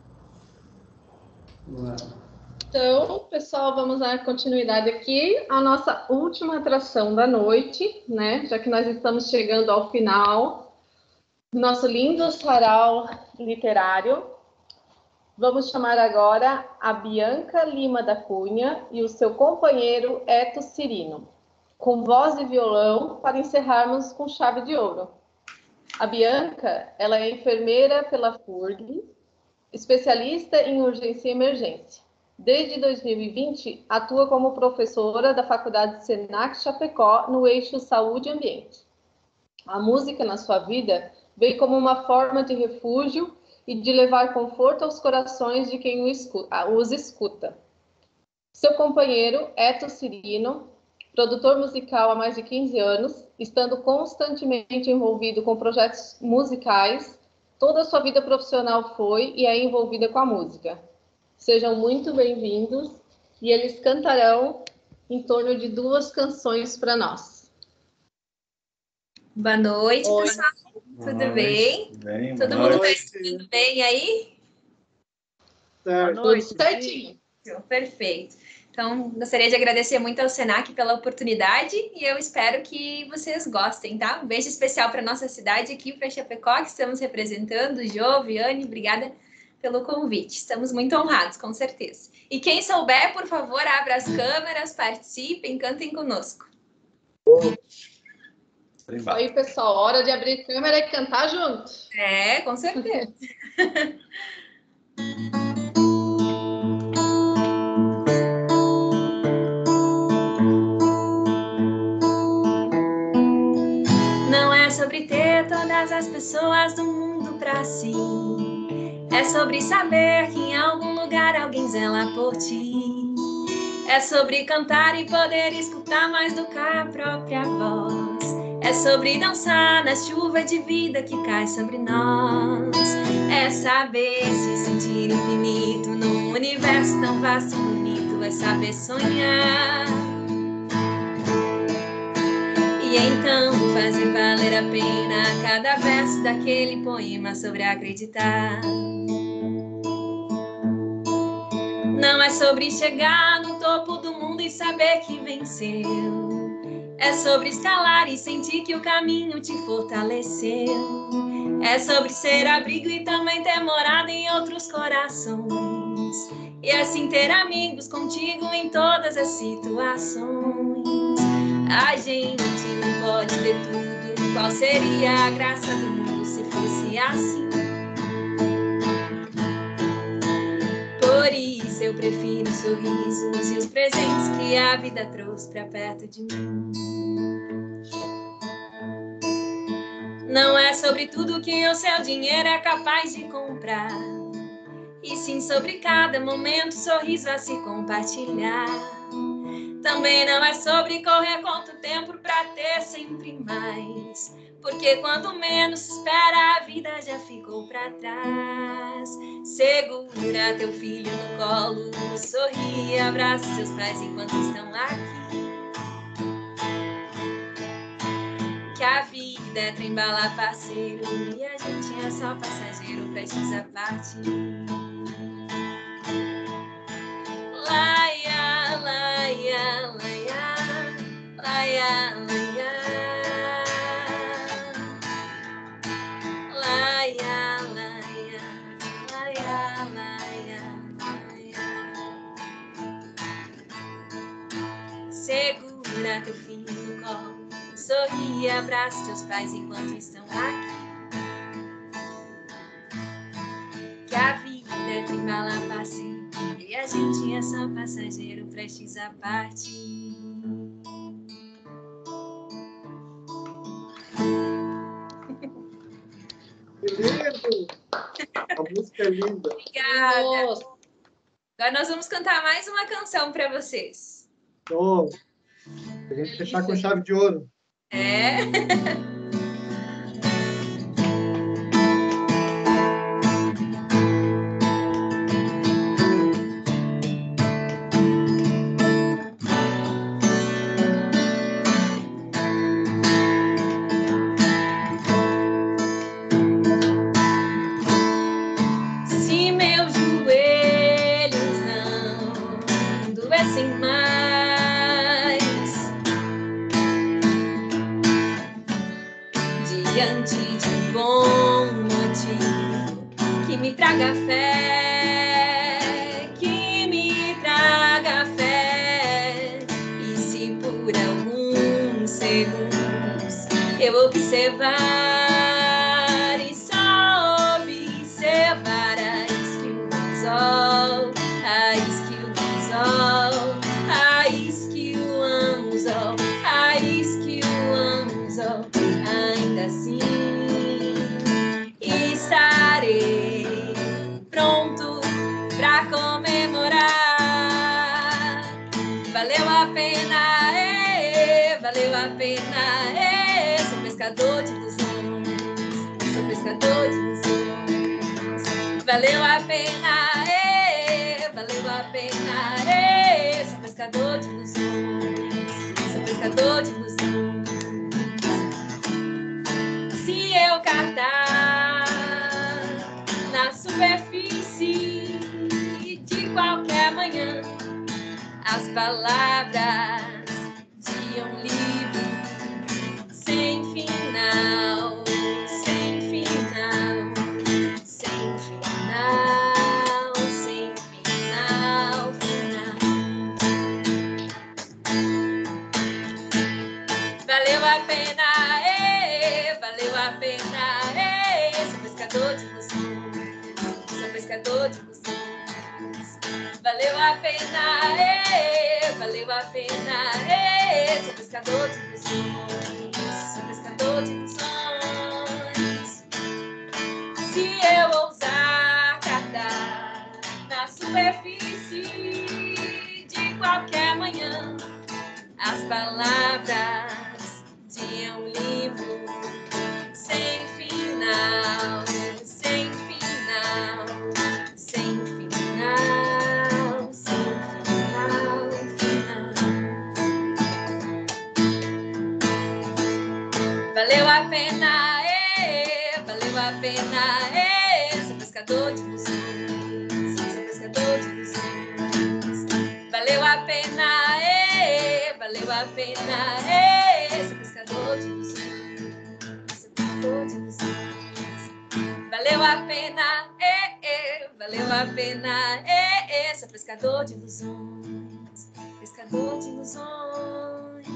Luana. Então, pessoal, vamos dar continuidade aqui à nossa última atração da noite, né? Já que nós estamos chegando ao final do nosso lindo sarau literário. Vamos chamar agora a Bianca Lima da Cunha e o seu companheiro Eto Cirino, com voz e violão, para encerrarmos com chave de ouro. A Bianca, ela é enfermeira pela F U R G, especialista em urgência e emergência. Desde dois mil e vinte, atua como professora da Faculdade Senac Chapecó, no eixo Saúde e Ambiente. A música na sua vida veio como uma forma de refúgio e de levar conforto aos corações de quem os escuta. Seu companheiro, Eto Cirino, produtor musical há mais de quinze anos, estando constantemente envolvido com projetos musicais, toda a sua vida profissional foi e é envolvida com a música. Sejam muito bem-vindos e eles cantarão em torno de duas canções para nós. Boa noite, Oi. pessoal. Boa Tudo noite. bem? Bem, Todo boa mundo está noite. escutando bem aí? Certo. Tudo certinho. Perfeito. Então, gostaria de agradecer muito ao Senac pela oportunidade e eu espero que vocês gostem, tá? Um beijo especial para nossa cidade aqui, para Chapecó, que estamos representando. Jô, Viane, obrigada pelo convite. Estamos muito honrados, com certeza. E quem souber, por favor, abra as câmeras, participem, cantem conosco. Isso aí, pessoal. Hora de abrir câmera e cantar junto. É, com certeza. Não é sobre ter todas as pessoas do mundo pra si. É sobre saber que em algum lugar alguém zela por ti. É sobre cantar e poder escutar mais do que a própria voz. É sobre dançar na chuva de vida que cai sobre nós. É saber se sentir infinito num universo tão vasto e bonito. É saber sonhar. E então fazer valer a pena cada verso daquele poema sobre acreditar. Não é sobre chegar no topo do mundo e saber que venceu. É sobre escalar e sentir que o caminho te fortaleceu. É sobre ser abrigo e também ter morada em outros corações. E assim ter amigos contigo em todas as situações. A gente não pode ter tudo. Qual seria a graça do mundo se fosse assim? Por isso eu prefiro os sorrisos e os presentes que a vida trouxe pra perto de mim. Não é sobre tudo que o seu dinheiro é capaz de comprar, e sim sobre cada momento, sorriso a se compartilhar. Também não é sobre correr contra o tempo pra ter sempre mais, porque quando menos se espera a vida já ficou pra trás. Segura teu filho no colo, sorri e abraça seus pais enquanto estão aqui. Que a vida é trem-bala, parceiro, e a gente é só passageiro, prestes a partir. Laia, laia, laia, laia, laia, laia, laia, laia, filho no colo. Sorri e abraça teus pais enquanto estão aqui. Que a vida é trembala passe e a gente é só passageiro prestes a partir. Que lindo! A música é linda. Obrigada. Agora nós vamos cantar mais uma canção para vocês. Oh, a gente fechar com chave de ouro. É. Se meus joelhos não doessem mais diante de um bom motivo que me traga fé, que me traga fé. E se por alguns segundos eu observar e só observar a skill do sol, a skill do sol, a skill anzol, a skill anzol, ainda assim estarei pronto pra comemorar. Valeu a pena, é, valeu a pena, é, sou pescador de ilusões, sou pescador de ilusões. Valeu a pena, é, valeu a pena, é, sou pescador de ilusões, sou pescador de ilusões. Se eu catar na superfície de qualquer manhã as palavras de um livro sem final, sem final, sem final, sem final, final. Valeu a pena, é, valeu a pena, é, sou pescador de ilusões, sou pescador de ilusões. Valeu a pena, é, valeu a pena, é, sou pescador de ilusões, sou pescador de ilusões. Se eu ousar catar na superfície de qualquer manhã as palavras de um livro sem final, sem final, sem final, sem final, final. Valeu a pena, é, valeu a pena, é, sou pescador de ilusões, sou pescador de ilusões. Valeu a pena, é, valeu a pena, é, sou pescador de ilusões, sou pescador de ilusões. Valeu a pena, é, é, valeu a pena, é, é, sou pescador de ilusões, pescador de ilusões.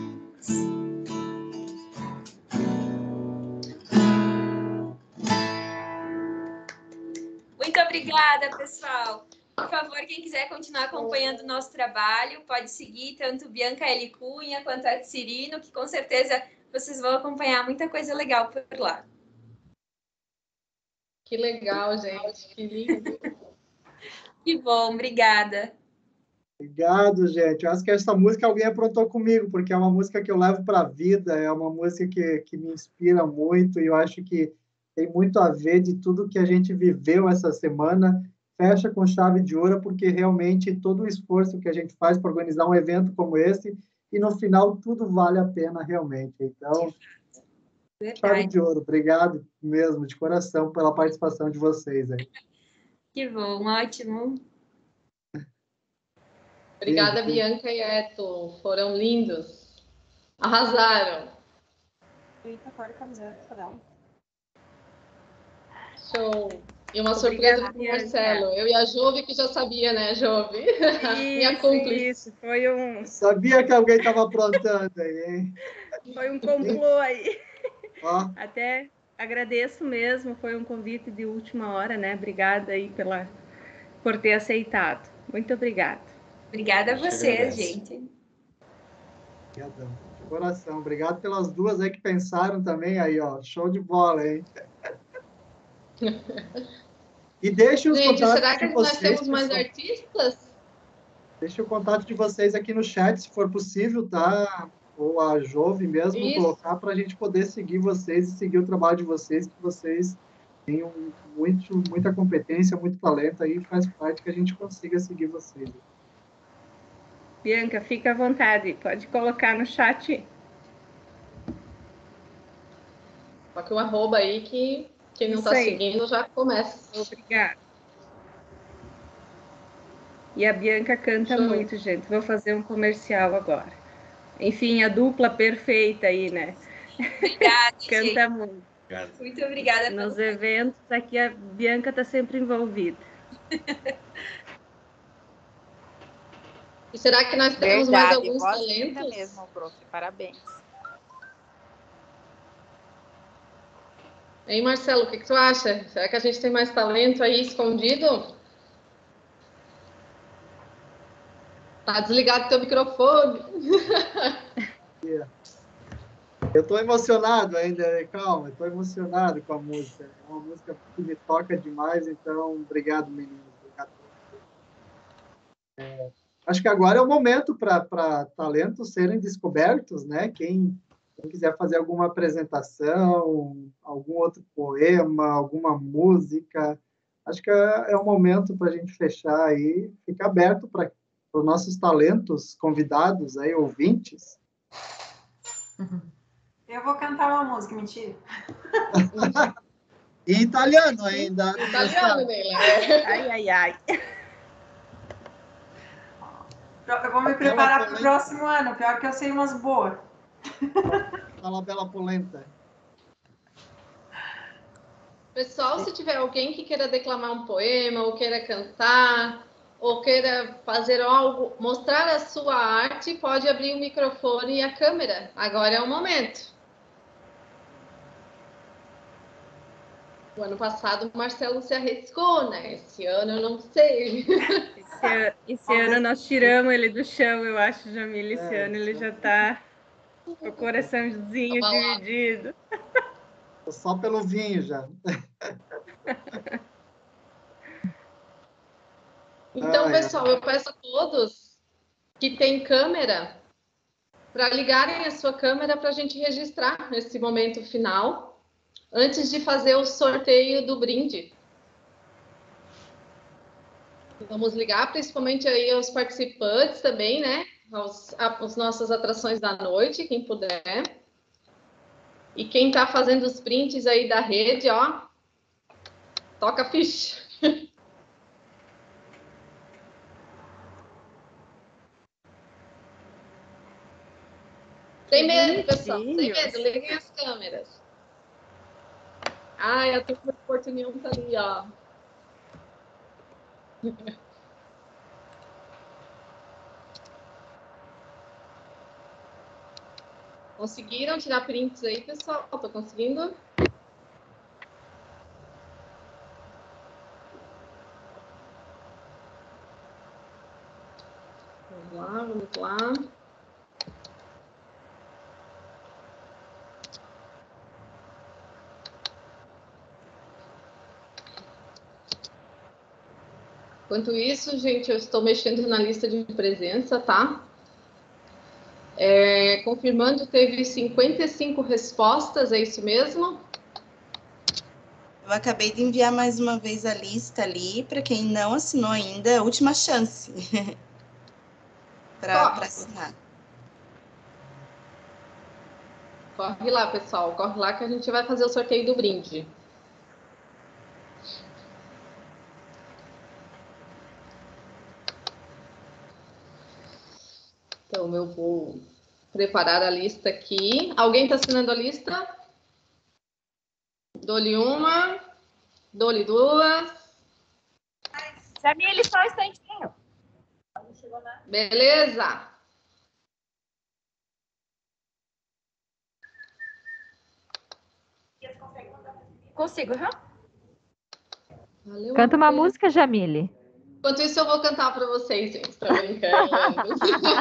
Muito obrigada, pessoal. Por favor, quem quiser continuar acompanhando o nosso trabalho, pode seguir tanto Bianca L. Cunha quanto a Cirino, que com certeza vocês vão acompanhar muita coisa legal por lá. Que legal, gente. Que lindo. Que bom, obrigada. Obrigado, gente. Eu acho que essa música alguém aprontou comigo, porque é uma música que eu levo para a vida, é uma música que, que me inspira muito, e eu acho que tem muito a ver de tudo que a gente viveu essa semana. Fecha com chave de ouro, porque realmente todo o esforço que a gente faz para organizar um evento como esse, e no final tudo vale a pena realmente. Então, Verdade. Chave de ouro. Obrigado mesmo, de coração, pela participação de vocês aí. Que bom, ótimo. Obrigada, Lindo. Bianca e Eto. Foram lindos. Arrasaram. Eita, cor a camiseta dela. Show. E uma Obrigada, surpresa para o Bianca. Marcelo. Eu e a Jove, que já sabia, né, Jove? Minha Isso, cúmplice. isso. Foi um, Sabia que alguém estava aprontando aí, hein? foi um complô aí. Ó, Até agradeço mesmo, foi um convite de última hora, né? Obrigada aí pela, por ter aceitado. Muito obrigada. Obrigada a gente você, agradece. gente. obrigadão. De coração. Obrigado pelas duas aí que pensaram também aí, ó. Show de bola, hein? E deixe os Gente, contatos será que de nós vocês, temos mais pessoal. artistas? Deixe o contato de vocês aqui no chat, se for possível, tá? Ou a Jove mesmo Isso. colocar para a gente poder seguir vocês e seguir o trabalho de vocês, que vocês têm um- muito, muita competência, muito talento aí, faz parte que a gente consiga seguir vocês. Bianca, fica à vontade, pode colocar no chat. Coloque o arroba aí que quem não Isso está aí. seguindo já começa. Obrigada. E a Bianca canta Show. muito, gente. Vou fazer um comercial agora. Enfim, a dupla perfeita aí, né? Obrigada, Canta gente. muito. Muito obrigada Nos pelo eventos aqui a Bianca está sempre envolvida. E será que nós temos mais Verdade, alguns voz linda talentos? mesmo, prof. Parabéns. Hein, Marcelo, o que, que tu acha? Será que a gente tem mais talento aí escondido? Tá desligado teu microfone. Eu estou emocionado ainda, calma, estou emocionado com a música. É uma música que me toca demais, então, obrigado, meninos. Obrigado. É, acho que agora é o momento para talentos serem descobertos, né? Quem, quem quiser fazer alguma apresentação, algum outro poema, alguma música, acho que é, é o momento para a gente fechar aí, ficar aberto para os nossos talentos convidados, aí, ouvintes. Eu vou cantar uma música, mentira. Em italiano ainda. Italiano, Neila. Ai, ai, ai. Eu vou me preparar para o próximo ano. Pior que eu sei umas boas. Fala bela polenta. Pessoal, se tiver alguém que queira declamar um poema, ou queira cantar, ou queira fazer algo, mostrar a sua arte, pode abrir o microfone e a câmera. Agora é o momento. O ano passado o Marcelo se arriscou, né? Esse ano eu não sei. Esse, an- esse ano nós tiramos ele do chão, eu acho, Jamila. Esse É, ano ele já está com o coraçãozinho Abalado. dividido. Só pelo vinho já. Então, Ai, pessoal, eu peço a todos que têm câmera para ligarem a sua câmera para a gente registrar esse momento final, antes de fazer o sorteio do brinde. Vamos ligar principalmente aí aos participantes também, né? Aos, às nossas atrações da noite, quem puder. E quem está fazendo os prints aí da rede, ó, toca a ficha. Sem medo, pessoal, sem medo, liguem as câmeras. Ai, a turma do Porto União tá ali, ó. Conseguiram tirar prints aí, pessoal? Tô conseguindo? Vamos lá, vamos lá. Enquanto isso, gente, eu estou mexendo na lista de presença, tá? É, confirmando, teve cinquenta e cinco respostas, é isso mesmo? Eu acabei de enviar mais uma vez a lista ali, para quem não assinou ainda, última chance para assinar. Corre lá, pessoal, corre lá que a gente vai fazer o sorteio do brinde. Então, eu vou preparar a lista aqui. Alguém está assinando a lista? Dou-lhe uma. Dou-lhe duas. Jamile, só um instantinho. Beleza. Consigo, aham. Valeu, Canta uma amor. música, Jamile. Enquanto isso, eu vou cantar para vocês, gente. Tô brincando.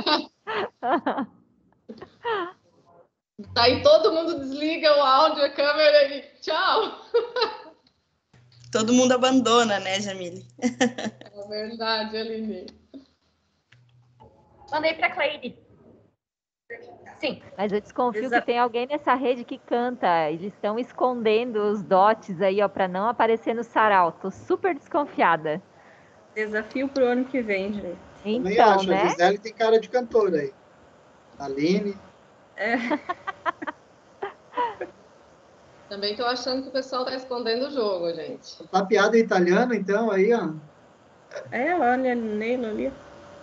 Aí todo mundo desliga o áudio, a câmera e tchau. Todo mundo abandona, né, Jamile? É verdade, Aline. Mandei para Cleide. Sim. Mas eu desconfio Exa- que tem alguém nessa rede que canta. Eles estão escondendo os dotes aí, ó, para não aparecer no sarau. Tô super desconfiada. Desafio pro ano que vem, gente. Também Então, acho, né? a Gisele tem cara de cantora aí. Aline. É. Também tô achando que o pessoal tá escondendo o jogo, gente. Tá piada em italiano, então, aí, ó. É, olha nele ali.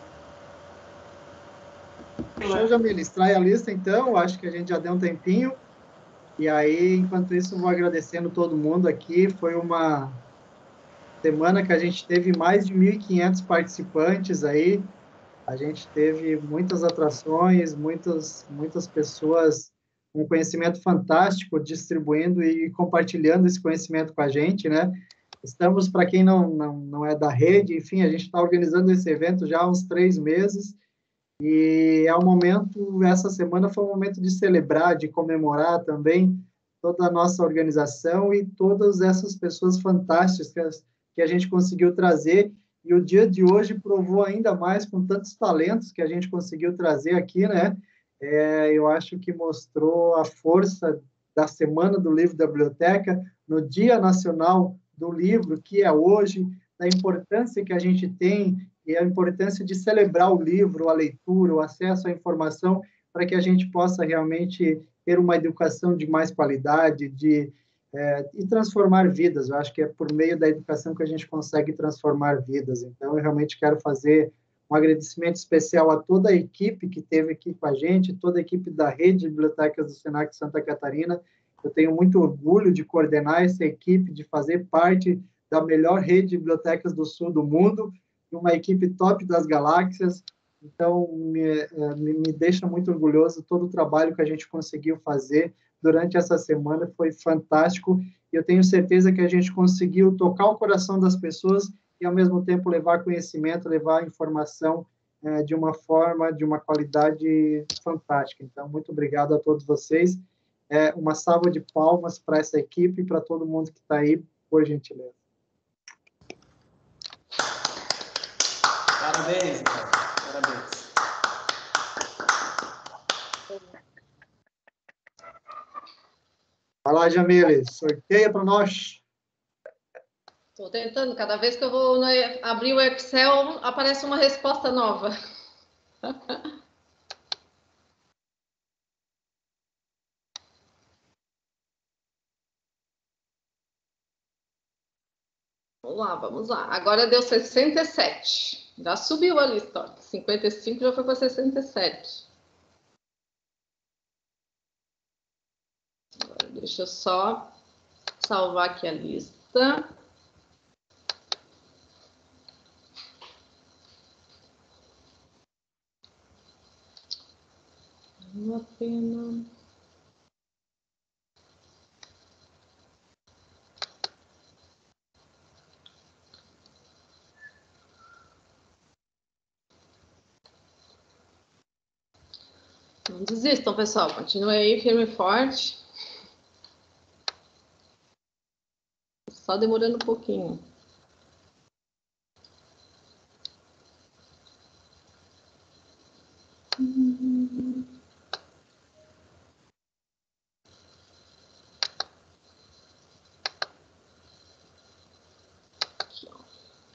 Show, Jamile. Extrai a lista, então. Acho que a gente já deu um tempinho. E aí, enquanto isso, eu vou agradecendo todo mundo aqui. Foi uma semana que a gente teve mais de mil e quinhentos participantes aí. A gente teve muitas atrações, muitas, muitas pessoas com conhecimento fantástico distribuindo e compartilhando esse conhecimento com a gente, né? Estamos, para quem não, não, não é da rede, enfim, a gente está organizando esse evento já há uns três meses e é um momento, essa semana foi um momento de celebrar, de comemorar também toda a nossa organização e todas essas pessoas fantásticas que a gente conseguiu trazer. E o dia de hoje provou ainda mais com tantos talentos que a gente conseguiu trazer aqui, né? É, eu acho que mostrou a força da Semana do Livro da Biblioteca, no Dia Nacional do Livro, que é hoje, da importância que a gente tem e a importância de celebrar o livro, a leitura, o acesso à informação, para que a gente possa realmente ter uma educação de mais qualidade, de É, e transformar vidas. Eu acho que é por meio da educação que a gente consegue transformar vidas. Então, eu realmente quero fazer um agradecimento especial a toda a equipe que esteve aqui com a gente, toda a equipe da Rede de Bibliotecas do Senac Santa Catarina. Eu tenho muito orgulho de coordenar essa equipe, de fazer parte da melhor rede de bibliotecas do sul do mundo, uma equipe top das galáxias. Então, me, me, me deixa muito orgulhoso todo o trabalho que a gente conseguiu fazer durante essa semana, foi fantástico, e eu tenho certeza que a gente conseguiu tocar o coração das pessoas e, ao mesmo tempo, levar conhecimento, levar informação é, de uma forma, de uma qualidade fantástica. Então, muito obrigado a todos vocês. É, uma salva de palmas para essa equipe e para todo mundo que está aí, por gentileza. Parabéns, cara. Parabéns. Vai lá, Jamile, sorteia para nós. Estou tentando, cada vez que eu vou abrir o Excel, aparece uma resposta nova. Vamos lá, vamos lá. Agora deu sessenta e sete. Já subiu a lista, ó. cinquenta e cinco já foi para sessenta e sete. Agora, deixa eu só salvar aqui a lista. Uma pena. Não desistam, pessoal. Continue aí, firme e forte. Só demorando um pouquinho. Aqui, ó.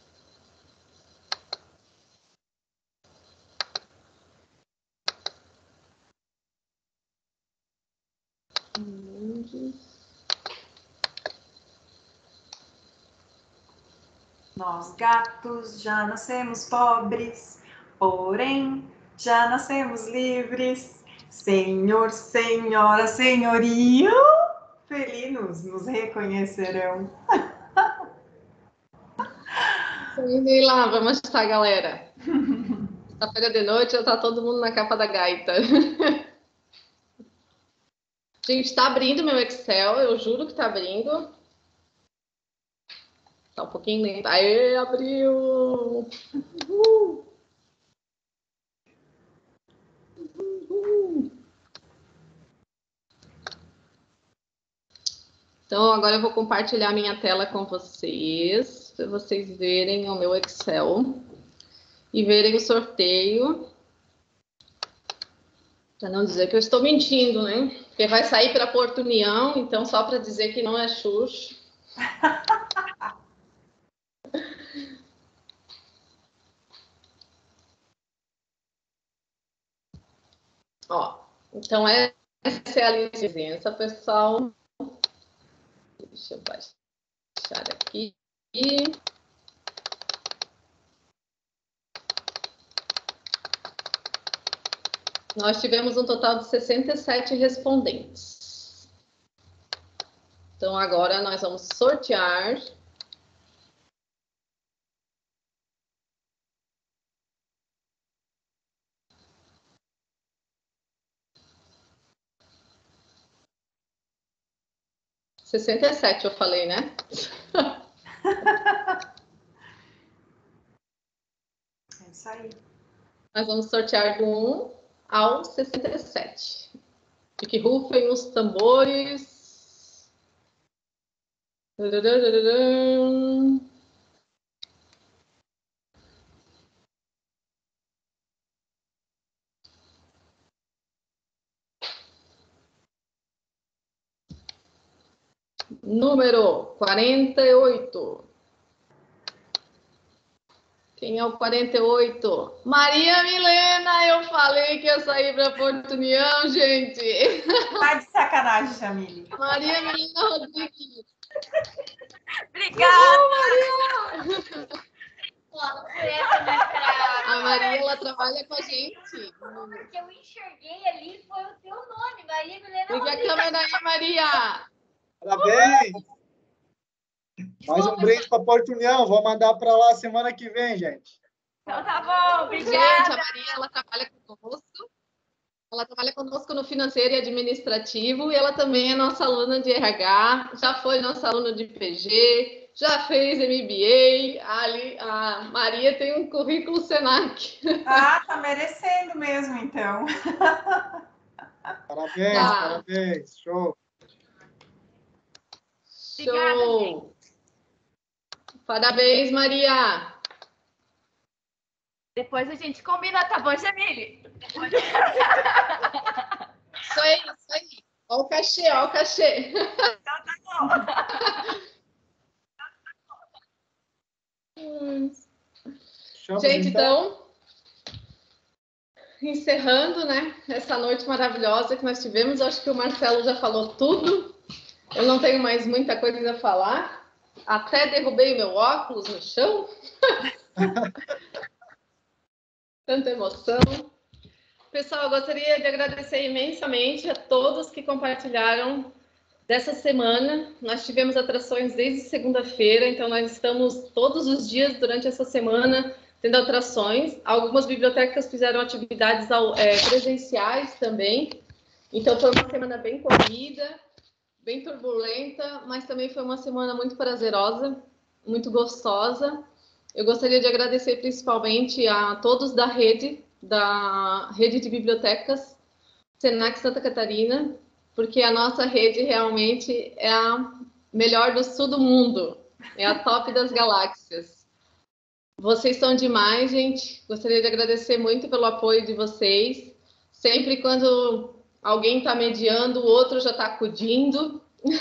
Nós gatos já nascemos pobres, porém já nascemos livres. Senhor, senhora, senhorio, felinos nos reconhecerão. E lá, vamos estar, galera. Sexta-feira de noite já tá todo mundo na capa da gaita. Gente, tá abrindo meu Excel, eu juro que tá abrindo. Tá um pouquinho lento. Aê, abriu! Uhul. Uhul. Então, agora eu vou compartilhar minha tela com vocês, para vocês verem o meu Excel e verem o sorteio. Para não dizer que eu estou mentindo, né? Porque vai sair para Porto União, então só para dizer que não é Xuxa. Ó, então essa é a licença, pessoal. Deixa eu baixar aqui. Nós tivemos um total de sessenta e sete respondentes. Então, agora nós vamos sortear. sessenta e sete, eu falei, né? É isso aí. Nós vamos sortear do um ao sessenta e sete. E que rufem os tambores. Número quarenta e oito. Quem é o quarenta e oito? Maria Milena, eu falei que ia sair para Porto União, gente. Tá de sacanagem, Jamile. Maria Milena Rodrigues. Obrigada, uh, Maria. Não foi essa, mas pra... A Maria, ela trabalha com a gente. Porque eu enxerguei ali, foi o teu nome, Maria Milena Liga Rodrigues. a câmera aí, Maria. Parabéns! Mais um brinde para Porto União. Vou mandar para lá semana que vem, gente. Então tá bom, obrigada. Gente, a Maria, ela trabalha conosco. Ela trabalha conosco no financeiro e administrativo e ela também é nossa aluna de R H, já foi nossa aluna de P G, já fez M B A. Ali, a Maria tem um currículo Senac. Ah, tá merecendo mesmo, então. Parabéns, tá. Parabéns. Show. Show. Parabéns, Maria. Depois a gente combina, tá bom, Jamile? Isso aí, isso aí. Olha o cachê, olha o cachê. Então tá bom. Gente, então, encerrando, né, essa noite maravilhosa que nós tivemos, acho que o Marcelo já falou tudo. Eu não tenho mais muita coisa a falar. Até derrubei meu óculos no chão. Tanta emoção. Pessoal, eu gostaria de agradecer imensamente a todos que compartilharam dessa semana. Nós tivemos atrações desde segunda-feira, então nós estamos todos os dias durante essa semana tendo atrações. Algumas bibliotecas fizeram atividades é, presenciais também. Então foi uma semana bem corrida, bem turbulenta, mas também foi uma semana muito prazerosa, muito gostosa. Eu gostaria de agradecer principalmente a todos da rede, da rede de bibliotecas Senac Santa Catarina, porque a nossa rede realmente é a melhor do sul do mundo, é a top das galáxias. Vocês são demais, gente. Gostaria de agradecer muito pelo apoio de vocês. Sempre quando alguém está mediando, o outro já está acudindo.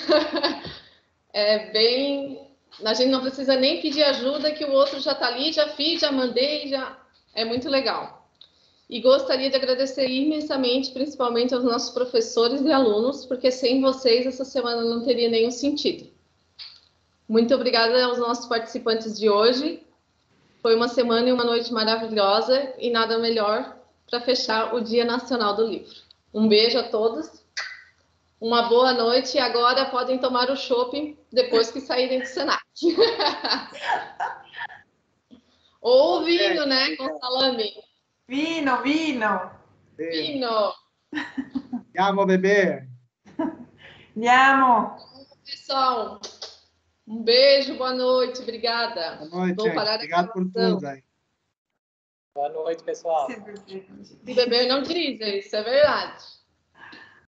É bem... A gente não precisa nem pedir ajuda, que o outro já está ali, já fiz, já mandei, já... É muito legal. E gostaria de agradecer imensamente, principalmente aos nossos professores e alunos, porque sem vocês essa semana não teria nenhum sentido. Muito obrigada aos nossos participantes de hoje. Foi uma semana e uma noite maravilhosa e nada melhor para fechar o Dia Nacional do Livro. Um beijo a todos. Uma boa noite e agora podem tomar o chopp depois que saírem do Senac. Ou vinho, né? Com salame. Vino, vino. Vino. Andiamo, bebê. Andiamo. Pessoal, um beijo, boa noite, obrigada. Boa noite, Vou gente. parar a Obrigado por gravação. tudo aí. Boa noite, pessoal. Se beber, não dirija, isso é verdade.